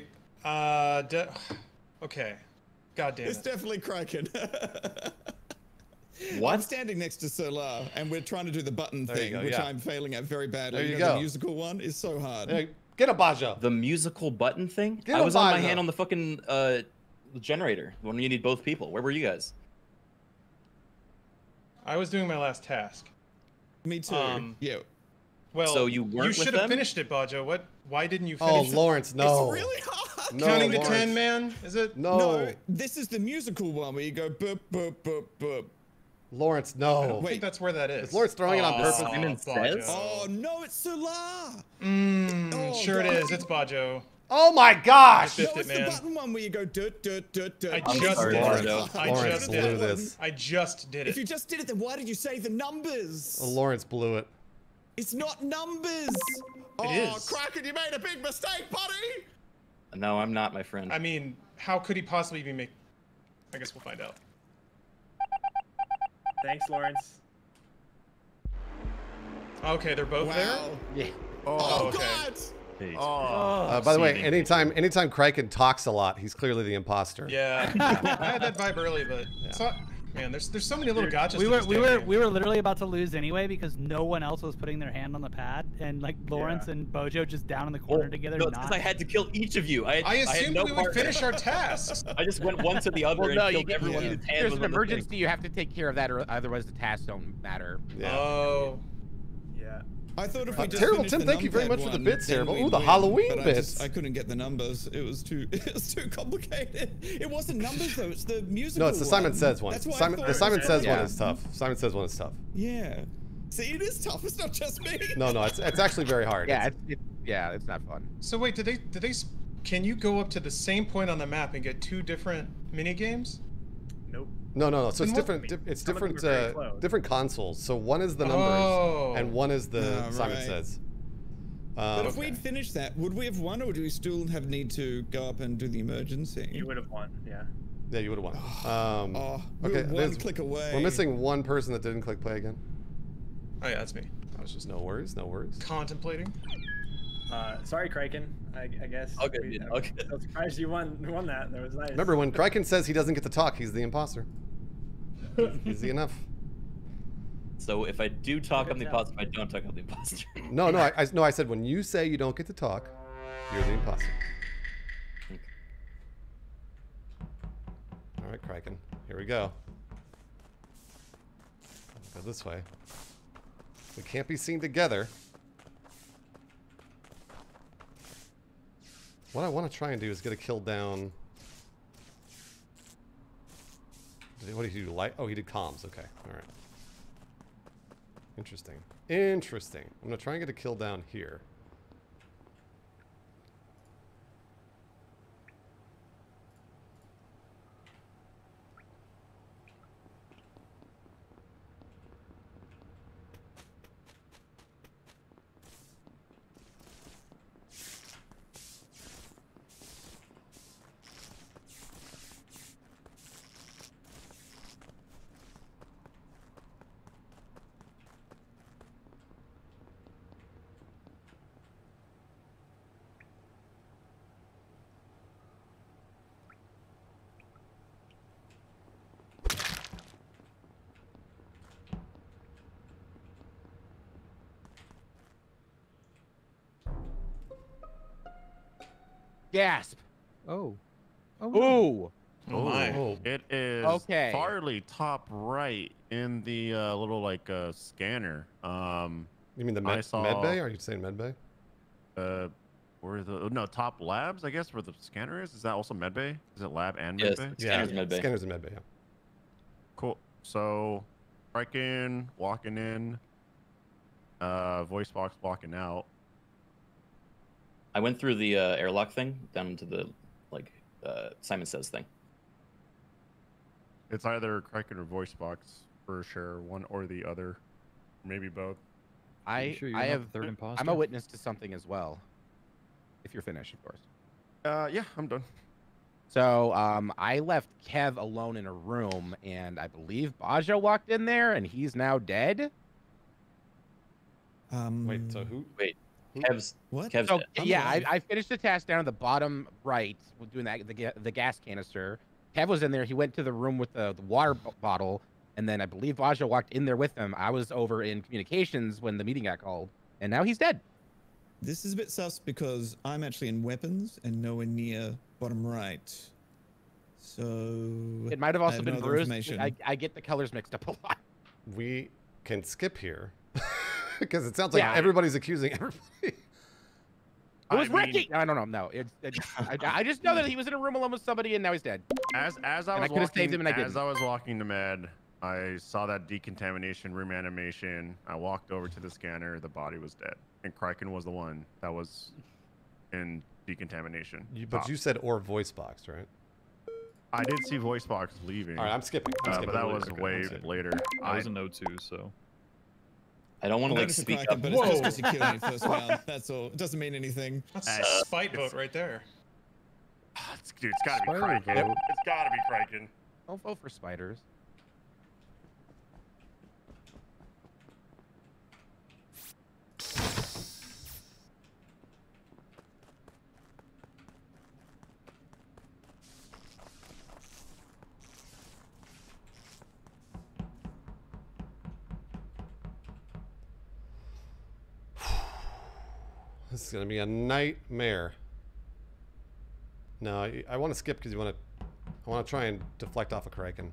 Okay. God damn it. It's definitely Kraken. What? I'm standing next to Solar, and we're trying to do the button There you thing, go, which yeah. I'm failing at very badly. There you know, go. The musical one is so hard. Hey, get a Baja. The musical button thing? Get I a was on my Baja. hand on the fucking generator when you need both people. Where were you guys? I was doing my last task. Me too. Yeah. Well, So you weren't with should have them? finished it, Bajo. What? Why didn't you Oh, finish it? Lawrence, no. It's really hard. No, Counting to Lawrence. 10, man. Is it? No. No, this is the musical one where you go boop boop boop boop. Lawrence, I no. don't think that's where that is. Is Lawrence throwing it on purpose? Simon Says? Oh no, it's Solar. Mmm, Oh, sure God. it is. It's Bajo. Oh my gosh! I No, biffed it's it, the man. button one where you go dut dut dut dut. I I'm just sorry, did Bajo. it. I Lawrence just blew did it. this. I just did If you it. just did it, then why did you say the numbers? Oh, Lawrence blew it. It's not numbers. is. Kraken, you made a big mistake, buddy. No, I'm not, my friend. I mean, how could he possibly be making? I guess we'll find out. Thanks, Lawrence. Okay, they're both there. Wow. Yeah. Oh, okay. God. Oh, By the way, seething. anytime Kraken talks a lot, he's clearly the imposter. Yeah, I had that vibe early, but man, there's so many little gotchas. We to were this we damn were game. we were literally about to lose anyway because no one else was putting their hand on the pad, and like Lawrence and Bojo just down in the corner together. No, it's 'cause I had to kill each of you. I had assumed no we would part. finish our tasks. I just went one to the other Well, no, and you killed get, everyone you, whose hand there's was an on the emergency. thing. You have to take care of that, or otherwise the tasks don't matter. Yeah. Oh, Yeah. I thought if we just Terrible finished Tim, the thank you very numpad much for the one, bits, then Terrible. we'd Ooh, the win, Halloween but bits. I couldn't get the numbers. It was too complicated. It wasn't numbers though. It's the musical. No, it's the Simon one. Says one. That's why I Simon, thought the it Simon was Says one Yeah. is tough. Simon Says one is tough. Yeah. See, it is tough. It's not just me. No, it's actually very hard. Yeah, it's not fun. so wait, did they? Can you go up to the same point on the map and get two different mini games? Nope. No. So it's Then what- different. It's Some of them different. are very close. Different consoles. So one is the numbers, Oh. and one is the Ah, Simon right. Says. But if Okay. we'd finished that, would we have won, or do we still have need to go up and do the emergency? You would have won. Yeah. Yeah, you would have won. We okay, were one there's- click away. We're missing one person that didn't click play again. Oh yeah, that's me. I was just No worries, no worries. contemplating. Sorry, Kraken. I guess. All good, We- dude, I'm all good. so surprised you won that. That was nice. Remember, when Kraken says he doesn't get to talk, he's the imposter. Easy enough. So if I do talk, I'm the imposter. If I don't talk, I'm the imposter. No, I said when you say you don't get to talk, you're the imposter. All right, Kraken. Here we go. Go this way. We can't be seen together. What I want to try and do is get a kill down. What did he do? Light? Oh, he did comms. Okay. All right. Interesting. Interesting. I'm going to try and get a kill down here. Gasp. Oh. Ooh. Oh my. It is Okay. Farley top right in the little like scanner. You mean the med bay? Are you saying med bay? Where the top labs? I guess where the scanner is. Is that also med bay? Is it lab and Yes, med bay? scanner's med bay. Scanner's in med bay. Yeah. Cool. So, Kraken walking in. Voice box walking out. I went through the airlock thing down into the Simon Says thing. It's either Kraken or voice box for sure, one or the other, maybe both. I have third imposter? I'm a witness to something as well. If you're finished, of course. Yeah, I'm done. So I left Kev alone in a room, and I believe Bajo walked in there, and he's now dead. Wait, so who? Wait, Kev's what? Kev's So dead. yeah, I finished the task down at the bottom right, doing the gas canister. Kev was in there. He went to the room with the water bottle, and then I believe Bajo walked in there with him. I was over in communications when the meeting got called, and now he's dead. This is a bit sus because I'm actually in weapons and nowhere near bottom right. So It might have also no been other Bruce. information. I get the colors mixed up a lot. We can skip here because it sounds like Yeah. everybody's accusing everybody. It was Ricky. I don't know. No, I just know that he was in a room alone with somebody, and now he's dead. As I And I was could have saved walking, him, and I as didn't. I was walking to med, I saw that decontamination room animation. I walked over to the scanner. The body was dead, and Kraken was the one that was in decontamination. But you said or voice box, right? I did see voice box leaving. All right, I'm skipping. But that was Okay, way I'm skipping. later. I was a no too, so. I don't want to I'm like voting for speak Kraken, up. but it's just because you killed me first round. That's all. It doesn't mean anything. That's a spite vote right there. Dude, it's gotta be Spider Kraken. vote. It's gotta be Kraken. Don't vote for spiders. This is gonna be a nightmare. No, I want to skip because I want to try and deflect off of Kraken.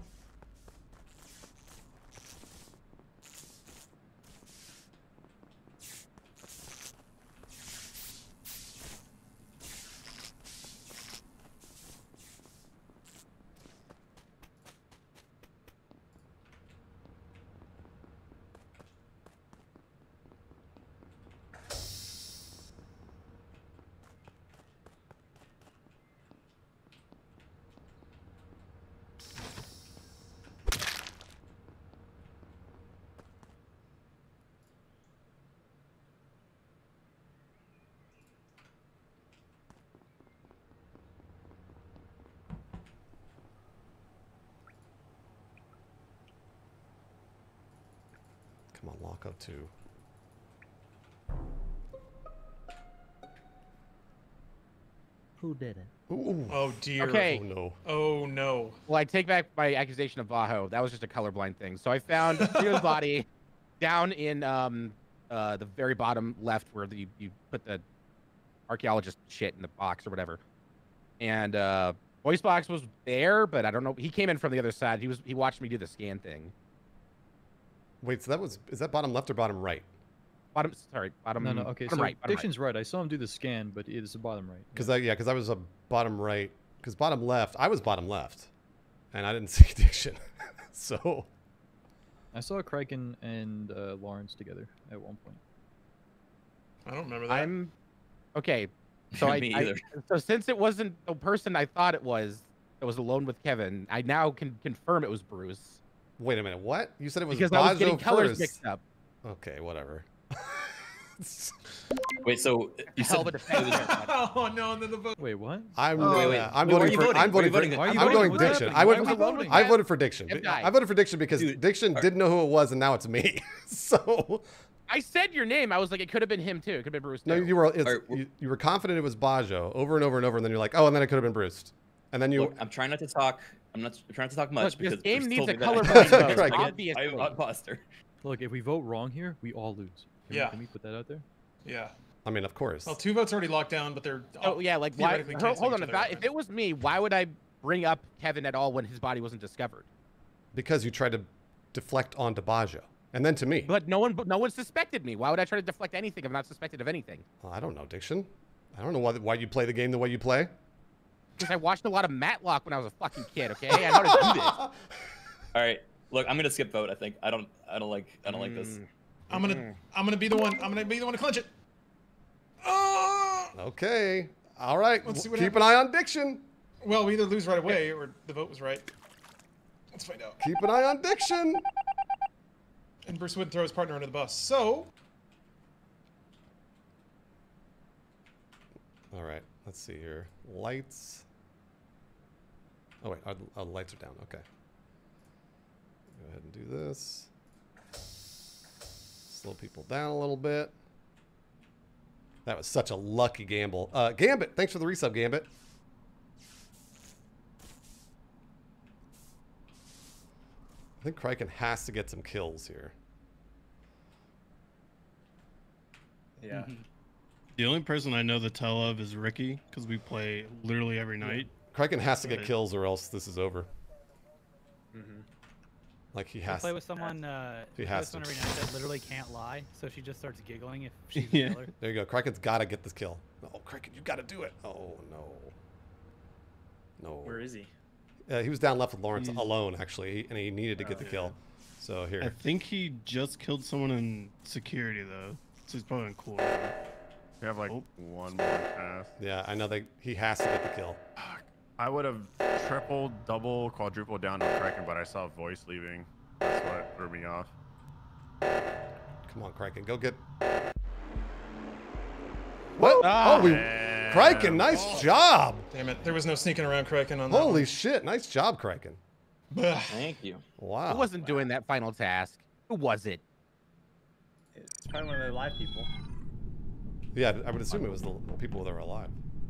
Come on, Locko 2. Who did it? Ooh. Oh dear. Okay. Oh no. Oh no. Well, I take back my accusation of Bajo. That was just a colorblind thing. So I found Tio's body down in the very bottom left where you put the archaeologist shit in the box or whatever. And voice box was there, but I don't know. He came in from the other side. He watched me do the scan thing. Wait, so is that bottom left or bottom right? Bottom No, okay, bottom so right. Bottom Diction's right. I saw him do the scan, but it is the bottom right. Because I was a bottom right. Because bottom left, I was bottom left, and I didn't see Diction. So I saw Kraken and Lawrence together at one point. I don't remember that. Okay. So Me either. so since it wasn't the person I thought it was that was alone with Kevin, I now can confirm it was Bruce. wait a minute, what? You said it was Because I was getting Bajo colors first. mixed up. Okay, whatever. Wait, so you Hell of a said defense there, bud. Oh no, and then the vote. Wait, what? I'm wait. I'm Wait, where are voting you for voting? I'm Where are you voting for voting? Why are you I'm voting? going What's Diction. happening? I Why would are we voting? I voted for Diction. Kev died. I voted for Diction because Dude, Diction didn't know who it was, and now it's me. So I said your name. I was like, it could have been him too. It could have been Bruce. no, too. you were Alright, you were confident it was Bajo over and over and over, and then you're like, oh, and then it could have been Bruce, and then you. Look, I'm trying not to talk. I'm trying not to talk much Look, this because game Bruce needs told a me that colorblind vote, Right. obviously. I'm an imposter. Look, if we vote wrong here, we all lose. Yeah. Can we put that out there? Yeah. I mean, of course. Well, 2 votes already locked down, but they're. Oh yeah, like why? theoretically Hold on. canceling each other out. If it was me, why would I bring up Kevin at all when his body wasn't discovered? Because you tried to deflect onto Bajo, and then to me. But no one suspected me. Why would I try to deflect anything if I'm not suspected of anything? Well, I don't know, Diction. I don't know why you play the game the way you play. Because I watched a lot of Matlock when I was a fucking kid. Okay, I know how to do this. All right, look, I'm gonna skip vote. I think I don't like this. I'm gonna be the one. I'm gonna be the one to clinch it. Okay. All right. Let's see what Keep an eye on Diction. Well, we either lose right away or the vote was right. Let's find out. Keep an eye on Diction. And Bruce wouldn't throw his partner under the bus. So. All right. Let's see here. Lights. Oh, wait. Our lights are down. Okay. Go ahead and do this. Slow people down a little bit. That was such a lucky gamble. Gambit, thanks for the resub, Gambit. I think Kraken has to get some kills here. Yeah. The only person I know the tell of is Ricky, because we play literally every night. Kraken has to get kills or else this is over. Like he I has play to. with someone. He has to. Every night that literally can't lie, so she just starts giggling if she's a killer. There you go. Kraken's got to get this kill. Oh, Kraken, you got to do it. Oh no. No. Where is he? He was down left with Lawrence alone, actually, and he needed to get the kill. So here. I think he just killed someone in security though, so he's probably in cool. We have like one more pass. Yeah, I know he has to get the kill. I would have triple, double, quadruple down on Kraken, but I saw voice leaving. That's what threw me off. Come on, Kraken, go get. What? Kraken, nice job. Damn it, there was no sneaking around Kraken on that. Holy shit, nice job, Kraken. Thank you. Wow. Who wasn't doing that final task? Who was it? It's probably one of the live people. Yeah, I would assume it was the people that were alive.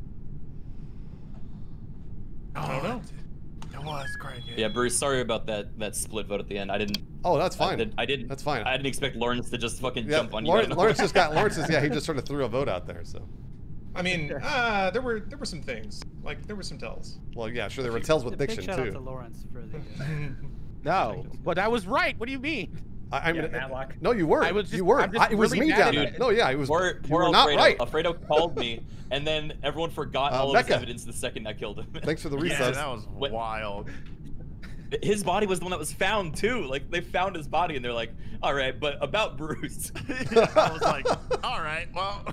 I don't know. It was Kraken. Yeah, Bruce, sorry about that split vote at the end. I didn't. Oh, that's fine. I didn't. That's fine. I didn't expect Lawrence to just fucking jump on you. Lawrence just got. He just sort of threw a vote out there. So. I mean, there were some things. Like there were some tells. Well, yeah, sure, there were tells with Diction Big shout out to too. Lawrence for the. No, but I was right. What do you mean? I mean, Matlock. no, you weren't. I was just, you weren't. I'm just It was really me mad down at there. it. No, yeah, it was. Poor You were not Alfredo. right. Alfredo called me, and then everyone forgot all of his Becca. evidence the second I killed him. Thanks for the Yeah, resubs. that was wild. His body was the one that was found too. Like they found his body, and they're like, "All right, but about Bruce." I was like, all right, well.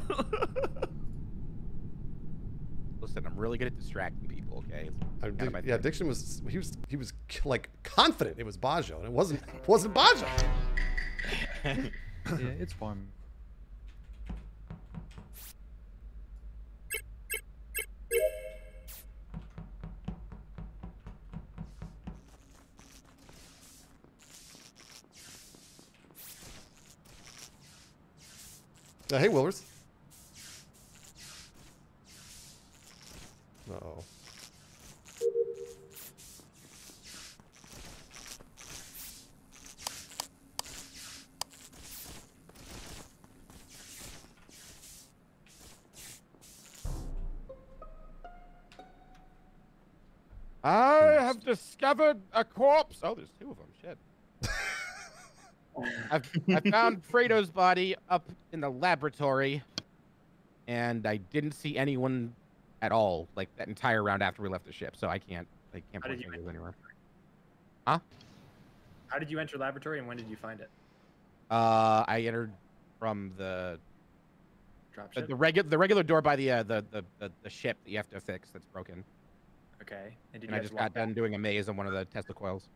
Listen, I'm really good at distracting people. Okay. Yeah, Diction was. He was like confident it was Bajo, and it wasn't Bajo. Yeah, it's fun. Hey, Willers. Uh-oh. I have discovered a corpse. Oh, there's 2 of them. Shit. I found Fredo's body up in the laboratory, and I didn't see anyone at all, like that entire round after we left the ship. So I can't point fingers anywhere. Huh? How did you enter laboratory, and when did you find it? I entered from the Dropship? the regular door by the ship that you have to fix that's broken. Okay. And did And you I just got done doing a maze on one of the Tesla coils.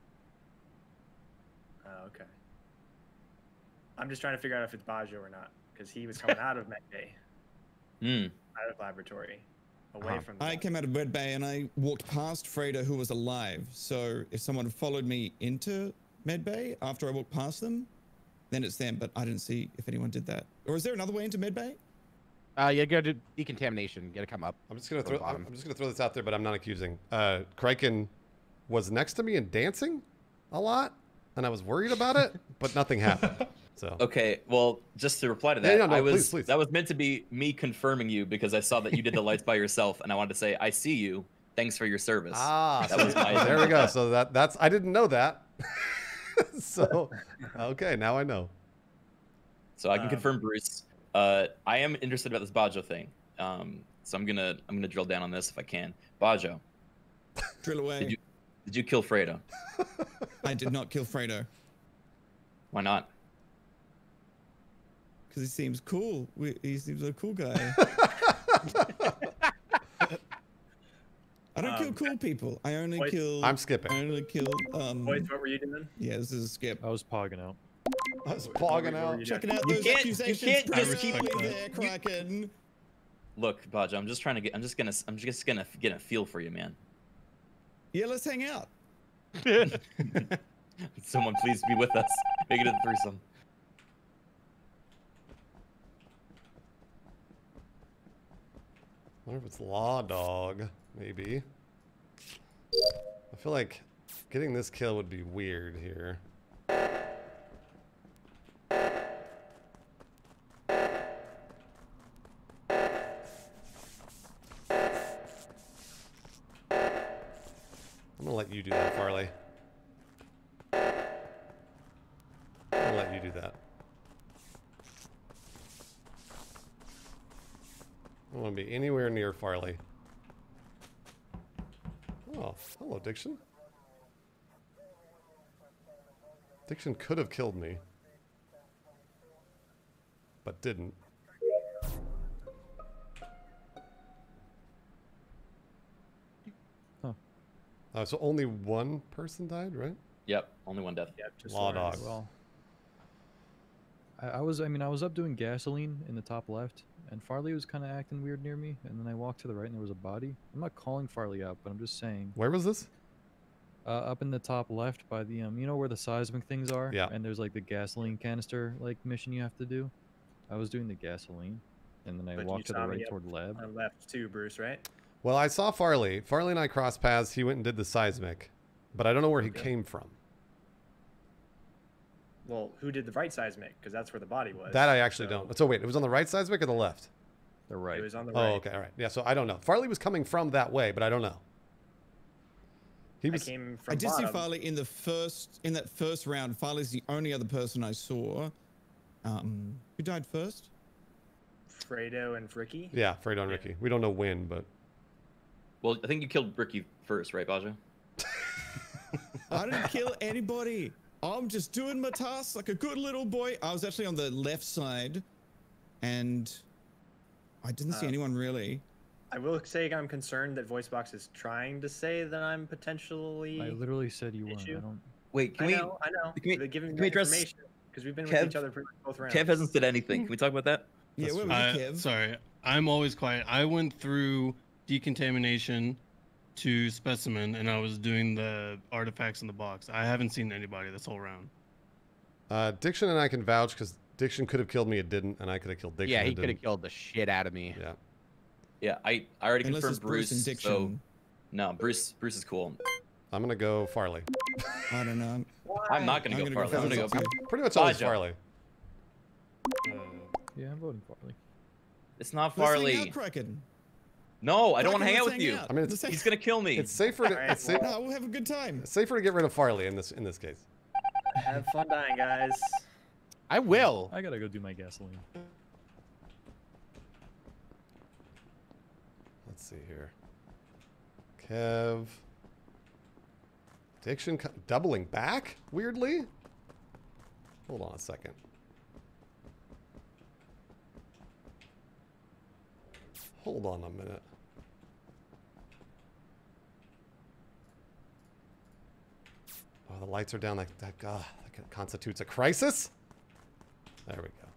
Oh, okay. I'm just trying to figure out if it's Bajo or not, because he was coming out of Med Bay, out of laboratory, away from. I came out of Med Bay and I walked past Fredo, who was alive. So if someone followed me into Med Bay after I walked past them, then it's them. But I didn't see if anyone did that. Or is there another way into Med Bay? You gotta do decontamination. You gotta come up. I'm just gonna throw this out there, but I'm not accusing. Kraken was next to me and dancing a lot, and I was worried about it, but nothing happened. So Okay, well, just to reply to Yeah, that, no, I was please. that was meant to be me confirming you because I saw that you did the lights by yourself, and I wanted to say, I see you. Thanks for your service. Ah, that was my. there we go. So that's I didn't know that. So okay, now I know. So I can confirm, Bruce. I am interested about this Bajo thing. So I'm gonna drill down on this if I can. Bajo. Drill away. Did you kill Fredo? I did not kill Fredo. Why not? Because he seems cool. He seems a cool guy. I don't kill cool people. I only kill. I'm skipping. I only kill. Boys, what were you doing? Yeah, this is a skip. I was pogging out. I was pogging out. Checking out You those can't- accusations. you can't pretty just keep- early there, Kraken. Look, Bajo, I'm just gonna get a feel for you, man. Yeah, let's hang out. Someone please be with us. Make it a threesome. I wonder if it's Law Dog, maybe. I feel like getting this kill would be weird here. I'm gonna let you do that, Farley. I'm gonna let you do that. I don't want to be anywhere near Farley. Oh, hello, Diction. Diction could have killed me, but didn't. Huh. So only one person died, right? Yep, only one death. Yep, just Law Lawrence. Dog. Well, I was up doing gasoline in the top left, and Farley was kind of acting weird near me, and then I walked to the right and there was a body. I'm not calling Farley out, but I'm just saying. Where was this? Up in the top left by the you know where the seismic things are? Yeah. And there's like the gasoline canister like mission you have to do. I was doing the gasoline, and then I But you walked to the saw me right up toward lab. on left too, Bruce, right? Well, I saw Farley. Farley and I crossed paths. He went and did the seismic, but I don't know where he came from. Well, who did the right seismic? Because that's where the body was. That I actually don't. So wait, it was on the right seismic or the left? The right. It was on the Oh, right. okay, all right. Yeah, so I don't know. Farley was coming from that way, but I don't know. He was. I came from I did see bottom. Farley in that first round. Farley's the only other person I saw. Who died first? Fredo and Ricky. Yeah, Fredo and Ricky. We don't know when, but Well, I think you killed Ricky first, right, Bajo? I didn't kill anybody. I'm just doing my tasks like a good little boy. I was actually on the left side, and I didn't see anyone really. I will say I'm concerned that VoiceBox is trying to say that I'm potentially. I literally said you weren't. issue. I don't. Wait, I know. They're giving can me we address information because we've been with Kev? each other pretty much both rounds. Kev hasn't said anything. Can we talk about that? Yeah, where was Kev? Sorry, I'm always quiet. I went through decontamination to specimen, and I was doing the artifacts in the box. I haven't seen anybody this whole round. Diction and I can vouch because Diction could have killed me. It didn't, and I could have killed Diction. Yeah, it he could have didn't. killed the shit out of me. Yeah. Yeah, I already Unless confirmed it's Bruce and So Diction. no, Bruce is cool. I'm gonna go Farley. I don't know. I'm not gonna I'm go gonna go Farley. I'm gonna go. Farley. Pretty much always Bajo. Farley. Yeah, I'm voting Farley. It's not Let's hang Farley. out, Kraken. No, I don't want to Kraken, hang out let's with you. out. I mean, it's He's gonna kill me. it's safer to it's No, we'll have a good time. safer to get rid of Farley in this case. Have fun dying, guys. I will. I gotta go do my gasoline. Let's see here. Kev. Diction doubling back? Weirdly? Hold on a second. Hold on a minute. Oh, the lights are down. That constitutes a crisis? There we go.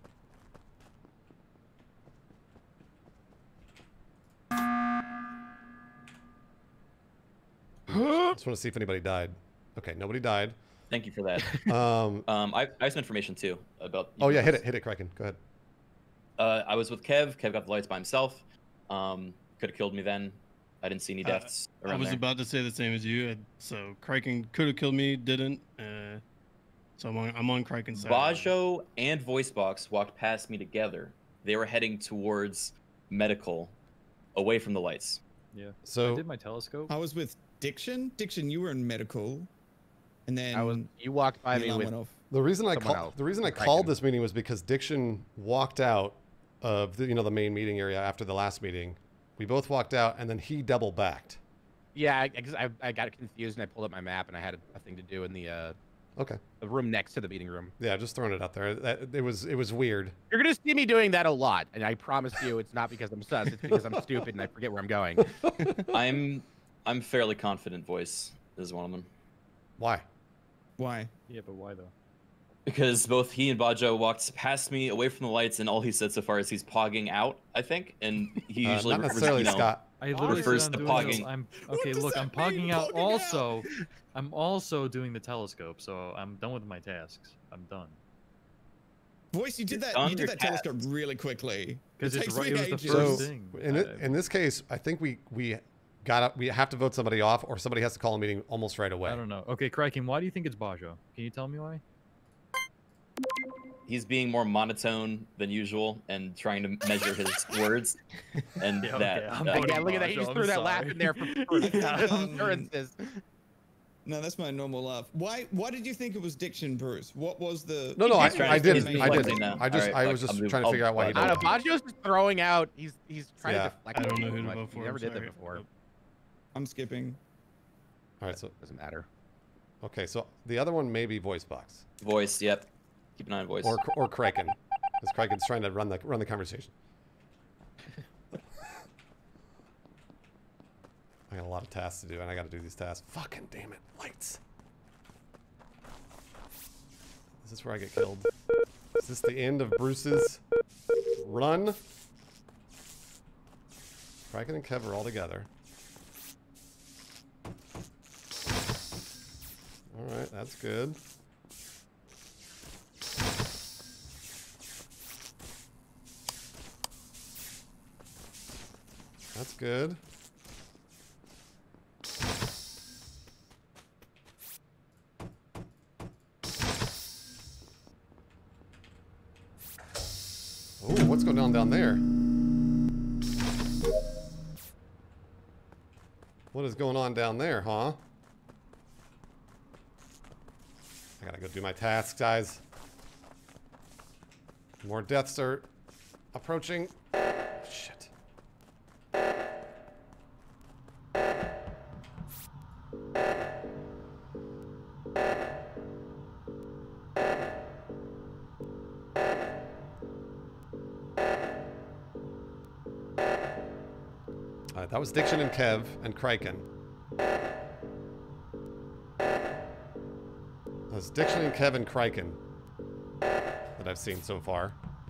Just want to see if anybody died. Okay, nobody died. Thank you for that. I have some information too about. Oh yeah, hit it, Kraken. Go ahead. I was with Kev. Kev got the lights by himself. Could have killed me then. I didn't see any deaths I around was there. about to say the same as you. So Kraken could have killed me, didn't. So I'm on Kraken's side. Bajo and Voicebox walked past me together. They were heading towards medical, away from the lights. Yeah. So I did my telescope. I was with Diction. Diction, you were in medical, and then you walked by the me alarm with went off. the reason I someone else. called this meeting was because Diction walked out of the the main meeting area after the last meeting. We both walked out, and then he double backed. Yeah, I got confused and I pulled up my map and I had a thing to do in the the room next to the meeting room. Yeah, just throwing it out there. It was weird. You're gonna see me doing that a lot, and I promise you, it's not because I'm sus. It's because I'm stupid and I forget where I'm going. I'm fairly confident Voice is one of them. Why? Why? Yeah, but why though? Because both he and Bajo walked past me away from the lights, and all he said so far is he's pogging out, I think, and he usually not necessarily Scott. I literally refers said to I'm doing pogging. I'm okay. Look, I'm pogging out. Also, I'm also doing the telescope, so I'm done with my tasks. I'm done. Voice, you did that. On You did your that telescope really quickly. Because It it's takes right. me It was the ages. first So thing. in this case, I think we have to vote somebody off, or somebody has to call a meeting almost right away. I don't know. Okay, Kraken, why do you think it's Bajo? Can you tell me why? He's being more monotone than usual and trying to measure his words, and Yeah, that. okay, I'm Yeah, voting look at that. He Bajo, just I'm threw that laugh sorry. in there for assurances. No, that's my normal laugh. Why did you think it was Diction, Bruce? What was the? No, He's trying I to- didn't. he's I flexing didn't. now. I just Alright, I was fuck, just I'll trying to figure out why he I'll- I did don't it. know. Bajo's just throwing out. He's trying Yeah. to deflect. I don't know too who to much. vote He for, never I'm did that sorry. before. I'm skipping. All right, so Doesn't matter. okay, so the other one may be Voicebox Voice, yep. Keep an eye on Voice. or Kraken, because Kraken's trying to run the conversation. I got a lot of tasks to do, and I got to do these tasks. Fucking damn it, lights. Is this where I get killed? Is this the end of Bruce's run? Kraken and Kev are all together. All right, that's good. That's good. Oh, what's going on down there? What is going on down there, huh? I gotta go do my tasks, guys. More deaths are approaching. Shit. Alright, that was Diction and Kev and Kraken. That was Diction and Kev and Kraken that I've seen so far.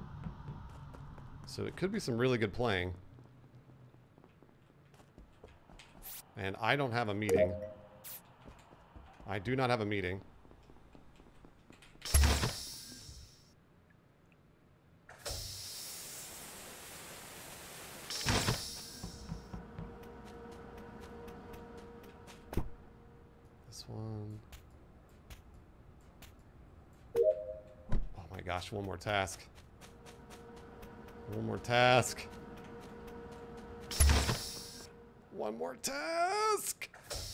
So it could be some really good playing. And I don't have a meeting. I do not have a meeting. This one. Oh my gosh, one more task. One more task. One more task.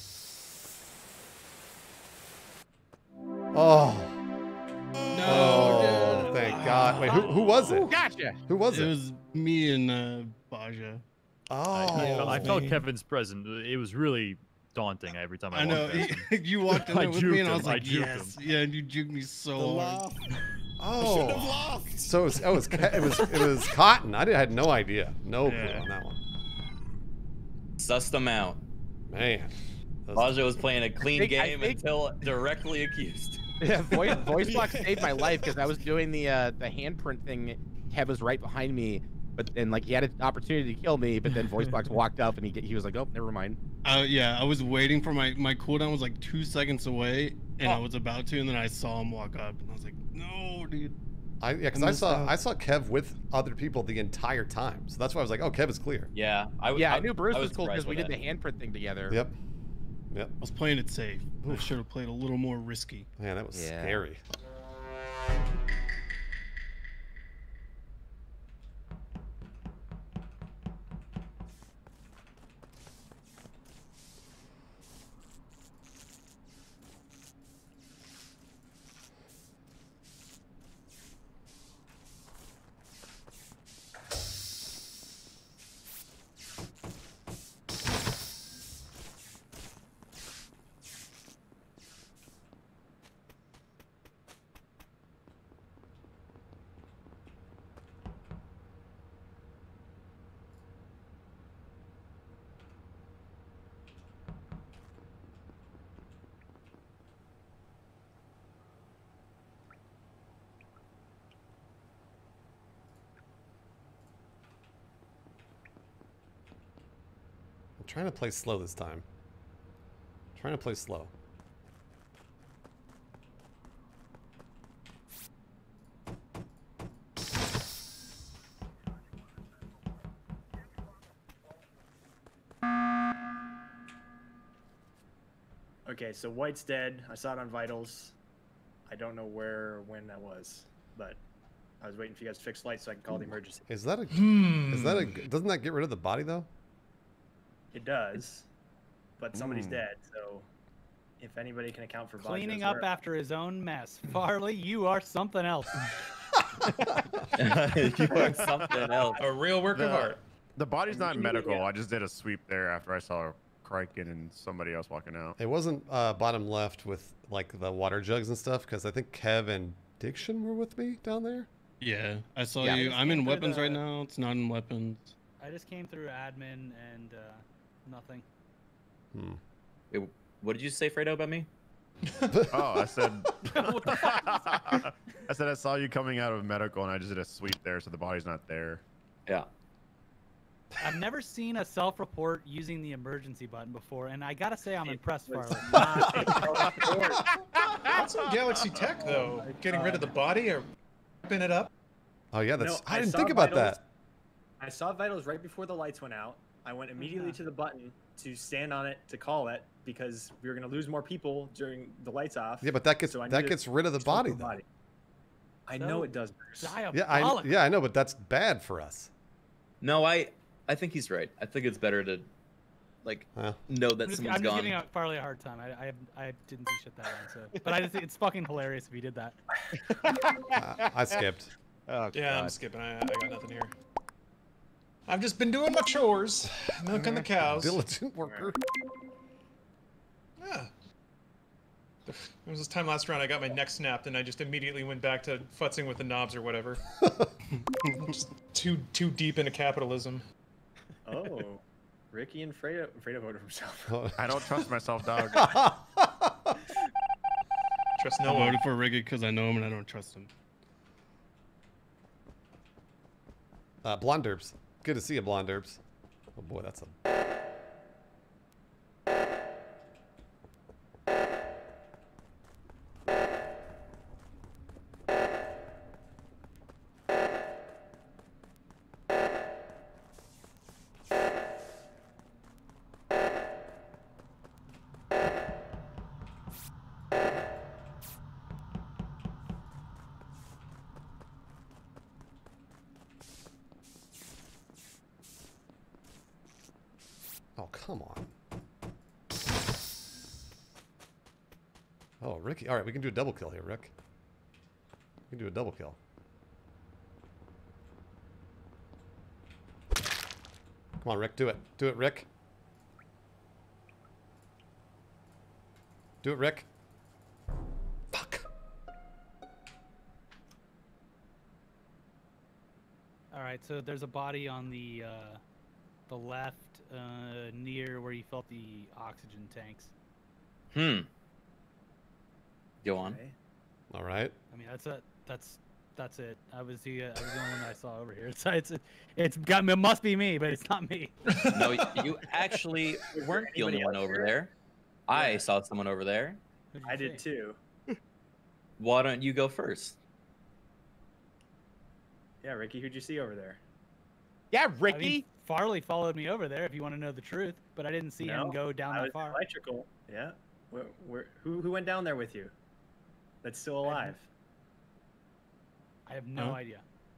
Oh. No. Oh, thank God. Wait, who was it? Gotcha. Who was It it? was me and Baja. Oh. I felt Kevin's presence. It was really daunting every time I I know. walked past him. You walked in I there with me, and I juked was him, like, I juked yes. him. Yeah, and you juked me so hard. Oh. So it was Cotton. I had no idea. No clue on that one. Sussed them out. Man. Baja was playing a clean I game think- until directly accused. Yeah, Voicebox saved my life because I was doing the handprint thing. Kev was right behind me, but then like he had an opportunity to kill me, but then Voicebox walked up and he was like, "Oh, never mind." Yeah, I was waiting for my cooldown was like 2 seconds away, and I was about to, and then I saw him walk up, and I was like, "No, dude." Because I saw Kev with other people the entire time, so that's why I was like, "Oh, Kev is clear." Yeah, I knew Bruce was cool surprised because we by did the that. handprint thing together. Yep. Yep. I was playing it safe. I should have played a little more risky. Man, that was scary. trying to play slow this time. Trying to play slow. Okay, so White's dead. I saw it on vitals. I don't know when that was, but I was waiting for you guys to fix lights so I can call the emergency. Is that a? Doesn't that get rid of the body though? It does, but somebody's dead. So if anybody can account for body Cleaning up after his own mess. Farley, you are something else. You are something else. A real work of art. The body's not medical. I just did a sweep there after I saw Criken and somebody else walking out. It wasn't bottom left with like the water jugs and stuff because I think Kev and Diction were with me down there. Yeah, I saw you. I'm in weapons right now. It's not in weapons. I just came through admin and nothing. Wait, what did you say, Fredo, about me? Oh, I said. I said I saw you coming out of medical, and I just did a sweep there, so the body's not there. Yeah. I've never seen a self-report using the emergency button before, and I gotta say I'm impressed, Farley. That's some Galaxy tech, though. Getting rid of the body or wrapping it up. Oh yeah, that's. No, I didn't saw think about vitals. that. I saw vitals right before the lights went out. I went immediately to the button to stand on it to call it because we were going to lose more people during the lights off. Yeah, but that gets so I needed gets rid of the to body the though. I know it does, Bruce. Yeah, I know, but that's bad for us. No, I think he's right. I think it's better to, like, know that I'm someone's just gone. giving Farley a hard time. I didn't see shit that way, so. But I just think it's fucking hilarious if he did that. I skipped. Oh, yeah, I'm skipping. I got nothing here. I've just been doing my chores, milking the cows. Diligent worker. Yeah. There was this time last round I got my neck snapped and I just immediately went back to futzing with the knobs or whatever. Just too deep into capitalism. Oh, Ricky and Fredo voted himself. I don't trust myself, dog. Trust I no one. voted for Ricky because I know him and I don't trust him. Blonderbs. Good to see you, Blonderbs. Oh boy, that's a. Oh, come on. Oh, Ricky. All right, we can do a double kill here, Rick. We can do a double kill. Come on, Rick. Do it. Do it, Rick. Do it, Rick. All right, so there's a body on the left near where you felt the oxygen tanks. Go on. All right. I mean, that's it. I was the only one that I saw over here. It must be me, but it's not me. No, you actually weren't the only one over there. I saw someone over there. I did too. Why don't you go first? Yeah, Ricky, who'd you see over there? Yeah, I mean, Farley followed me over there, if you want to know the truth, but I didn't see him go down I that was far. Electrical. Yeah. Who went down there with you? That's still alive. I have no idea.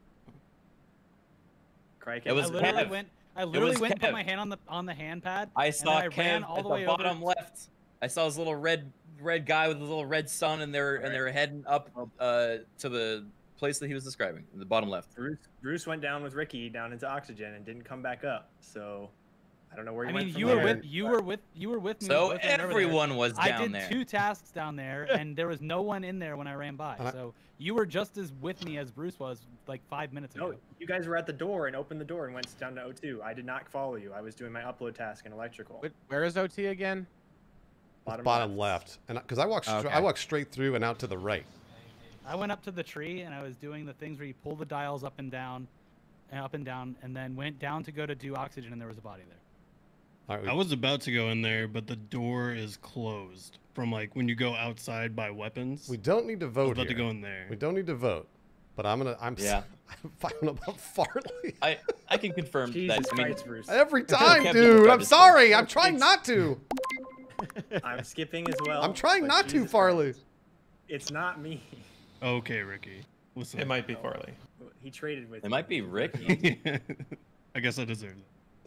Criken. It was Kev. I literally It was went and put Kev. my hand on the hand pad. I and saw then I ran Kev all at the the way bottom over. left. I saw his little red guy with his little red sun, and they're heading up to the place that he was describing, the bottom left. Bruce went down with Ricky down into oxygen and didn't come back up. So I don't know where I you mean, went. you were with me. So both went over everyone there. was down there. I did 2 tasks down there, and there was no one in there when I ran by. So you were just as with me as Bruce was like 5 minutes ago. No, you guys were at the door and opened the door and went down to O2. I did not follow you. I was doing my upload task in electrical. Where is OT again? Bottom left. And because I walked, Okay. I walked straight through and out to the right. I went up to the tree and I was doing the things where you pull the dials up and down, and then went down to go to do oxygen, and there was a body there. All right, I was about to go in there, but the door is closed from like when you go outside by weapons. We don't need to vote. I was about to here. go in there. We don't need to vote. But I'm Yeah. I'm fighting about Farley. I can confirm Jesus that. I mean, Christ, Bruce. Every feel time, Kev dude. I'm described it sorry. I'm trying not to. I'm skipping as well. I'm trying but not to, Jesus Farley. Christ. It's not me. Okay, Ricky. Listen. It might be Farley. He traded with It might be Ricky. I guess I deserve it.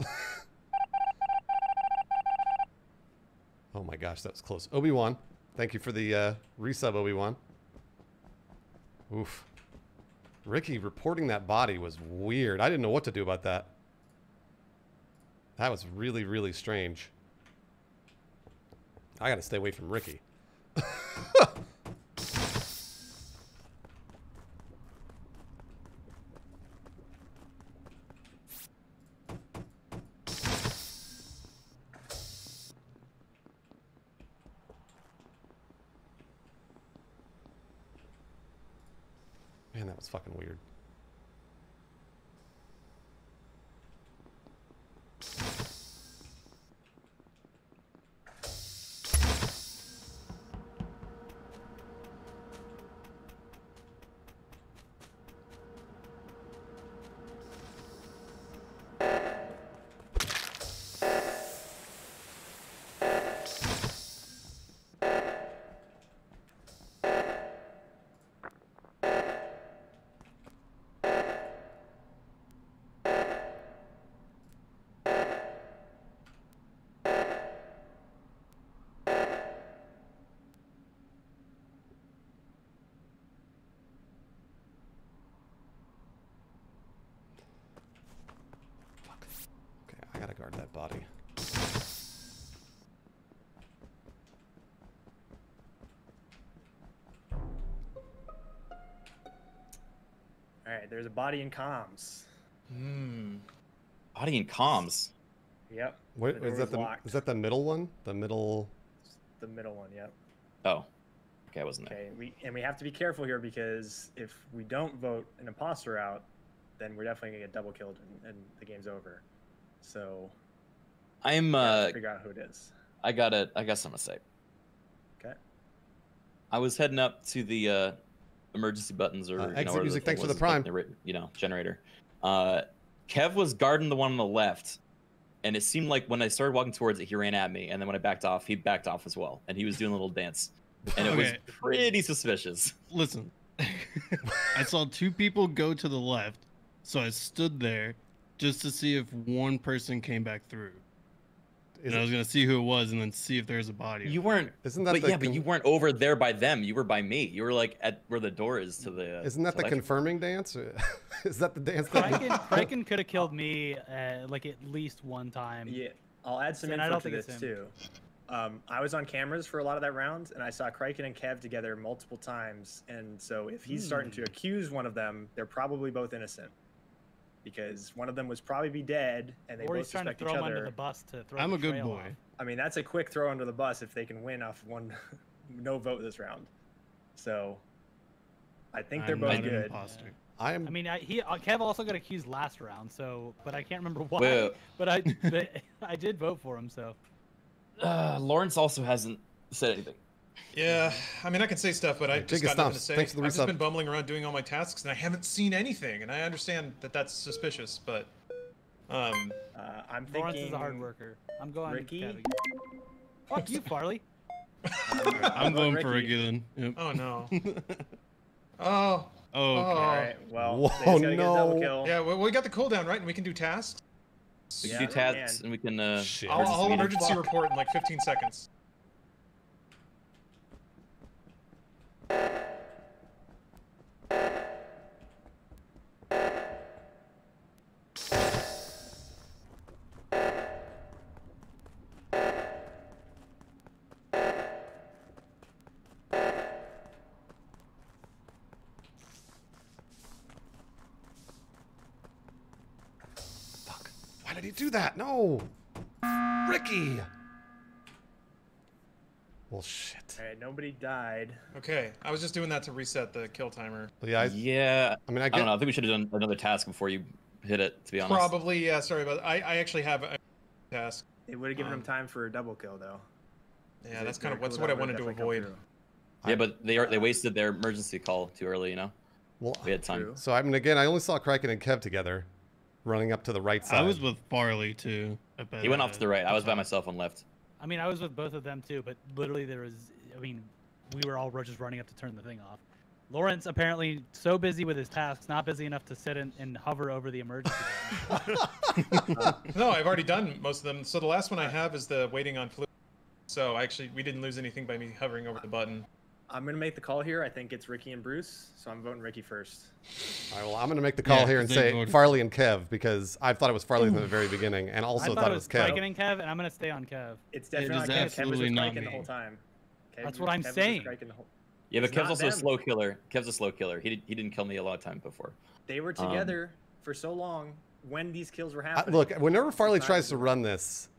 Oh my gosh, that was close. Obi-Wan, thank you for the resub, Obi-Wan. Oof. Ricky reporting that body was weird. I didn't know what to do about that. That was really, really strange. I gotta stay away from Ricky. Man, that was fucking weird. I gotta guard that body. All right, there's a body in comms. Body and comms. Yep. What The is door that? was locked. Is that the middle one? The middle. The middle one. Yep. Oh. Okay, I wasn't there. Okay. We have to be careful here because if we don't vote an imposter out, then we're definitely gonna get double killed and the game's over. So. I'm we gotta figure out who it is. I got something to say. Okay. I was heading up to the emergency buttons or exit whatever music, thing thanks for the was, prime. Generator. Kev was guarding the one on the left, and it seemed like when I started walking towards it, he ran at me, and then when I backed off, he backed off as well, and he was doing a little dance, and it was Okay. pretty suspicious. Listen, I saw two people go to the left, so I stood there just to see if one person came back through. And I was gonna see who it was, and then see if there's a body. You weren't. Isn't that But the yeah, but you weren't over there by them. You were by me. You were like at where the door is to the. Isn't that the electrical. confirming dance? Is that the dance? That Kraken could have killed me like at least one time. Yeah, I'll add some And I info don't to think this it's him. too. I was on cameras for a lot of that round, and I saw Kraken and Kev together multiple times. And so, if he's starting to accuse one of them, they're probably both innocent, because one of them was probably be dead, and they Or both he's trying to suspect throw each him under other. the bus to throw I'm the a good trail boy. off. I mean, that's a quick throw under the bus if they can win off one no vote this round. So, I think they're I'm both not an good. imposter. I am. I mean, Kev also got accused last round, so but I can't remember why. Well- But I did vote for him, so. Lawrence also hasn't said anything. Yeah, I mean, I can say stuff, but I just Jigga got nothing to Stomps, say. thanks for the I've just resub. been bumbling around doing all my tasks, and I haven't seen anything. And I understand that that's suspicious, but I'm Lawrence thinking is a hard worker. I'm going Ricky? Kev again. Fuck you, Farley. I'm going for Ricky then. Yep. oh no. Oh. Oh, okay. All right. Well, Whoa, they just gotta get a double no. kill. Yeah, well, we got the cooldown, right? And we can do tasks. We Yeah, can do we tasks can. and we can. Shit. I'll meeting. emergency report in like 15 seconds. Fuck. Why did he do that? No. Ricky. Well, shit. All right, nobody died. Okay, I was just doing that to reset the kill timer. Yeah. Yeah. I mean, I I get. don't know. I think we should have done another task before you hit it. To be honest. Probably, yeah. Sorry about that. I actually have a task. It would have given him time for a double kill, though. Yeah, that's kind of what I wanted to avoid. Yeah, but they wasted their emergency call too early, you know? Well, we had time. So, I mean, again, I only saw Kraken and Kev together running up to the right side. I was with Farley, too. He went off to the right. I was by myself on left. I mean, I was with both of them, too, but literally there was... I mean, we were all just running up to turn the thing off. Lawrence apparently so busy with his tasks, not busy enough to sit and hover over the emergency button. No, I've already done most of them. So the last one I have is the waiting on fluid. So actually, we didn't lose anything by me hovering over the button. I'm gonna make the call here. I think it's Ricky and Bruce, so I'm voting Ricky first. All right, well, I'm gonna make the call here and say Farley and Kev because I thought it was Farley from the very beginning, and also thought it was Kev. Kraken and Kev, and I'm gonna stay on Kev. It's definitely not Kev. Kev was with Kraken the whole time. That's what I'm saying. Yeah, but Kev's also a slow killer. Kev's a slow killer. He didn't kill me a lot of time before. They were together for so long when these kills were happening. Look, whenever Farley tries to run this.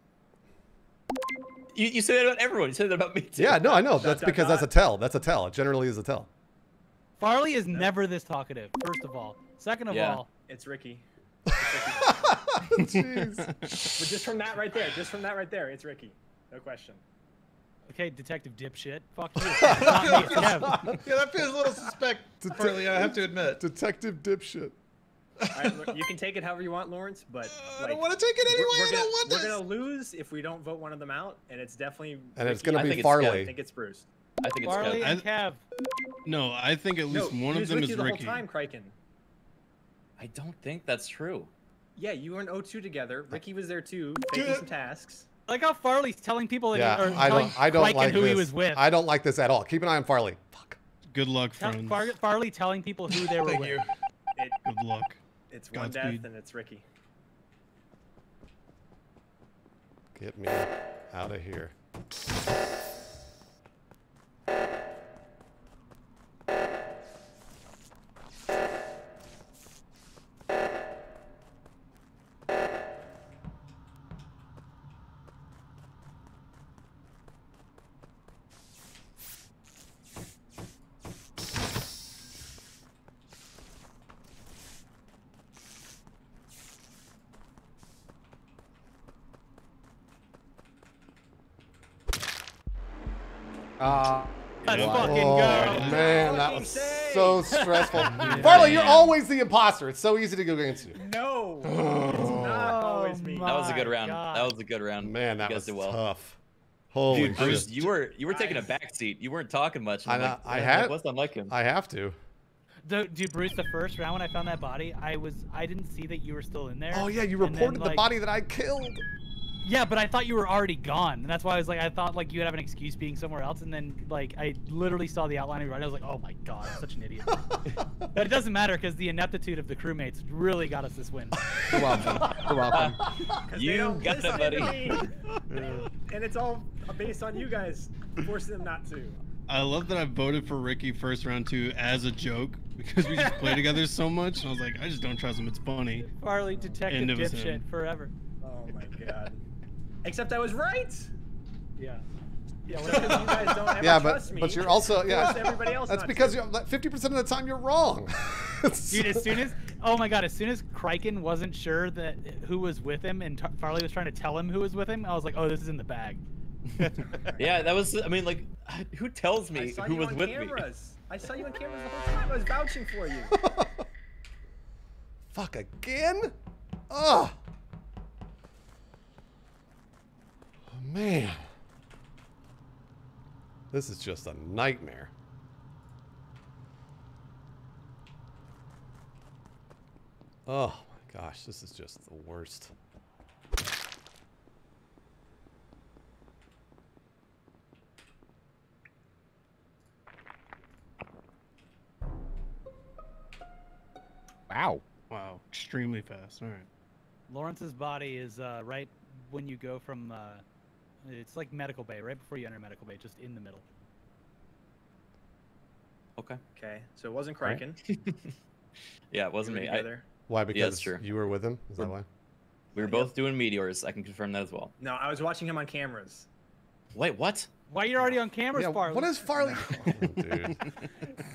You say that about everyone. You say that about me too. Yeah, no, I know. That's because that's a tell. That's a tell. It generally is a tell. Farley is never this talkative, first of all. Second of all... It's Ricky. Jeez. But just from that right there, it's Ricky. No question. Okay, Detective Dipshit. Fuck you. Not me, it's Kev. Yeah, that feels a little suspect, Farley, I have to admit. Detective Dipshit. All right, look, you can take it however you want, Lawrence, but I don't want to take it anyway. We're gonna lose if we don't vote one of them out, and it's definitely. And it's Ricky. gonna be Farley. I think it's Bruce. I think it's Farley Kev. and Kev. No, I think at least one of them is the Ricky. Whole time, Kraken. I don't think that's true. Yeah, you were in O2 together. Ricky was there too, taking some tasks. I like how Farley's telling people that I don't like who this. he was with. I don't like this at all. Keep an eye on Farley. Fuck. Good luck, friends. Farley telling people who they were with. You. Good luck. It's one death and it's Ricky. Get me out of here. Let's fucking Oh go. man, that was so stressful. Farley, you're always the imposter. It's so easy to go against you. No, it's not always me. That was a good round. That was a good round. Man, that you was guys did well. tough. Holy Dude, shit. Bruce, you were taking a back seat. You weren't talking much. I What's not like him? I have to. Dude, Bruce, the first round when I found that body, I didn't see that you were still in there. Oh yeah, you reported the body that I killed. Yeah, but I thought you were already gone, and that's why I was like, I thought like you would have an excuse being somewhere else, and then like I literally saw the outline of your body. I was like, oh my god, I'm such an idiot. But it doesn't matter because the ineptitude of the crewmates really got us this win. You're welcome. You're welcome. You got it, buddy. And it's all based on you guys forcing them not to. I love that I voted for Ricky first round too as a joke because we just play together so much. And I was like, I just don't trust him. It's funny. Farley, detective was dipshit him. forever. Oh my god. Except I was right. Yeah. Yeah, well, because you guys don't ever Yeah, trust me. but you're also Everybody else That's not because to. 50% of the time you're wrong. Dude, as soon as as soon as Kraken wasn't sure that who was with him and Farley was trying to tell him who was with him, I was like, oh, this is in the bag. Yeah, that was. I mean, like, who tells me who was with me? I saw you on cameras the whole time. I was vouching for you. Fuck again? Oh. Man. This is just a nightmare. Oh my gosh, this is just the worst. Wow. Wow. Extremely fast. All right. Lawrence's body is right when you go from it's like medical bay, right before you enter medical bay, just in the middle. Okay. Okay, so it wasn't Kraken. Yeah, it wasn't me. Why? Because that's true. you were with him? Is that why? We were both doing meteors. I can confirm that as well. No, I was watching him on cameras. Wait, what? Why you're already on cameras, Yeah, Farley? what is Farley? Oh, dude.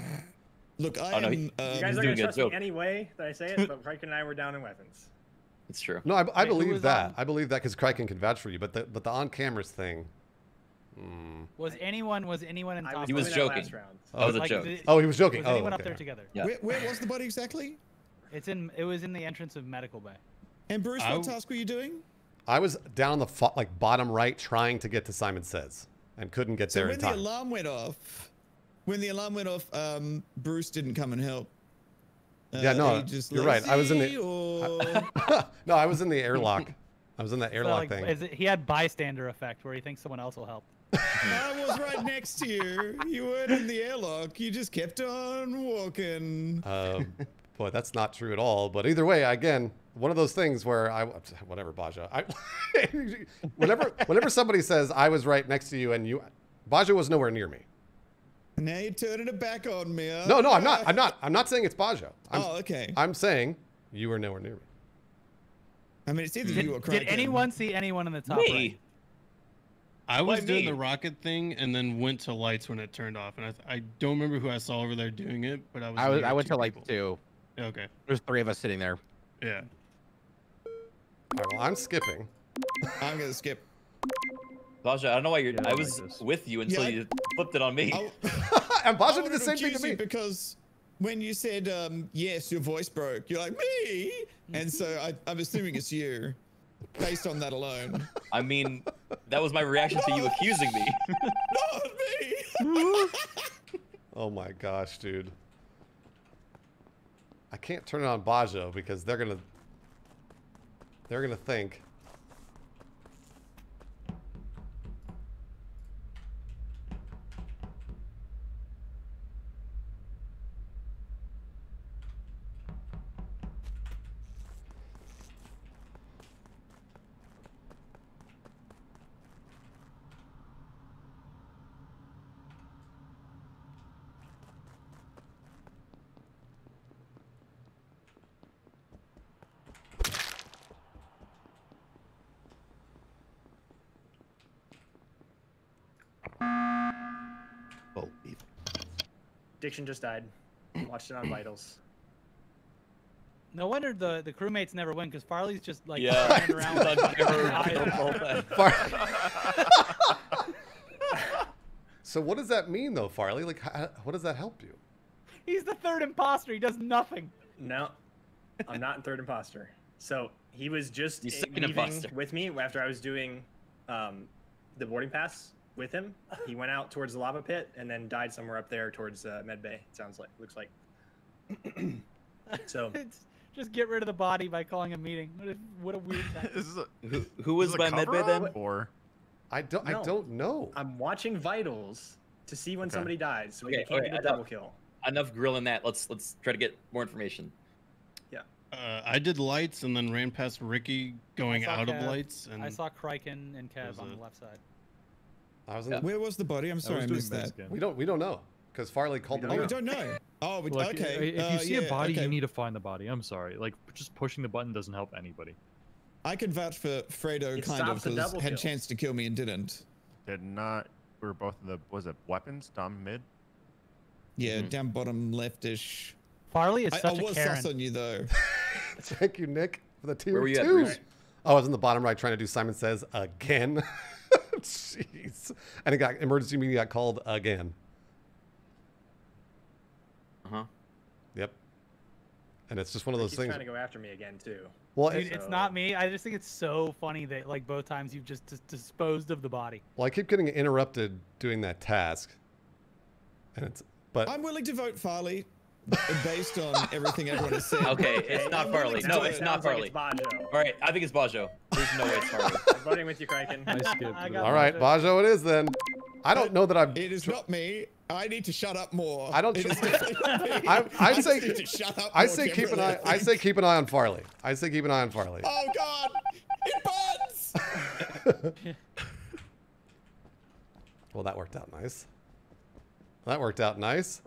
Look, I Oh, no, am. You guys are doing gonna a trust me joke. any way that I say it, but Kraken and I were down in weapons. It's true. No, I Wait, who believe was that. on? I believe that because Kraken can vouch for you. But the on cameras thing. Was anyone in top? He was right? joking. That was a Like, joke. Oh, he was joking. Was Oh, anyone up okay. there together? Yeah. Where was the body exactly? It was in the entrance of Medical Bay. And Bruce, what task were you doing? I was down the bottom right trying to get to Simon Says and couldn't get there So in when time. the alarm went off, Bruce didn't come and help. Yeah, no, he just you're right. I was in lazy, the or- no, I was in the airlock. I was in that airlock thing. He had bystander effect where he thinks someone else will help. I was right next to you. You weren't in the airlock. You just kept on walking. Boy, that's not true at all. But either way, again, one of those things where whatever, Baja. Whenever somebody says I was right next to you and Baja was nowhere near me. Now you're turning it back on me. Huh? No, I'm not. I'm not saying it's Baja. Oh, okay. I'm saying you were nowhere near me. I mean, it's either you or Kraken. Did anyone see anyone in the top Me. right? I was Why doing me? the rocket thing and then went to lights when it turned off, and I don't remember who I saw over there doing it, but I went to lights too. Okay. There's 3 of us sitting there. Yeah. All right, well, I'm skipping. I'm gonna skip. Baja, I don't know why you're. Yeah, I I was like this. with you until you flipped it on me. And Baja I did the wanted same thing to accuse me. you because when you said yes, your voice broke. You're like me, and so I'm assuming it's you, based on that alone. I mean, that was my reaction to you accusing me. Not me. Oh my gosh, dude. I can't turn it on Bajo because they're gonna think. Diction just died. Watched it on Vitals. No wonder the crewmates never win because Farley's just like Yeah. running around. So what does that mean though, Farley? Like, what does that help you? He's the third imposter. He does nothing. No, I'm not in third imposter. So he was just He's second leaving imposter. with me after I was doing the boarding pass with him. He went out towards the lava pit and then died somewhere up there towards Med Bay. Looks like. So Just get rid of the body by calling a meeting. What a weird tactic. Who was by Medbay then? Or I don't know. I'm watching Vitals to see when somebody dies, so we Okay, can't okay, get a double kill. Enough grilling that. Let's try to get more information. I did lights and then ran past Ricky going I saw out of Kev. lights. And I saw Kraken and Kev was on it. the left side. I was in Where was the body? I'm sorry, I missed that. We don't know because Farley called them Oh, we out. don't know. Oh, Like, okay. If you see yeah, a body, okay. you need to find the body. I'm sorry. Like, just pushing the button doesn't help anybody. I can vouch for Fredo It kind of stops the because double had kill. chance to kill me and didn't. did not. We were both the. Was it weapons? Dom mid. Yeah, down bottom leftish. Farley is I such a was Karen. sus on you though. Thank you, Nick, for the tier Where were you at, 2. Bruce? Oh, I was in the bottom right trying to do Simon Says again. Jeez. And it got emergency meeting got called again. Uh-huh. Yep. And it's just one of those He's things. trying to go after me again too. Well, Dude, it's not me. I just think it's so funny that like both times you've just disposed of the body. Well, I keep getting interrupted doing that task. And it's but I'm willing to vote Farley based on everything everyone has said. Okay, it's not Farley. No, it's not Farley. Sounds like it's All right, I think it's Bajo. There's no way it's Farley. I'm voting with you, Kraken. I skipped. I got all right, Bajo it is then. I don't know that I've It is not me. I need to shut up more. I don't It is definitely me. I just say need to shut up I more, say keep an Kimberly, eye I say keep an eye on Farley. I say keep an eye on Farley. Oh God! It burns. Well, that worked out nice. That worked out nice.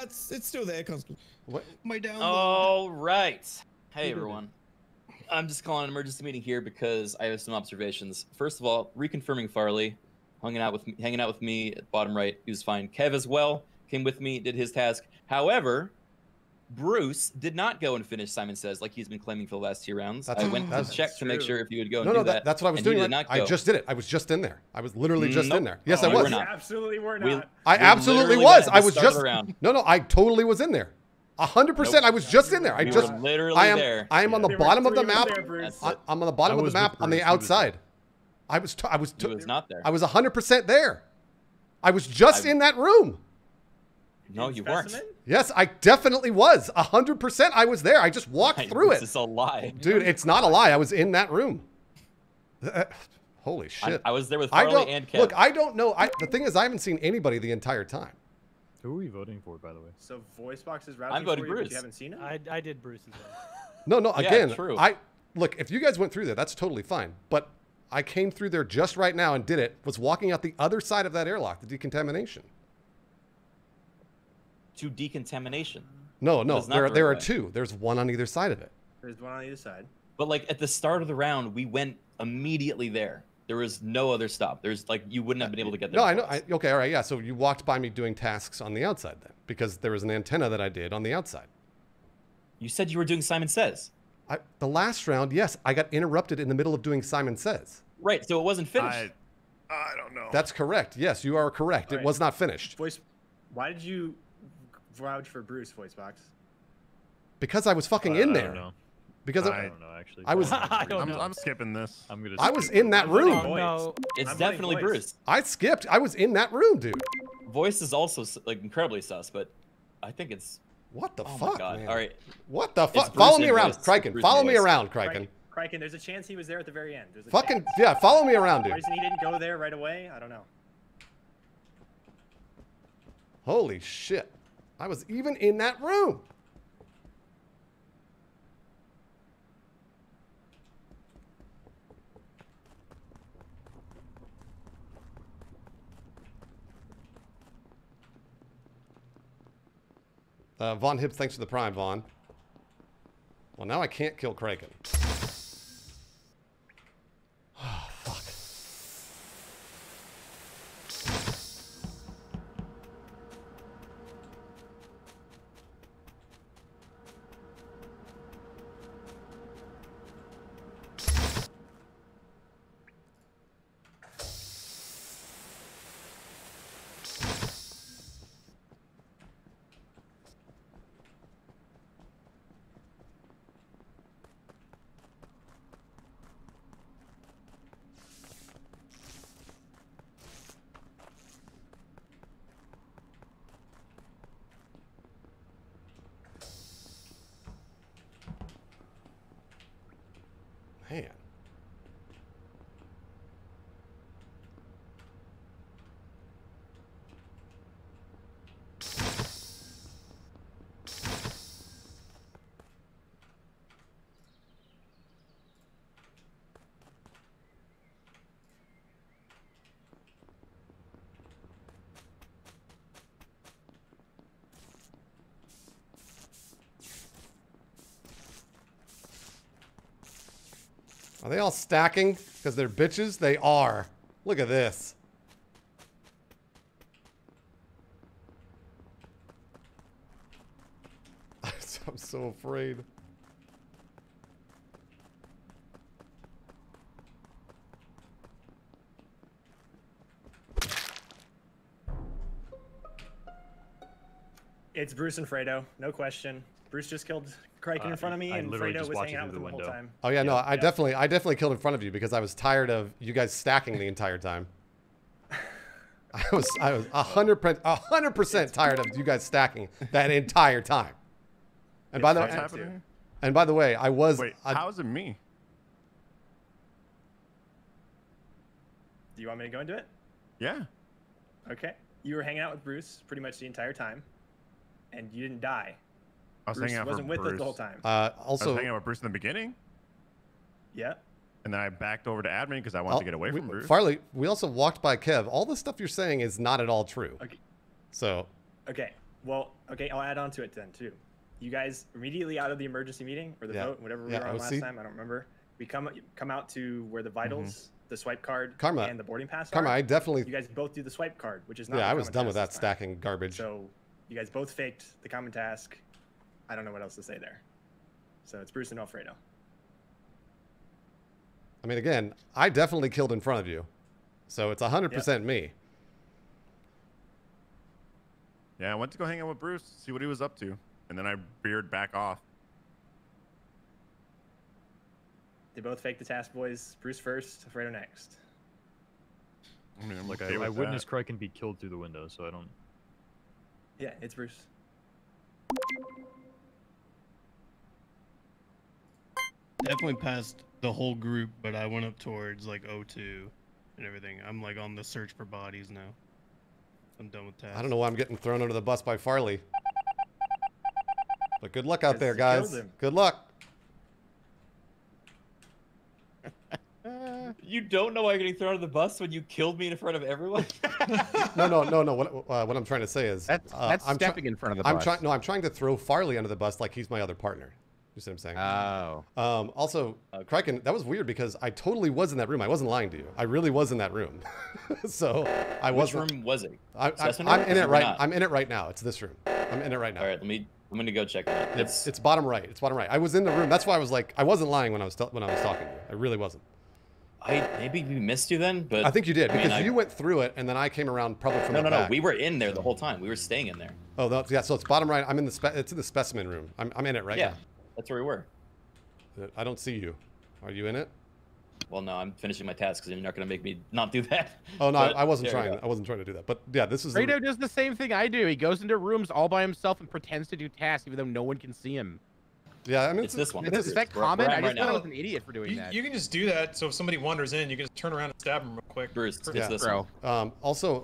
it's still there, Constable. What? My download. All right. Hey, Who did everyone. I'm just calling an emergency meeting here because I have some observations. First of all, reconfirming Farley, hanging out with me at bottom right. He was fine. Kev as well came with me, did his task. However, Bruce did not go and finish Simon Says like he's been claiming for the last 2 rounds. I went to check to make sure if he would go and do that. That's what I was and he doing. did not I go. just did it. I was just in there. I was literally just in there. Yes, I you was. were not. Absolutely were not. I absolutely was. I was just. No, I totally was in there. 100%. I was just in there. I just. Literally I am. there. I am on the There were bottom of the 3 map. there, Bruce. I'm on the bottom of the map on the outside. I was. He was not there. I was 100% there. I was just in that room. No, you weren't. Yes, I definitely was. 100% I was there. I just walked through it. This is a lie. Dude, it's not a lie. I was in that room. Holy shit. I was there with Farley and Kev. Look, I don't know. The thing is, I haven't seen anybody the entire time. Who are we voting for, by the way? So voice box is routing I'm voting for you, but Bruce. you haven't seen it? I did Bruce as well. No, Yeah, again, true. look, if you guys went through there, that's totally fine. But I came through there just right now and did it, was walking out the other side of that airlock, the decontamination. To decontamination. No, That's not there are right. 2. There's one on either side of it. There's one on either side. But like at the start of the round, we went immediately there. There was no other stop. There's like you wouldn't have been able to get there. No, I know. Okay, all right, yeah. So you walked by me doing tasks on the outside then, because there was an antenna that I did on the outside. You said you were doing Simon Says. The last round, yes, I got interrupted in the middle of doing Simon Says. Right, so it wasn't finished. I don't know. That's correct. Yes, you are correct. All It right. was not finished. Why did you vouch for Bruce, voice box? Because I was fucking in I there. don't know. Because I don't know, actually. I was. I'm skipping this. I was in that room. Oh, no. It's I'm definitely voting Bruce. I skipped. I was in that room, dude. Voice is also like incredibly sus, but I think it's. What the Oh fuck, my god! man? All right. What the It's fuck? Bruce Follow me and around, Voice. Kraken. Bruce Follow and me Voice. around, Kraken. Kraken, there's a chance he was there at the very end. There's a Fucking chance. yeah, follow me around, The dude. reason he didn't go there right away, I don't know. Holy shit! I was even in that room. Vaughn Hibbs, thanks for the prime, Vaughn. Well, now I can't kill Kraken. Oh, fuck. Man. Are they all stacking because they're bitches? They are. Look at this. I'm so afraid. It's Bruce and Fredo, no question. Bruce just killed Kraken in front of me, I and literally Fredo just was watched hanging it out through with the him the whole window. time. Oh yeah, no, Yep, I yep. definitely killed in front of you because I was tired of you guys stacking the entire time. I was 100% tired of you guys stacking that entire time. And by the What's way, happening? and by the way, I was. Wait, how is it me? Do you want me to go into it? Yeah. Okay. You were hanging out with Bruce pretty much the entire time, and you didn't die. I was Bruce hanging out wasn't with with Bruce. us the whole time. I Also, was hanging out with Bruce in the beginning, Yeah. and then I backed over to admin because I wanted to get away from Bruce. Farley, we also walked by Kev. All the stuff you're saying is not at all true. Okay. So. Okay. Well, okay, I'll add on to it then too. You guys immediately out of the emergency meeting or the Yeah. vote, whatever we Yeah, were on OC. last time, I don't remember. We come out to where the vitals, the swipe card, Karma. and the boarding pass Karma, are. I definitely. You guys both do the swipe card, which is not. Yeah, the I was common done with task that this time. stacking garbage. So you guys both faked the common task. I don't know what else to say there. So it's Bruce and Alfredo. I mean, again, I definitely killed in front of you, so it's 100% me. Yeah, I went to go hang out with Bruce, see what he was up to, and then I veered back off. They both faked the task, boys. Bruce first, Alfredo next. I mean, I'm Like okay I with witnessed that. Kraken be killed through the window, so I don't. Yeah, it's Bruce. Definitely passed the whole group, but I went up towards like O2 and everything. I'm like on the search for bodies now. I'm done with tasks. I don't know why I'm getting thrown under the bus by Farley. But good luck out there, you guys. killed him. Good luck. You don't know why you're getting thrown under the bus when you killed me in front of everyone? No. What I'm trying to say is That's I'm stepping in front of the I'm bus. trying. No, I'm trying to throw Farley under the bus like he's my other partner. You see what I'm saying? Oh. Also, Kraken, that was weird because I totally was in that room. I wasn't lying to you. I really was in that room. So I Which wasn't. room was it? I'm Specimen room in it or right. not? I'm in it right now. It's this room. I'm in it right now. All right, I'm gonna go check it out. It's bottom right. It's bottom right. I was in the room. That's why I was like, I wasn't lying when I was talking to you. I really wasn't. Maybe we missed you then, but I think you did I mean, because you went through it and then I came around probably from No, the no, back. we were in there the whole time. We were staying in there. Oh, yeah. So it's bottom right. I'm in the it's in the specimen room. I'm in it right Yeah, that's where we were. now. I don't see you. Are you in it? Well, no, I'm finishing my task because you're not gonna make me not do that. Oh no, But I wasn't there we trying. go. I wasn't trying to do that. But yeah, this is. Fredo does the same thing I do. He goes into rooms all by himself and pretends to do tasks even though no one can see him. Yeah, I mean, It's this one. Is that common? We're I at just right thought I now. was an idiot for doing that. You can just do that, so if somebody wanders in, you can just turn around and stab them real quick. Bruce, it's Yeah. this Bro. one. Also,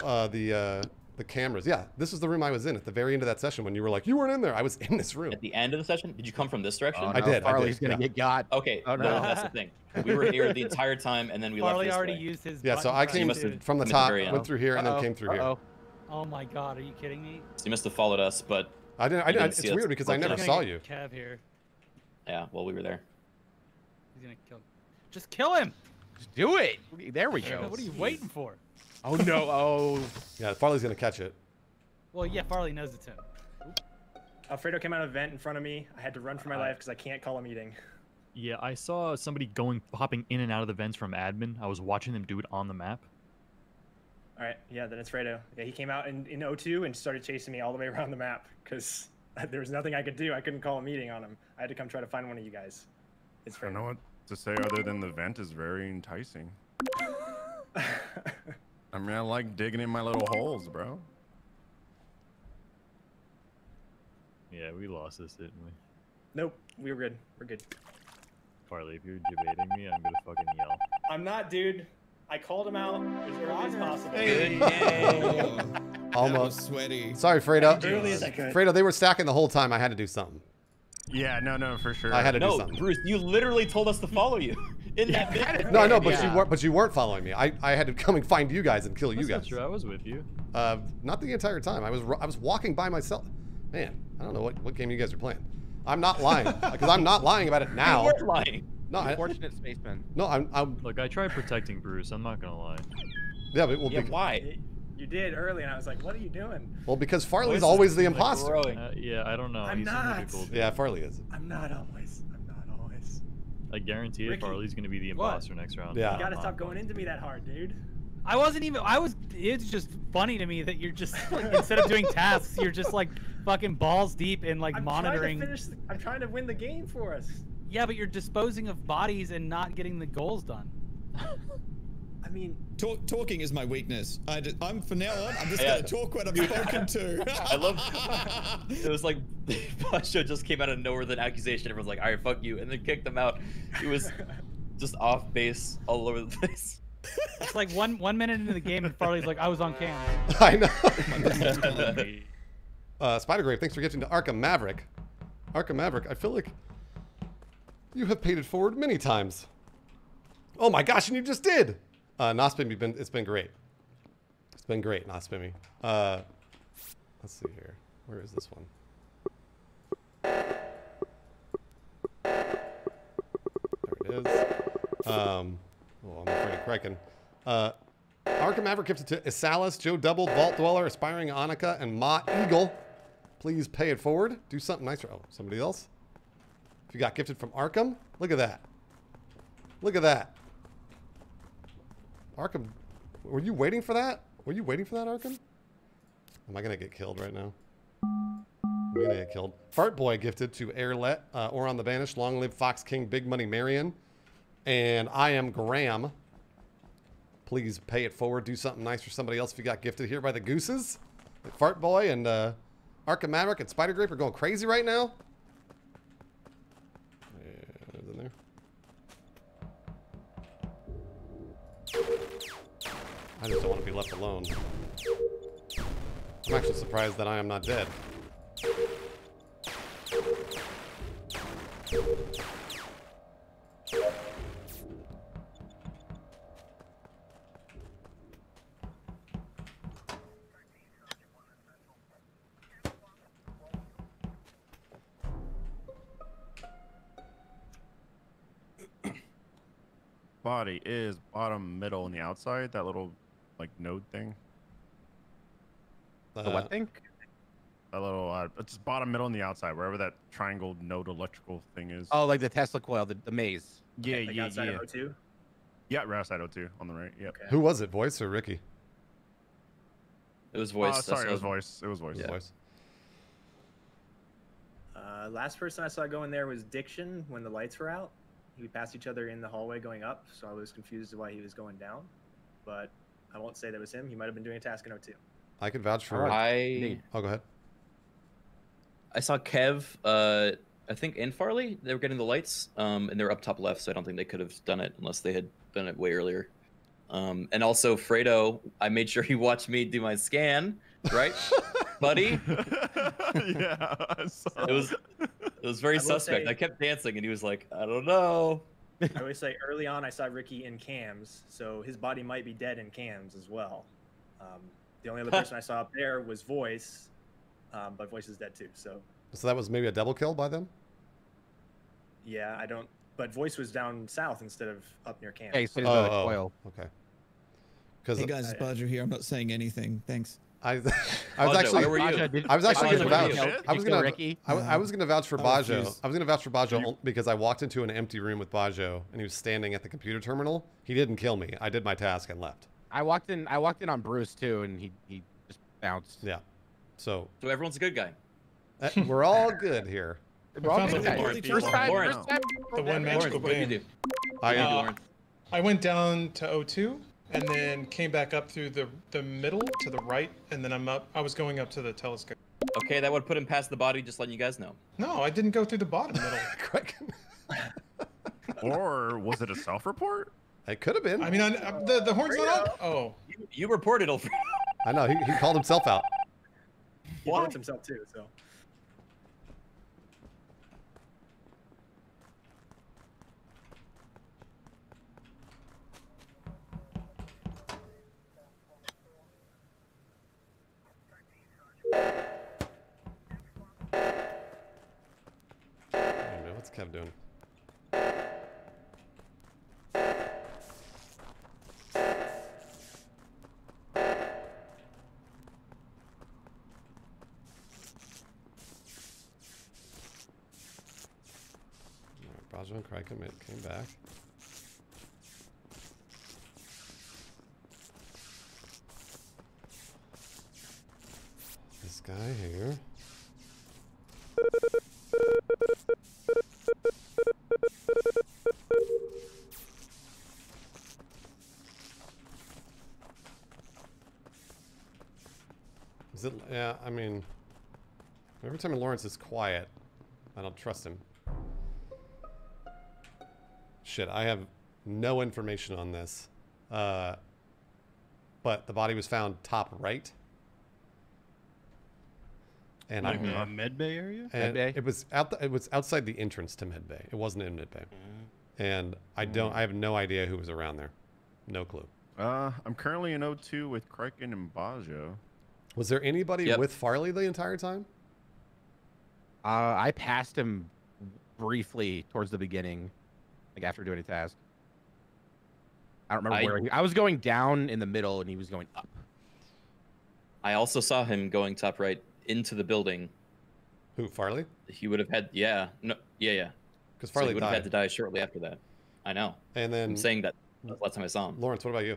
the cameras. Yeah, this is the room I was in at the very end of that session when you were like, you weren't in there. I was in this room. At the end of the session, did you come from this direction? Oh, I no, did, Farley's yeah. gonna get got. Okay, Oh, no. well, that's the thing. We were here the entire time, and then we Farley left this already way. used his. Yeah, so button I press, came dude. from the At the top, very end. went through here, and then came through here. Oh my god, are you kidding me? So you must have followed us, but I didn't. didn't It's see us weird because I look never at us. saw Gonna you. get Kev here. yeah, well, we were there. He's gonna kill. Just kill him. Just do it. There we go. What are you waiting for? Oh no. Oh. Yeah, Farley's gonna catch it. Well, yeah, Farley knows it's him. Alfredo came out of a vent in front of me. I had to run for my life because I can't call a meeting. Yeah, I saw somebody hopping in and out of the vents from admin. I was watching them do it on the map. All right, yeah, then it's Fredo. Yeah, he came out in O2 and started chasing me all the way around the map because there was nothing I could do. I couldn't call a meeting on him. I had to come try to find one of you guys. It's I don't Fredo. know what to say other than the vent is very enticing. I mean, I like digging in my little holes, bro. Yeah, we lost this, didn't we? Nope, we were good. We're good. Farley, if you're debating me, I'm gonna fucking yell. I'm not, dude. I called him out as early as possible. Almost sweaty. Sorry, Fredo. As early as I could. Fredo, they were stacking the whole time. I had to do something. Yeah, no, for sure. I had to do No, something. Bruce, you literally told us to follow you. In that minute. No, I know, but Yeah. you weren't following me. I had to come and find you guys and kill you That's not guys. true. I was with you. Not the entire time. I was walking by myself. Man, I don't know what game you guys are playing. I'm not lying because I'm not lying about it now. You were lying. No, Unfortunate spaceman. no, I'm. Look, I tried protecting Bruce. I'm not gonna lie. Yeah, but well, Yeah, why? You did early, and I was like, "What are you doing?" well, because Farley's Voices always the like imposter. growing. Yeah, I don't know. I'm He's not. difficult. Yeah, Farley is. I'm not always. I'm not always. I guarantee it. Ricky. Farley's gonna be the What? imposter next round. Yeah. You gotta stop going into me that hard, dude. I wasn't even. It's just funny to me that you're just like, instead of doing tasks, you're just like fucking balls deep in like I'm monitoring. I'm trying to win the game for us. Yeah, but you're disposing of bodies and not getting the goals done. I mean, Talking is my weakness. I'm from now on. I'm just Yeah. gonna talk when I'm spoken to. I love. It was like Basho just came out of nowhere with an accusation. Everyone's like, "All right, fuck you," and then kicked him out. He was just off base all over the place. It's like one minute into the game and Farley's like, I was on cam. I know. Spider-Grave, thanks for getting to Arkham Maverick. Arkham Maverick, I feel like you have paid it forward many times. Oh my gosh, and you just did! Nospimmy, it's been great. It's been great, Nospimmy. Let's see here. Where is this one? There it is. Well, I'm afraid of Kraken. Arkham Maverick gifted to Isalis, Joe Double, Vault Dweller, Aspiring Annika, and Ma Eagle. Please pay it forward. Do something nice for somebody else. If you got gifted from Arkham, look at that. Look at that. Arkham, were you waiting for that? Were you waiting for that, Arkham? Am I gonna get killed right now? I'm gonna get killed. Fart Boy gifted to Airlet, Oron the Banished, Long Live Fox King, Big Money Marion, and I Am Graham. Please pay it forward. Do something nice for somebody else if you got gifted here by the Gooses. Fart Boy and Arkham Maverick and Spider Grape are going crazy right now. Yeah, in there. I just don't want to be left alone. I'm actually surprised that I am not dead. Body is bottom, middle, and the outside. That little, like, node thing. The what thing? That little, it's just bottom, middle, and the outside, wherever that triangle node electrical thing is. Oh, like the Tesla coil, the maze. Yeah, Like outside of O2? Yeah, right outside O2 on the right. Yep. Okay. Who was it, Voice or Ricky? It was Voice. Sorry, it was Voice. It was Voice. Yeah. Voice. Last person I saw go in there was Diction when the lights were out. We passed each other in the hallway going up, so I was confused as why he was going down. But I won't say that was him. He might have been doing a task in O2. I could vouch for Oh, go ahead. I saw Kev, I think, and Farley. They were getting the lights, and they're up top left, so I don't think they could have done it unless they had done it way earlier. And also Fredo, I made sure he watched me do my scan, right, buddy? Yeah, it was very suspect. I kept dancing, and he was like, I don't know. I always say early on I saw Ricky in cams, so his body might be dead in cams as well. The only other person I saw up there was Voice, but Voice is dead too. So that was maybe a double kill by them? yeah, I don't. But Voice was down south instead of up near cams. Hey, so he's got a coil. Okay. Hey guys, it's Badger here. I'm not saying anything. Thanks. I was Bajo, actually where were you? I was actually Bajo, gonna where vouch. were you? I was gonna Ricky? I was gonna vouch for Bajo. refuse. I was gonna vouch for Bajo because I walked into an empty room with Bajo and he was standing at the computer terminal. He didn't kill me. I did my task and left. I walked in on Bruce too, and he just bounced. Yeah. So everyone's a good guy. we're all good here. We're all found good the guys. Lawrence First time, Lawrence. first time. The one magical What did you bane. do? I went down to O2 and then came back up through the middle to the right, and then I was going up to the telescope. Okay, that would put him past the body, just letting you guys know. No, I didn't go through the bottom middle. Or was it a self-report? It could have been. I mean, the horn's not up. Oh. You reported over. I know. He called himself out. He votes himself too, so. What's Kev doing? Bajo and Kraken came back. This guy here. Is it? Yeah, I mean, every time Lawrence is quiet, I don't trust him. Shit, I have no information on this. But the body was found top right. And like Medbay area? And it was it was outside the entrance to Medbay. It wasn't in Medbay. And I have no idea who was around there. No clue. I'm currently in O2 with Kraken and Bajo. Was there anybody with Farley the entire time? I passed him briefly towards the beginning, like after doing a task. I don't remember where I was going down in the middle and he was going up. I also saw him going top right into the building. Who, Farley? He would have had, yeah. Because Farley would have had to die shortly after that. I know. And then I'm saying that last time I saw him. Lawrence, what about you?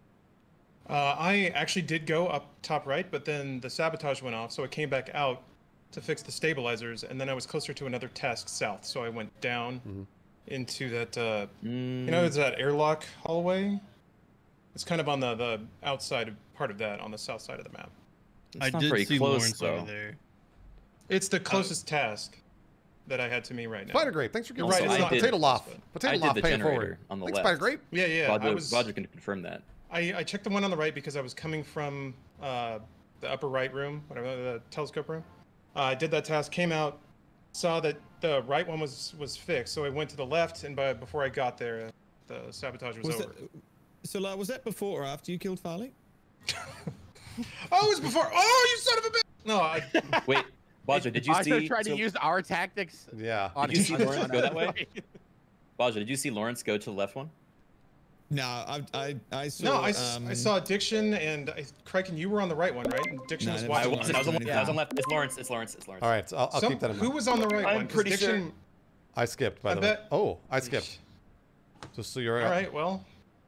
I actually did go up top right, but then the sabotage went off, so I came back out to fix the stabilizers, and then I was closer to another task south, so I went down into that, you know, it's that airlock hallway? It's kind of on the outside part of that, on the south side of the map. I did see Lawrence over there. It's the closest task that I had to me right now. Spider Grape, thanks for giving You're us right, a potato loft. Potato I loft, did the pay it forward. generator on the Thanks, left. Spider Grape. Yeah. Roger can confirm that. I checked the one on the right because I was coming from the upper right room, whatever, the telescope room. I did that task, came out, saw that the right one was fixed, so I went to the left, and before I got there, the sabotage was over. So, was that before or after you killed Farley? Oh, it was before. Oh, you son of a bitch! No, Wait, Baja, did you see? Baja tried to use our tactics. Yeah. Did you see Lawrence go that way? Baja, did you see Lawrence go to the left one? No, I saw. No, I saw Addiction and Kraken. You were on the right one, right? And Addiction was watching. I wasn't. I was on left. It's Lawrence. It's Lawrence. All right, so I'll keep that in mind. Who was on the right one? I'm pretty sure. I skipped, by the way. Oh, I skipped. Just so you're all right. Well.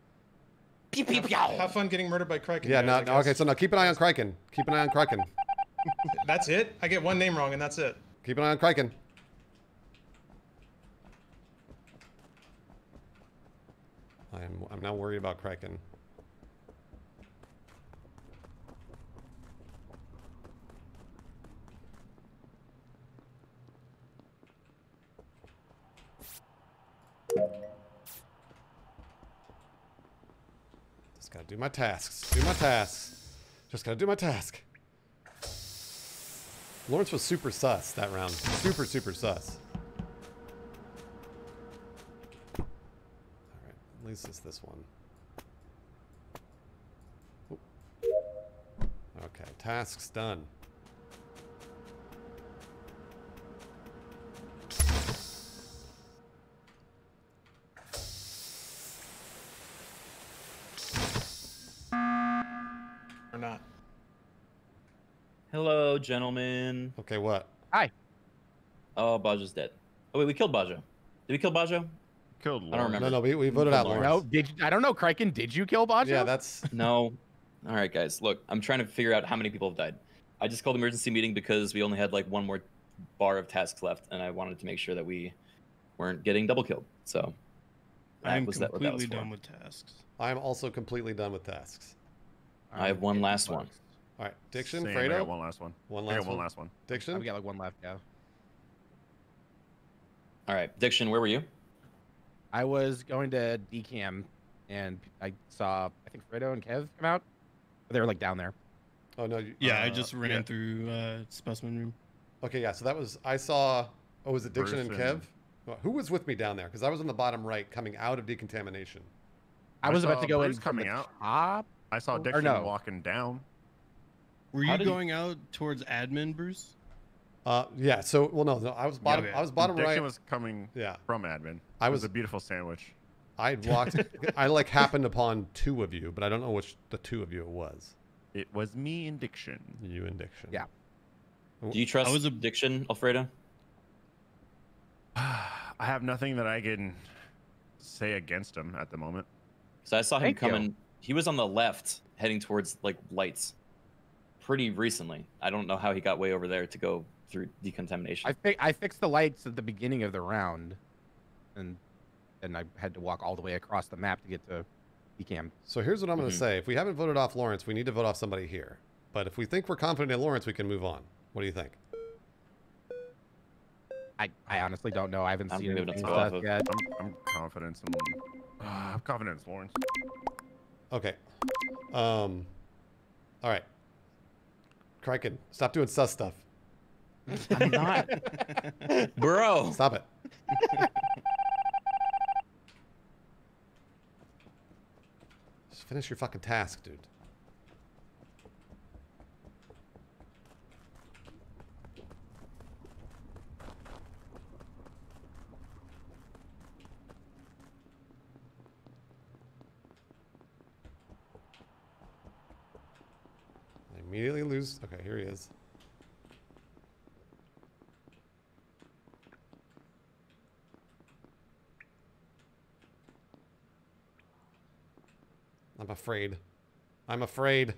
Have fun getting murdered by Kraken. Yeah, guys, no, okay, so now keep an eye on Kraken. Keep an eye on Kraken. That's it? I get one name wrong and that's it. Keep an eye on Kraken. I'm now worried about Kraken. Just gotta do my tasks. Do my tasks. Just gotta do my task. Lawrence was super sus that round. Super sus. Alright, at least it's this one. Oop. Okay, tasks done. Or not. Hello, gentlemen. Okay, what? Hi. Oh, Baja's dead. Oh wait, we killed Baja. Did we kill Baja? Killed I don't remember. No, we voted out Lawrence. No, I don't know, Kraken. Did you kill Baja? Yeah, that's No. All right, guys. Look, I'm trying to figure out how many people have died. I just called emergency meeting because we only had like one more bar of tasks left, and I wanted to make sure that we weren't getting double killed. So I'm what that was completely for. done with tasks. I'm also completely done with tasks. I have one last one. All right, Diction, Same, Fredo. I got one last one. One I last got one last one. Diction. I've got like one left. Yeah. All right, Diction, where were you? I was going to DCAM, and I saw I think Fredo and Kev come out. They were like down there. Oh no. Yeah, I just ran through specimen room. Okay, yeah. So that was I saw. Oh, was it Diction and Bruce Kev? Well, who was with me down there? Because I was on the bottom right, coming out of decontamination. I was about saw to go Bruce in coming from the out. top. I saw Or Diction no. walking down. Were How you did you- going out towards admin, Bruce? Yeah. So well, no, I was bottom. okay. I was bottom Diction right. was coming from admin. I It was was- a beautiful sandwich. I walked. I like happened upon two of you, but I don't know which the two of you it was. It was me and Diction. You and Diction. Yeah. Do you trust I was a- Diction, Alfredo? I have nothing that I can say against him at the moment. So I saw him Thank you. coming. He was on the left, heading towards like lights, pretty recently. I don't know how he got way over there to go through decontamination. I fixed the lights at the beginning of the round, and I had to walk all the way across the map to get to DCAM. So here's what I'm going to say. If we haven't voted off Lawrence, we need to vote off somebody here. But if we think we're confident in Lawrence, we can move on. What do you think? I honestly don't know. I haven't I'm seen giving it anything to both stuff of- yet. I'm confident in. I'm confident in Lawrence. Okay. All right. Kraken, stop doing sus stuff. I'm not, bro. Stop it. Just finish your fucking task, dude. immediately lose. Okay, here he is. I'm afraid. I'm afraid.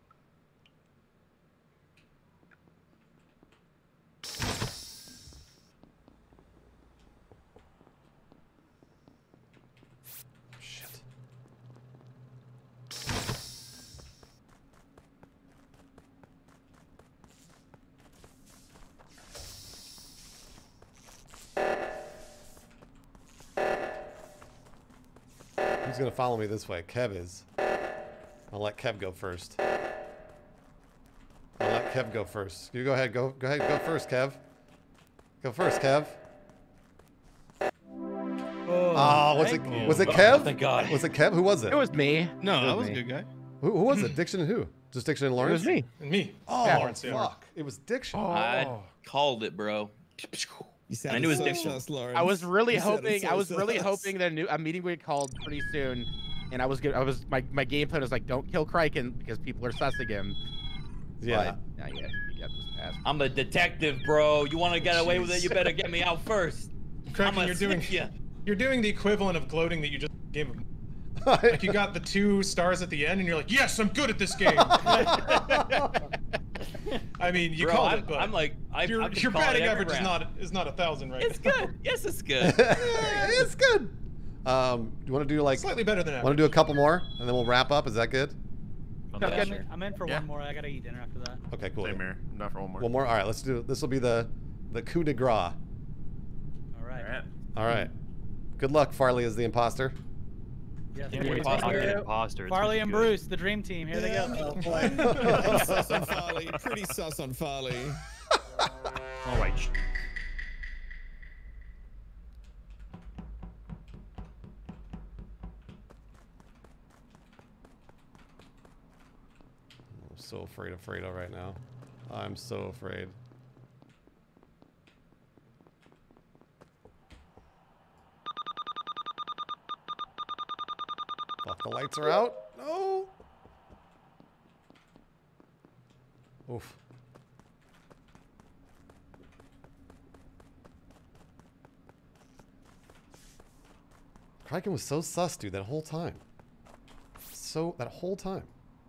Shit. Who's gonna follow me this way? Kev is. I'll let Kev go first. I'll let Kev go first. You go ahead. Go ahead. Go first, Kev. Go first, Kev. Oh, was it Kev? Thank God. Was it Kev? Who was it? It was me. No, that was a good guy. Who was it? Diction and who? Just Diction and It Lawrence? was me. And me. Oh, Yeah, Lawrence, yeah. fuck. It was Diction. I called it, bro. You I knew it was so Diction. sus, Lawrence. I was really You sounded hoping. so I was really sus. hoping that a meeting would get called pretty soon, and I was good. My game plan was like, don't kill Kraken because people are sussing him. Yeah. But, yeah, you got this pass. I'm a detective, bro. You want to get away with it? You better get me out first. Kraken, I'ma you're doing the equivalent of gloating that you just gave him. Like you got the 2 stars at the end, and you're like, "Yes, I'm good at this game." I mean, you Bro, called I'm, it, but I'm like, your I've been calling batting every average round. is not 1,000 right It's now. good. Yes, it's good. It's good. Do you want to do like Slightly better than Want average. to do a couple more and then we'll wrap up? Is that good? I'm in for one more. I gotta eat dinner after that. Okay, cool. Same here. Not for one more. One more. All right, let's do. This will be the coup de grace. All right. All right. Good luck, Farley, as the imposter. Yes, Can't here wait we to talk go. to the imposter. It's Farley gonna and be good. Bruce, the dream team. Here they go. Oh, boy. Pretty sus on Farley. Pretty sus on Farley. All right. I'm so afraid of Fredo right now. I'm so afraid. Fuck, the lights are out. No. Oof. Kraken was so sus, dude, that whole time. That whole time.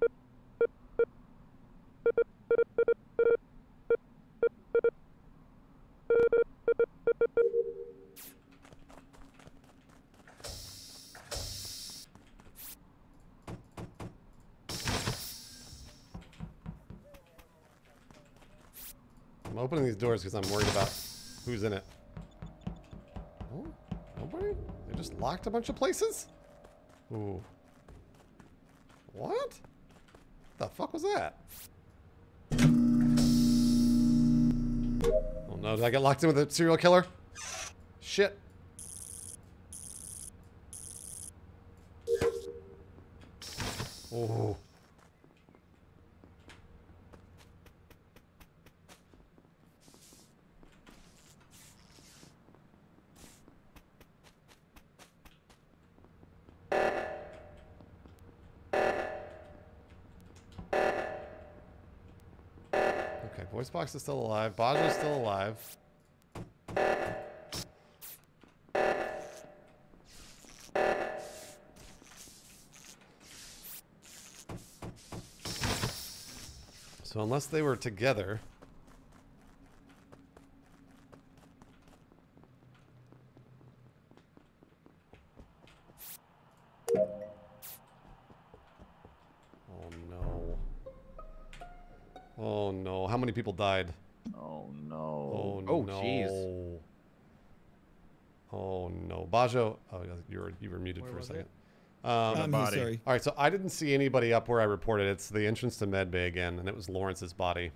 I'm opening these doors because I'm worried about who's in it. Oh, nobody? They just locked a bunch of places? Ooh. What? The fuck was that? Oh no, did I get locked in with a serial killer? Shit. Oh. Okay, voice box is still alive. Bajo's still alive. So unless they were together. Oh no. Oh no. How many people died? Oh no. Oh Oh, no. jeez. Oh no. Bajo. Oh, you were muted Where for a was second. it? I'm here, sorry. All right, so I didn't see anybody up where I reported. It's the entrance to medbay again, and it was Lawrence's body.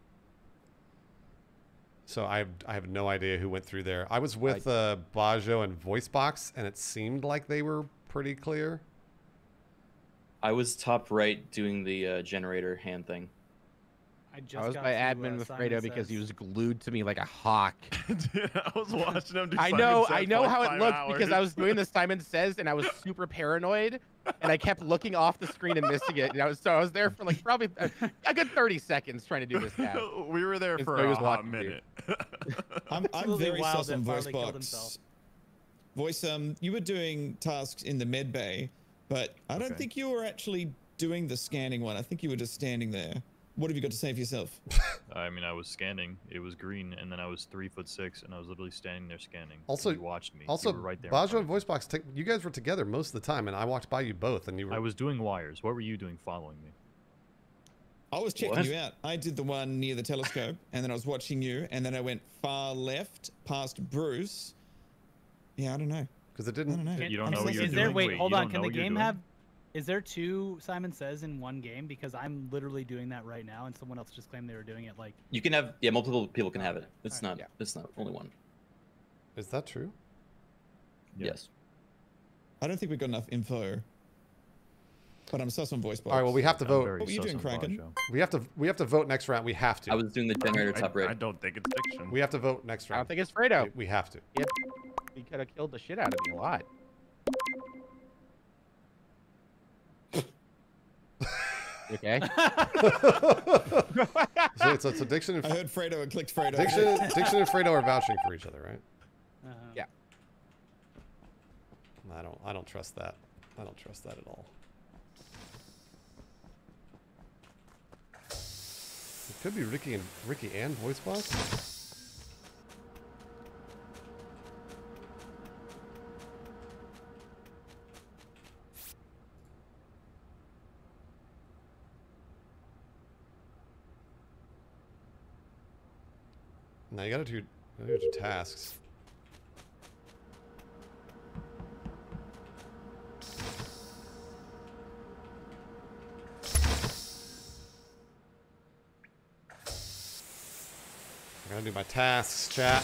So I have no idea who went through there. I was with Bajo and Voicebox, and it seemed like they were pretty clear. I was top right doing the generator hand thing. just was got by to, admin with Simon Fredo because he Says. was glued to me like a hawk. Dude, I was watching him do I Simon know Says for how like it 5 looked hours. because I was doing the Simon Says and I was super paranoid and I kept looking off the screen and missing it. And I was there for like probably a good 30 seconds trying to do this task. We were there And for so he was a watching minute. I'm Absolutely very wild sus on that Farley killed himself. VoiceBox. Voice, you were doing tasks in the med bay, but I don't Okay. think you were actually doing the scanning one. I think you were just standing there. What have you got to say for yourself? I mean, I was scanning. It was green, and then I was 3'6", and I was literally standing there scanning. Also, you watched me. Also, you were right there. in Bajo front and of me. VoiceBox, you guys were together most of the time, and I walked by you both, and you were. I was doing wires. What were you doing following me? I was checking What? you out. I did the one near the telescope, and then I was watching you, and then I went far left past Bruce. Yeah, I don't know. Because it I don't didn't. know. You don't know what you're Is there? doing? Wait, hold you on. don't Can know the what you're game doing? have? Is there 2 Simon Says in one game? Because I'm literally doing that right now, and someone else just claimed they were doing it. Like You can have, yeah, multiple people can have it. It's Alright. not, it's not only one. Is that true? Yeah. Yes. I don't think we got enough info. But I'm sus on VoiceBox. All right. Well, we have to I'm vote. very What were you sus doing, on Kraken? Bajo. We have to vote next round. We have to. I was doing the generator top right. I don't think it's fiction. We have to vote next I round. don't think it's Fredo. We have to. He could have killed the shit out of me a lot. Okay. So Dixon and I heard Fredo and clicked Fredo. Dixon and Fredo are vouching for each other, right? Yeah. I don't trust that. I don't trust that at all. It could be Ricky and VoiceBox. Now you gotta do tasks. I gotta do my tasks, chat.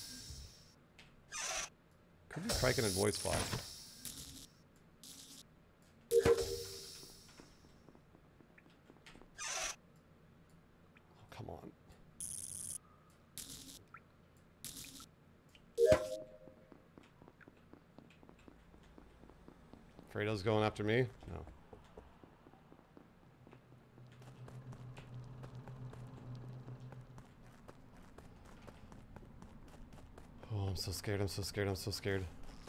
Could be Kraken and VoiceBox. Oh, come on. Fredo's going after me? No. Oh, I'm so scared, I'm so scared, I'm so scared.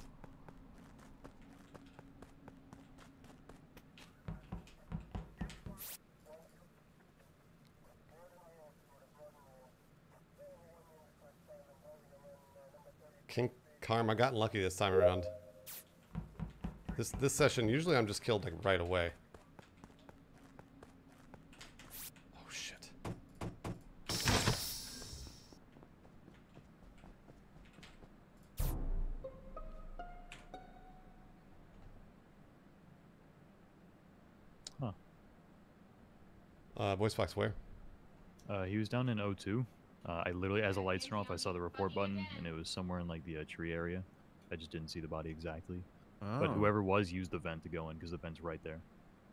King Karma, I got lucky this time around. This session, usually I'm just killed like right away. Oh shit. Huh. VoiceBox where? He was down in O2. I literally, as the lights turned off, I saw the report button, and it was somewhere in like the tree area. I just didn't see the body exactly. But Oh. whoever was used the vent to go in because the vent's right there.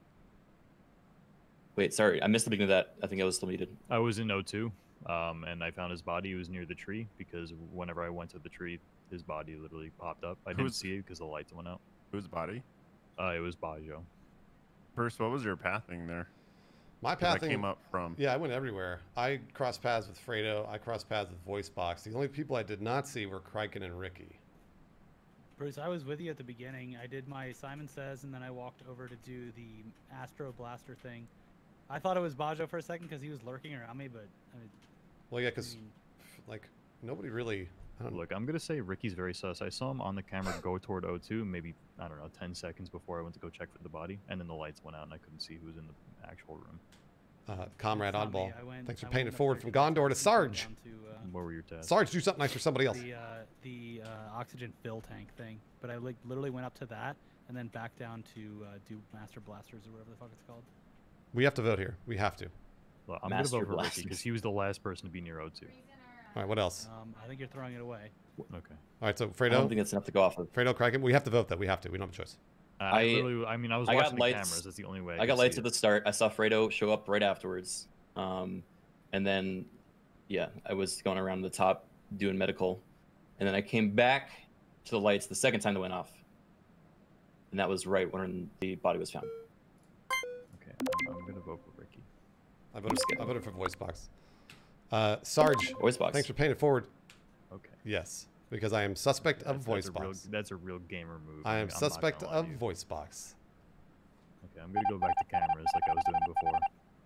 Wait, sorry, I missed the beginning of that. I think I was still muted. I was in O2, and I found his body. He was near the tree because whenever I went to the tree, his body literally popped up. I didn't Who's- see it because the lights went out. Whose body? It was Bajo. Bruce, what was your pathing there? My 'Cause I pathing came up from. Yeah, I went everywhere. I crossed paths with Fredo. I crossed paths with VoiceBox. The only people I did not see were Kraken and Ricky. Bruce, I was with you at the beginning. I did my Simon Says, and then I walked over to do the Astro Blaster thing. I thought it was Bajo for a second because he was lurking around me, but I mean, Well, yeah, because like nobody really. I don't know. Look, I'm gonna say Ricky's very sus. I saw him on the camera go toward O2, maybe I don't know, 10 seconds before I went to go check for the body, and then the lights went out and I couldn't see who was in the actual room. Comrade It's not me. Oddball. I went- Thanks for I paying went it forward up from there Gondor to Sarge. down to, What were your tasks? Sarge, do something nice for somebody else. the oxygen fill tank thing, but I like literally went up to that and then back down to do Master Blasters or whatever the fuck it's called. We have to vote here. We have to. Well, I'm Master gonna vote for Ricky Blasters. because he was the last person to be near O2. All right, what else? I think you're throwing it away. Okay. All right, so I Fredo. don't think that's enough to go off of. Fredo, Kraken. We have to vote that. We have to. We don't have a choice. I mean, I was I got watching the lights- cameras. That's the only way. I got lights at the start. I saw Fredo show up right afterwards. and then yeah, I was going around the top doing medical, and then I came back to the lights the second time they went off, and that was right when the body was found. Okay, I'm gonna vote for Ricky. I voted for voice box. Sarge, voice box. Thanks for paying it forward. Okay. Yes, because I am suspect of voice box. That's a real gamer move. I am I'm not suspect gonna lie of to you. voice box. Okay, I'm gonna go back to cameras like I was doing before.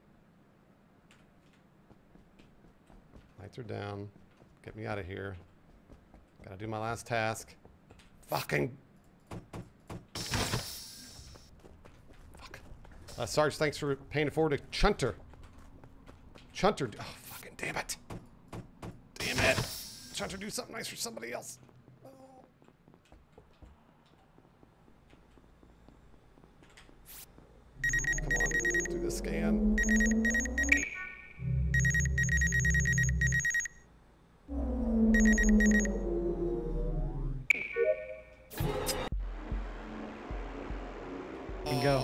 Lights are down. Get me out of here. Gotta do my last task. Fucking. Fuck. Sarge, thanks for paying it forward to Chunter. Chunter. Oh, fucking damn it. Damn it. Chunter, do something nice for somebody else. Oh. Come on. Do the scan. Bingo.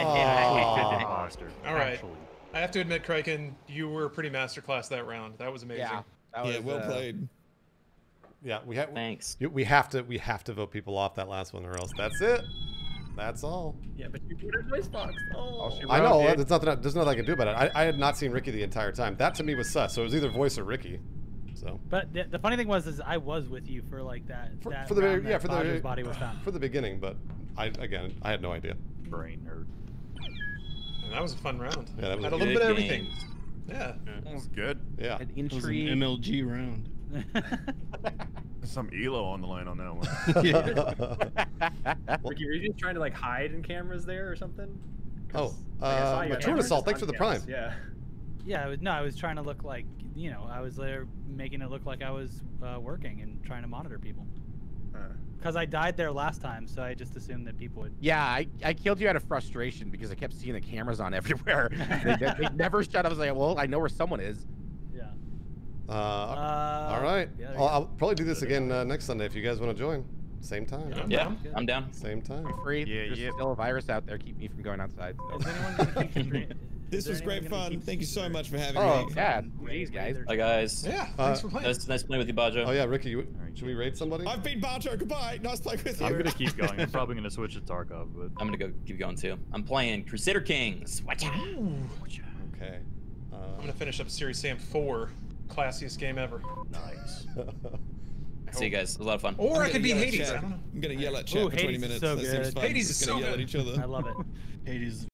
All right. I have to admit, Kraken, you were pretty masterclass that round. That was amazing. Yeah, well played. Yeah, we have. Thanks. We have to vote people off that last one, or else that's it. That's all. Yeah, but you voted voice box. Oh. I know. There's nothing I can do about it. I had not seen Ricky the entire time. That to me was sus. So it was either voice or Ricky. So. But the funny thing was, I was with you for like that. For that the round very, that for the Bodger's body was found. for the beginning, but I had no idea. Brain nerd. And that was a fun round. Yeah, that was had a a little good bit of everything. game. Yeah. That was good. Yeah. An It was an intrigue. MLG round. Some Elo on the line on that one. Ricky, were you just trying to like hide in cameras there or something? Oh, Mature Mature Assault, thanks for the prime. Yeah. Yeah, I was trying to look like, I was there making it look like I was working and trying to monitor people. Because I died there last time, so I just assumed that people would. Yeah, I killed you out of frustration because I kept seeing the cameras on everywhere. they never shut up. I was like, well, I know where someone is. Yeah. All right. yeah, I'll probably do this again next Sunday if you guys want to join. Same time. Yeah, I'm down. Same time. Free. Yeah, There's yeah. still a virus out there. Keep me from going outside. So. Is anyone going to keep This was great fun. Thank you so much for having Oh, me. yeah. Jeez, guys. Hi guys. Yeah, thanks for playing. Nice playing with you, Bajo. Oh yeah, Ricky, should we raid somebody? I've been Barto. Goodbye. Nice playing with you. I'm gonna keep going. I'm probably gonna switch to Tarkov, but I'm gonna keep going too. I'm playing Crusader Kings. Watch out. Okay. I'm gonna finish up Series Sam 4. Classiest game ever. nice. See you guys. It was a lot of fun. Or I I'm could gonna be yell at Hades. chat. I don't know. I'm gonna yell at chat Ooh, for 20 Hades is minutes. so That seems good. fun. Hades Just is gonna so yell at good. each other. I love it. Hades